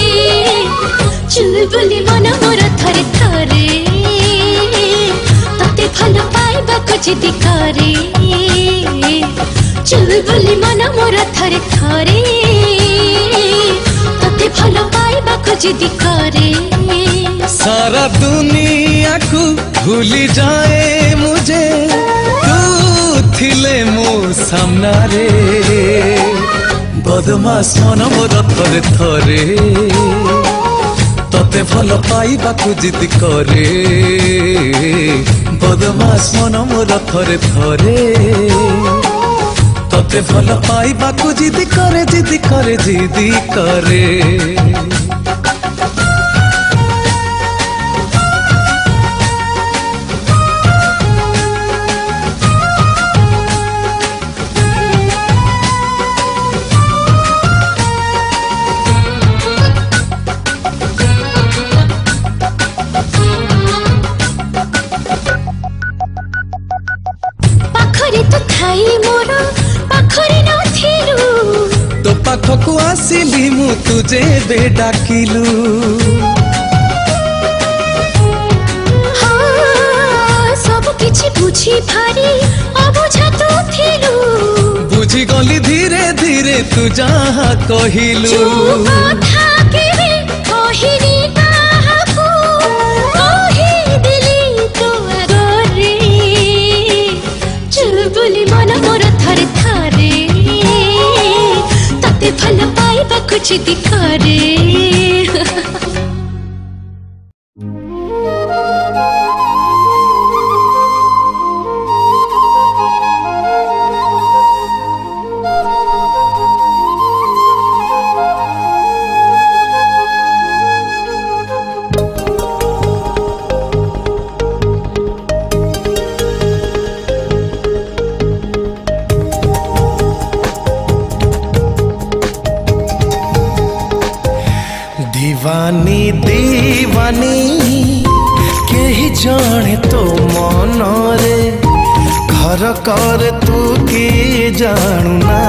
चुलबुली मन मोर थरे थरे तते भल पाइबा को जिदी करे चुलबुली मन मोर थरे थरे तते भल पाइबा को जिदी करे सारा दुनिया को भूली जाए मुझे तू थिले मो सामना रे बदमाश मन मोर थरे थरे तते भल पाइबाकू जिद करे बदमाश मन मोर थरे थरे तते भल पाइबाकू जिद करे जिद करे जिद करे पाखकू आसिली मु तुझे बे डाकिलु हाँ सब किछि बुझी भारी अबुझा तो थिलु बुझी गली धीरे धीरे तू जहाँ कहिलु जो कथा केबे कहिनी काहाकू कहि दिली तो आगरे चुलबुली मन मोर थरे थरे तते भल पाइबा कुछ दिखारे दीवानी केही जाने तो मन रे घर कर तू की जानू ना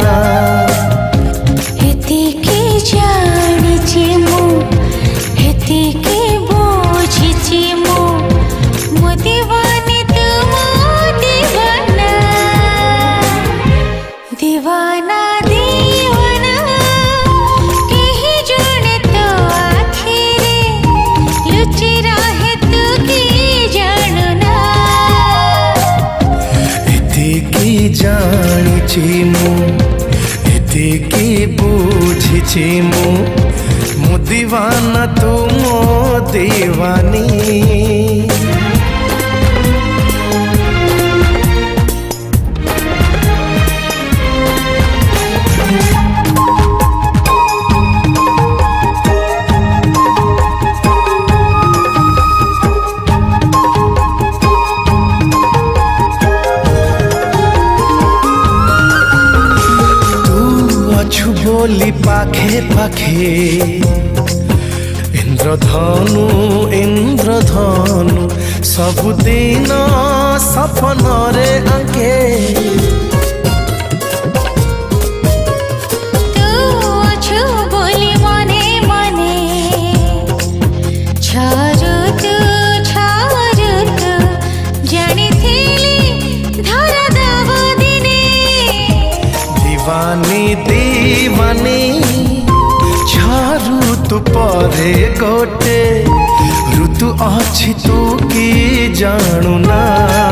हेतिके जानिछि मु हेतिके बुझिछि मु मो दीवानी तू मो दीवाना दीवाना दीवाना केही जाने तो आखिरे लुचि रहे तू की जानू ना एतिकी जानिछि मु एतिकी बुझिछि मु मो दीवाना तू मो दीवानी बोली पाखे पाखे इंद्रधनु इंद्रधनु सबुदिन सपन रे आंके तू अछु बोली मने मने छारू तू छारू तू जानी थीली धरा दब दिने दीवानी दीवानी छारू तू परे गोटे ऋतु अच्छी तू की जानू ना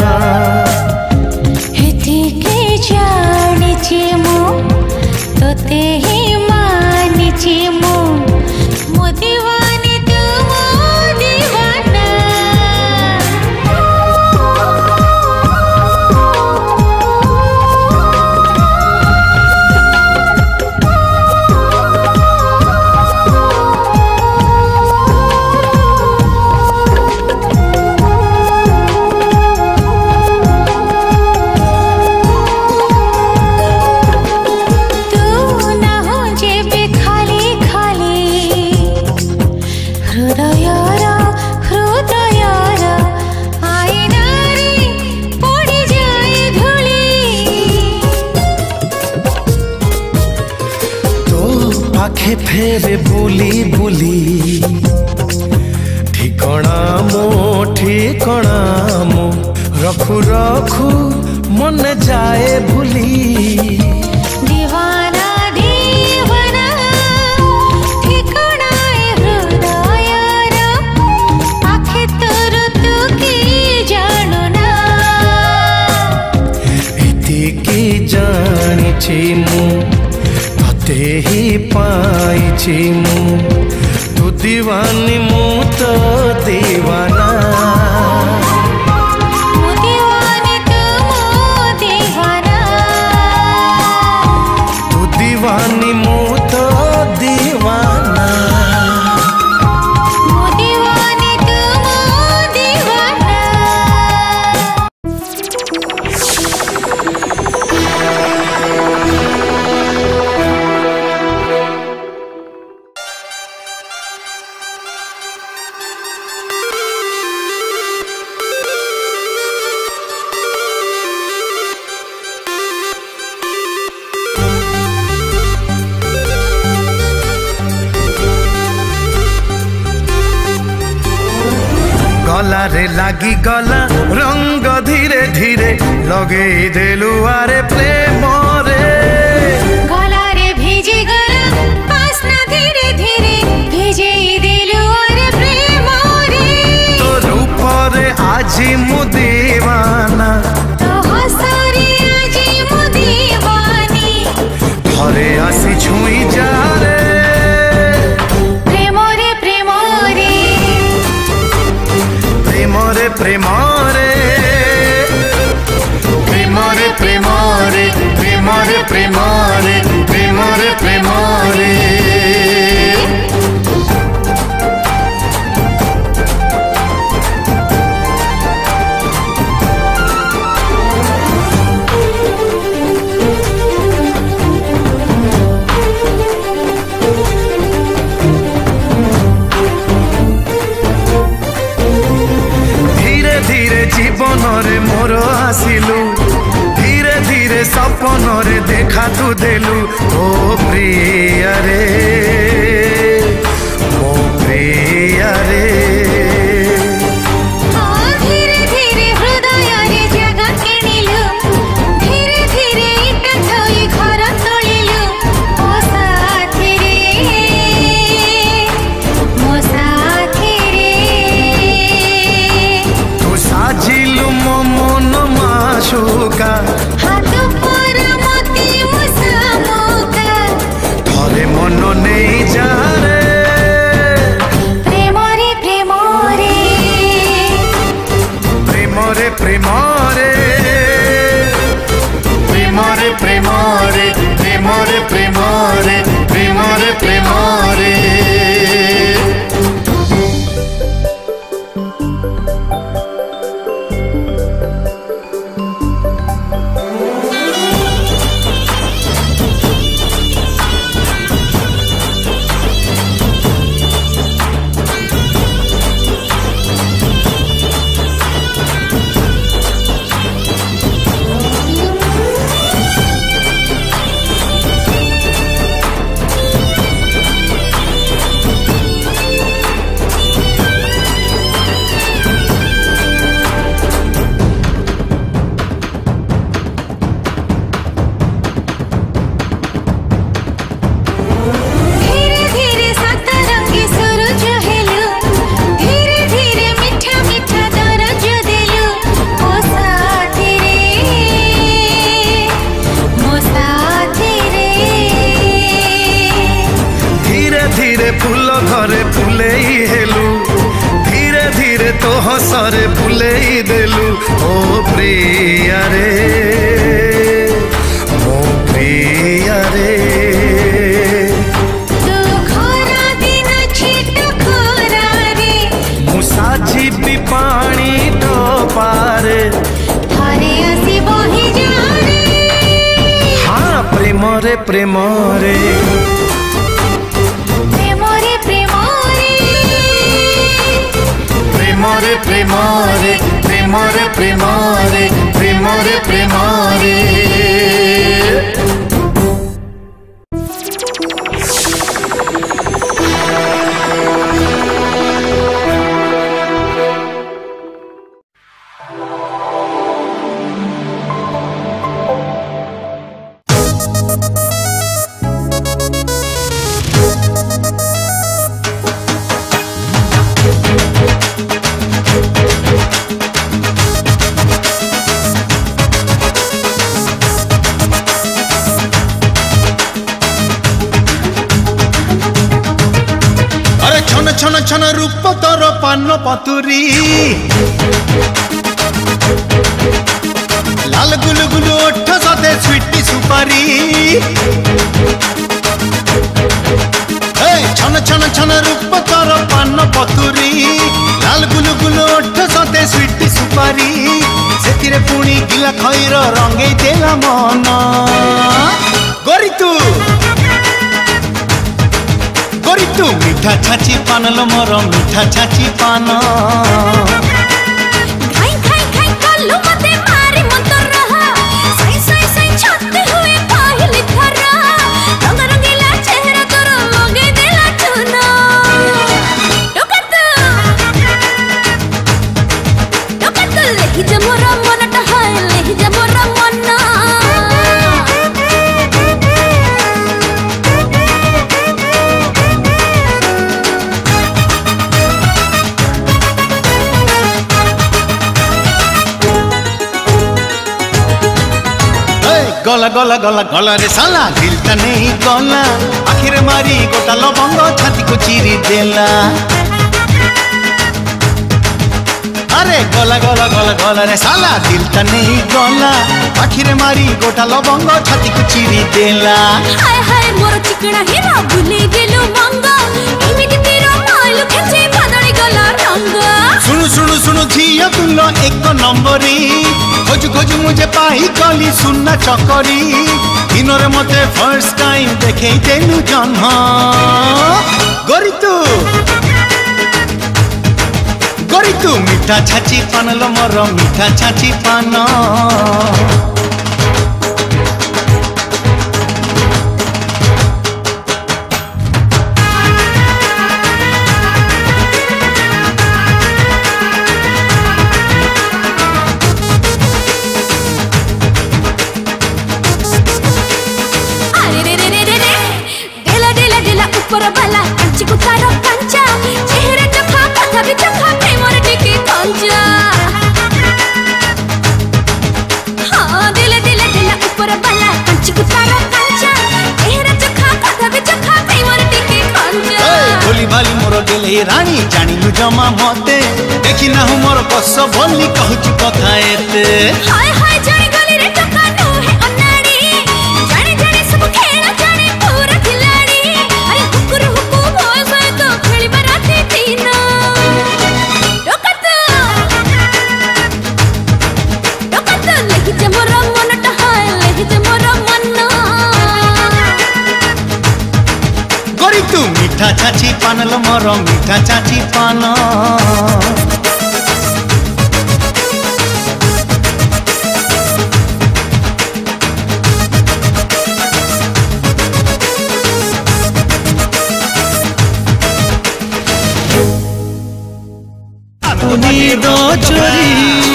हेतिके जानिछि मु तोते ही मानिछि मु मो दीवानी तू मो दीवाना आखे फेरे बुली बुली ठिकणा मो ठिकणा मो रखु रखु मन जाए भूली दीवाना दीवाना ठिकाना हृदय आखे तोर तू की जानू ना एतिकी जानिछि मु तते ही पाइछि मु तू दीवानी मु तो दीवाना मो दीवानी तू मो दीवाना तू दीवानी मु तो दीवाना मो दीवानी तू मो दीवाना गला रे लागी गला रंग धीरे धीरे लगे देलु आरे प्रेम रे गला रे भिजी गला बासना धीरे धीरे भिजे दिलु और प्रेम रे तो रूप रे आजी मु दीवाना तो हसरे आजी मु दीवानी घरे आसी छुई जा रे प्रेम रे प्रेम रे प्रेम रे प्रेम रे प्रेम रे प्रेम रे प्रेम रे प्रेम रे प्रेम रे प्रेम रे रातिरे सपन रे देखा तू देलु ओ प्रिया रे ओ प्रिया रे धीरे धीरे हृदय रे जगह किणिलु धीरे धीरे इकठोई घर तोलिलु ओ साथी रे मो साथी रे तू साजिलु मो मन माशुका हाथ पर मती मुसामुका थरे मन नहीं जा रे प्रेम रे प्रेम रे प्रेम रे प्रेम रे प्रेम रे प्रेम रे प्रेम रे प्रेम रे प्रेम रे प्रेम रे धीरे धीरे सतरंगी सूरज हेलु धीरे धीरे मीठा मीठा दरज देलु ओ साथी रे मो साथी रे धीरे धीरे फूल घरे फुलेई हेलु धीरे धीरे तो हसरे फुलेई देलु ओ प्रिया रे ओ प्रिया रे तू खरा दिन छिट खरा रे मुसाजी भी पानी तो पारे थरे आसी बही जा रे हाँ प्रेम रे प्रेम रे प्रेम रे प्रेम रे प्रेम रे प्रेम रे प्रेम रे प्रेम रे प्रेम रे प्रेम रे अरे छन छन छन रूप तोर पान पतुरी लाल गुलु गुलु ओठ सते स्वीटी सुपारी ए छन छन छन रूप तोर पान पतुरी लाल गुलु गुलु ओठ सते स्वीटी सुपारी सेतिरे पुणी गिला खैर रंगई देला मन गोरी तू गोरी तू मीठा छाची पान लो मोर मीठा छाची पान खाई खाई खाई कल्लू मते मारी मंतर रहा साई साई साई छाते हुए पहली थरा रंग रंगीला चेहरा तोर लगे देला चुना टोकत टोकत लेहि जे मोर मनटा हाय लेहि जे मोर मन गला गला गला गला रे साला दिलता नहीं गला आखिर मारी गोटा लवंग छाती को चीरी देला अरे गला गला गला गला रे साला दिलता नहीं गला आखिर मारी गोटा लवंग छाती को चीरी देला हाय हाय मोर चिकना हीरा भूले गेलो मंगा इमिति तेरा माइल खेचे बदली गला रंग सुनु सुनु सुनु झिया तुलो एक नंबरी खोज खोज मुझे पाही कली सुनना चकरी दिनरे मते फर्स्ट टाइम देखे देलु जन्म गोरी तू गोरी तू मीठा छाची पान लो मोर मीठा छाची पान ऊपर बला कंच कुतारा कंचा एहरा चखा कथा भी चखा प्रेमर टिके कंचा बोली बाली मोर गेले रानी जानिलु जमा मते देखि ना मोर कस बोली कहूची कथा एते हाय हाय जाने गली रे टका नो है अनाड़ी जाने जाने सब खेला जाने पूरा खिलाड़ी अरे हुकुर हुकु भोय भोय तो खेली बराती तीना डोकत डोकत लेहि जे मोर मन टहाय लेहि जे मोर मन गोरी तू मीठा चाची पानल मोर मीठा चाची पान दो चोरी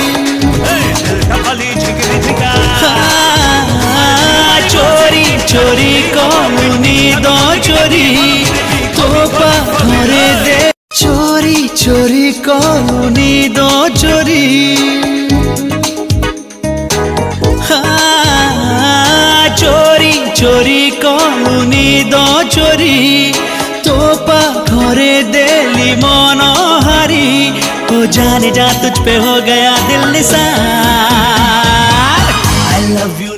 चोरी चोरी कौनी दो चोरी तो पाथरे दे चोरी चोरी कौनी दो चोरी चोरी चोरी कौनी दो चोरी तो पाथरे देली मन हारी ओ जाने जा तुझ पे हो गया दिल निसार I love you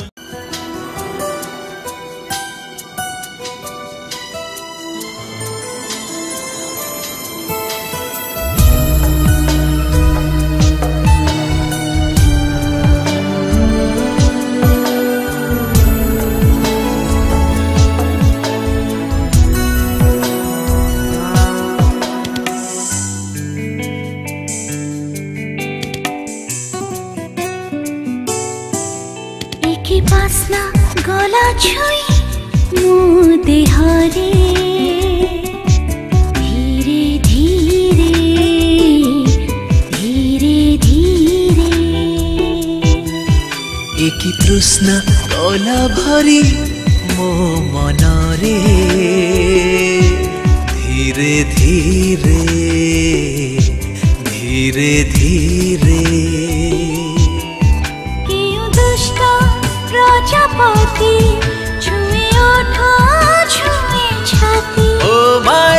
बासना गला छुई मो देहरे धीरे धीरे धीरे धीरे एक तृष्णा गला भरी मो मनरे धीरे धीरे धीरे धीरे प्रजापति छुए ओठा छुए छाती Oh my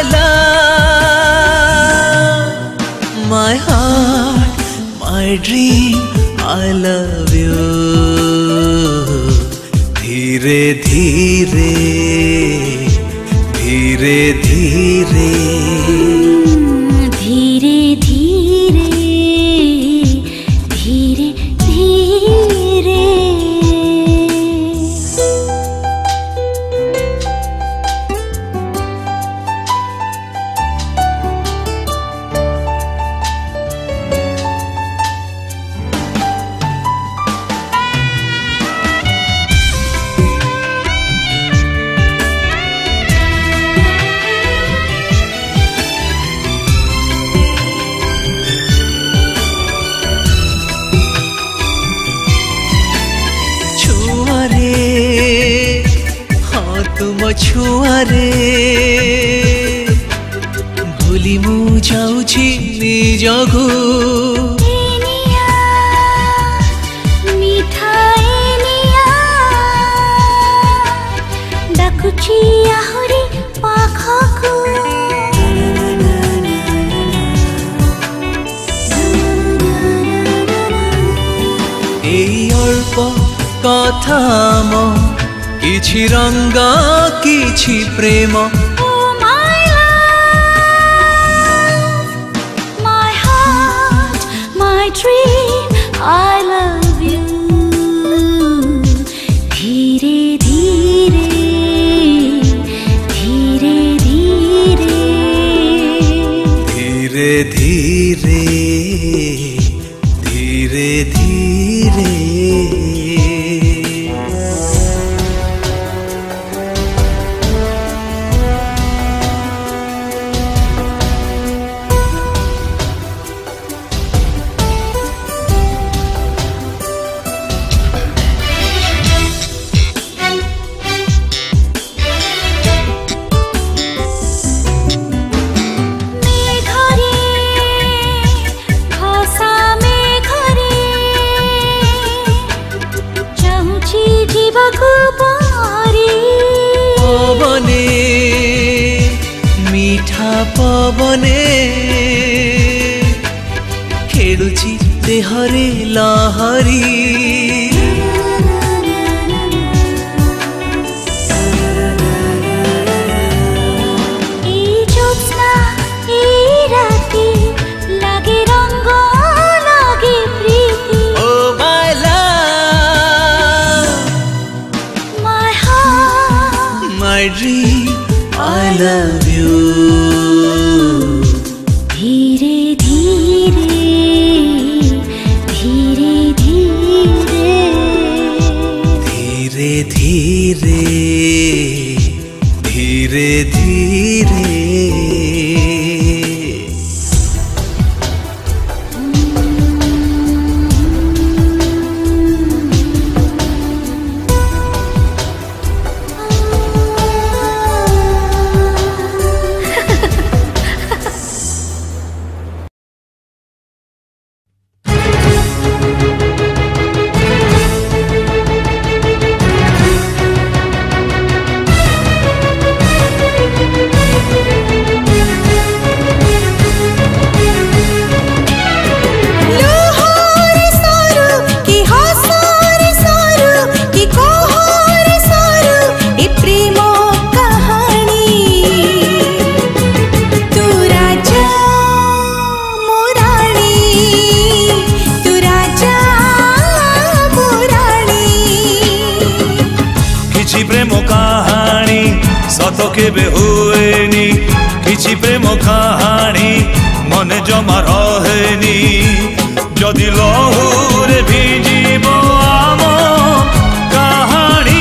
love, my heart, my dream, I love you. धीरे धीरे धीरे धीरे धीरे धीरे धीरे धीरे तुम छुआरे भूली मु जाऊछी निजगु मीठा एनिया डाकुची आहुरी पाखकु एई अल्प कथा मो किछि रंग किछि प्रेम dream I love you धीरे धीरे धीरे धीरे धीरे धीरे धीरे धीरे जी नाचिबाकु पारी पवने मीठा पवने खेलुची देहरे लहरी I love you धीरे धीरे धीरे धीरे धीरे धीरे धीरे धीरे केबे हुएनी किछि प्रेम कहानी मन जमा रहेनी जदि लहुरे भिजिब आम कहानी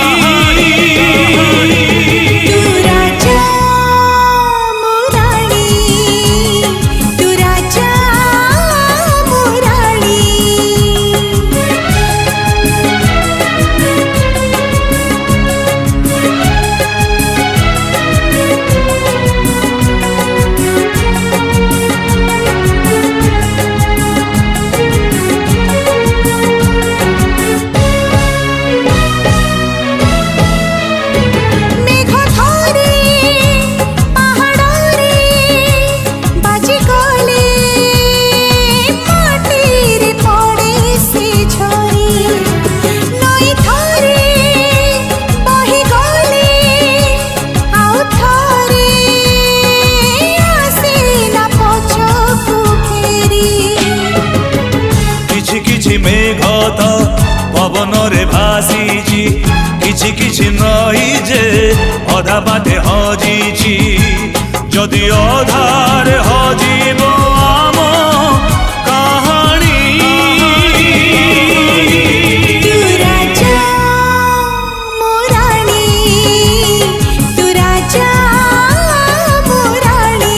पवन रे भासीची किछि किछि नई जे अधा बाटे हजीची जदि अधारे हजीब आम कहानी तू राजा मोरानी तू राजा मोरानी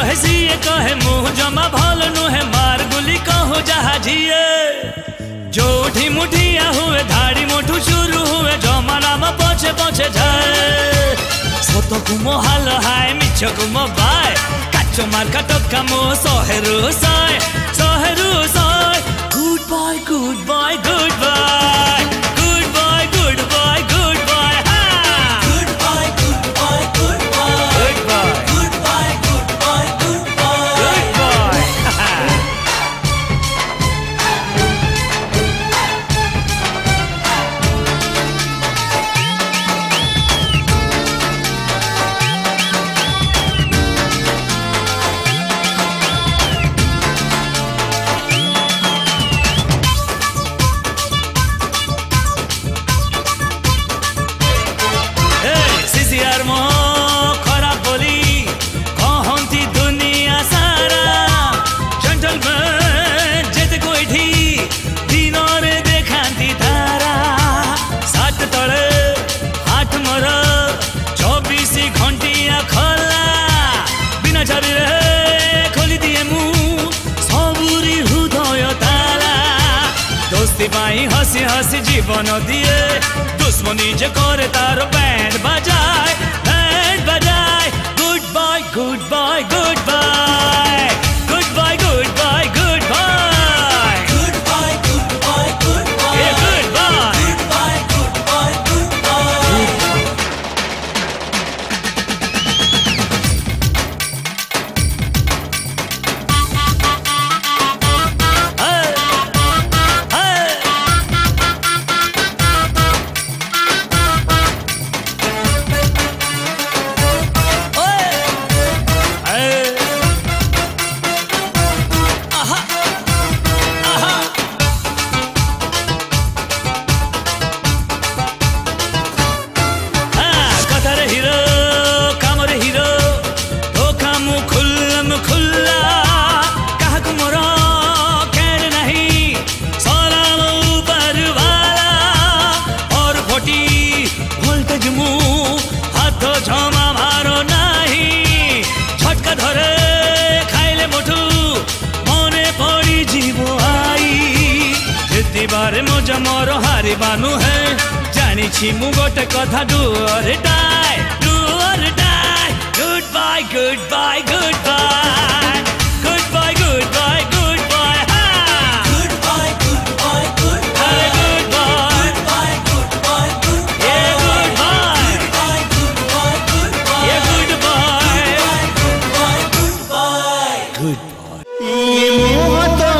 कहे सीए कहे मुँह जमा भल नुहे मार गुली कहो जहाजिए जोठी मुठिया हुए धाड़ी मुठू शुरू हुए जमाना में पछे पछे जाए सत कुमो हाल हाय मिछ कुमो बाय काचो मार का टक्का मो सहेरु साय सहेरु साय goodbye goodbye goodbye goodbye goodbye goodbye goodbye goodbye goodbye goodbye goodbye goodbye goodbye goodbye हसी हसी जीवन दिए दुश्मनी जे करे तार बैंड बजाए बैंड बजाए goodbye goodbye goodbye goodbye goodbye goodbye goodbye goodbye goodbye goodbye goodbye goodbye goodbye बारे मोजा मोर हारी बानु है जानी छी मु गोटे कथा do or die do or die goodbye goodbye goodbye goodbye goodbye goodbye goodbye goodbye goodbye goodbye goodbye goodbye goodbye goodbye goodbye goodbye goodbye goodbye ये मोह तो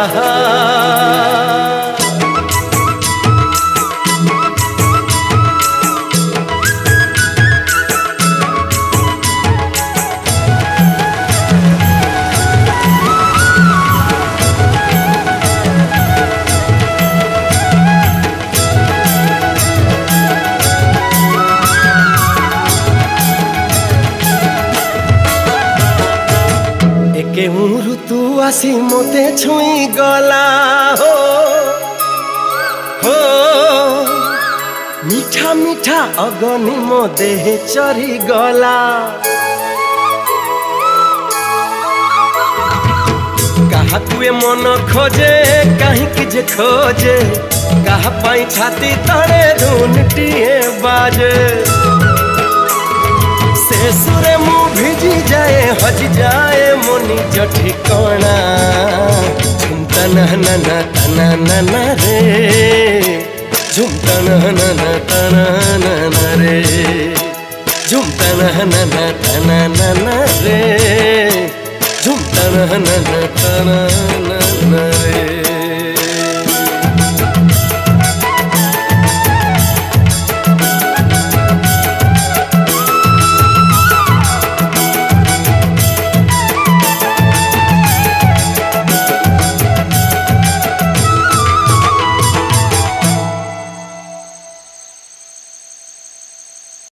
केहू ऋतु आसी मोते छुई गला हो हो मीठा मीठा अगनी मो देह चरी गला कहा कुए मन खोजे कहीं कि जे खोजे कहा पाई छाती तड़े धुनटिए बाजे से सुरे मुँह भिजी जाए हज जाए मोनी जो ठिकाना झुमता न न न तना न न रे झुमता न न न तना न न रे झुमता न न न तना न न रे झुमता न न न तना न न रे।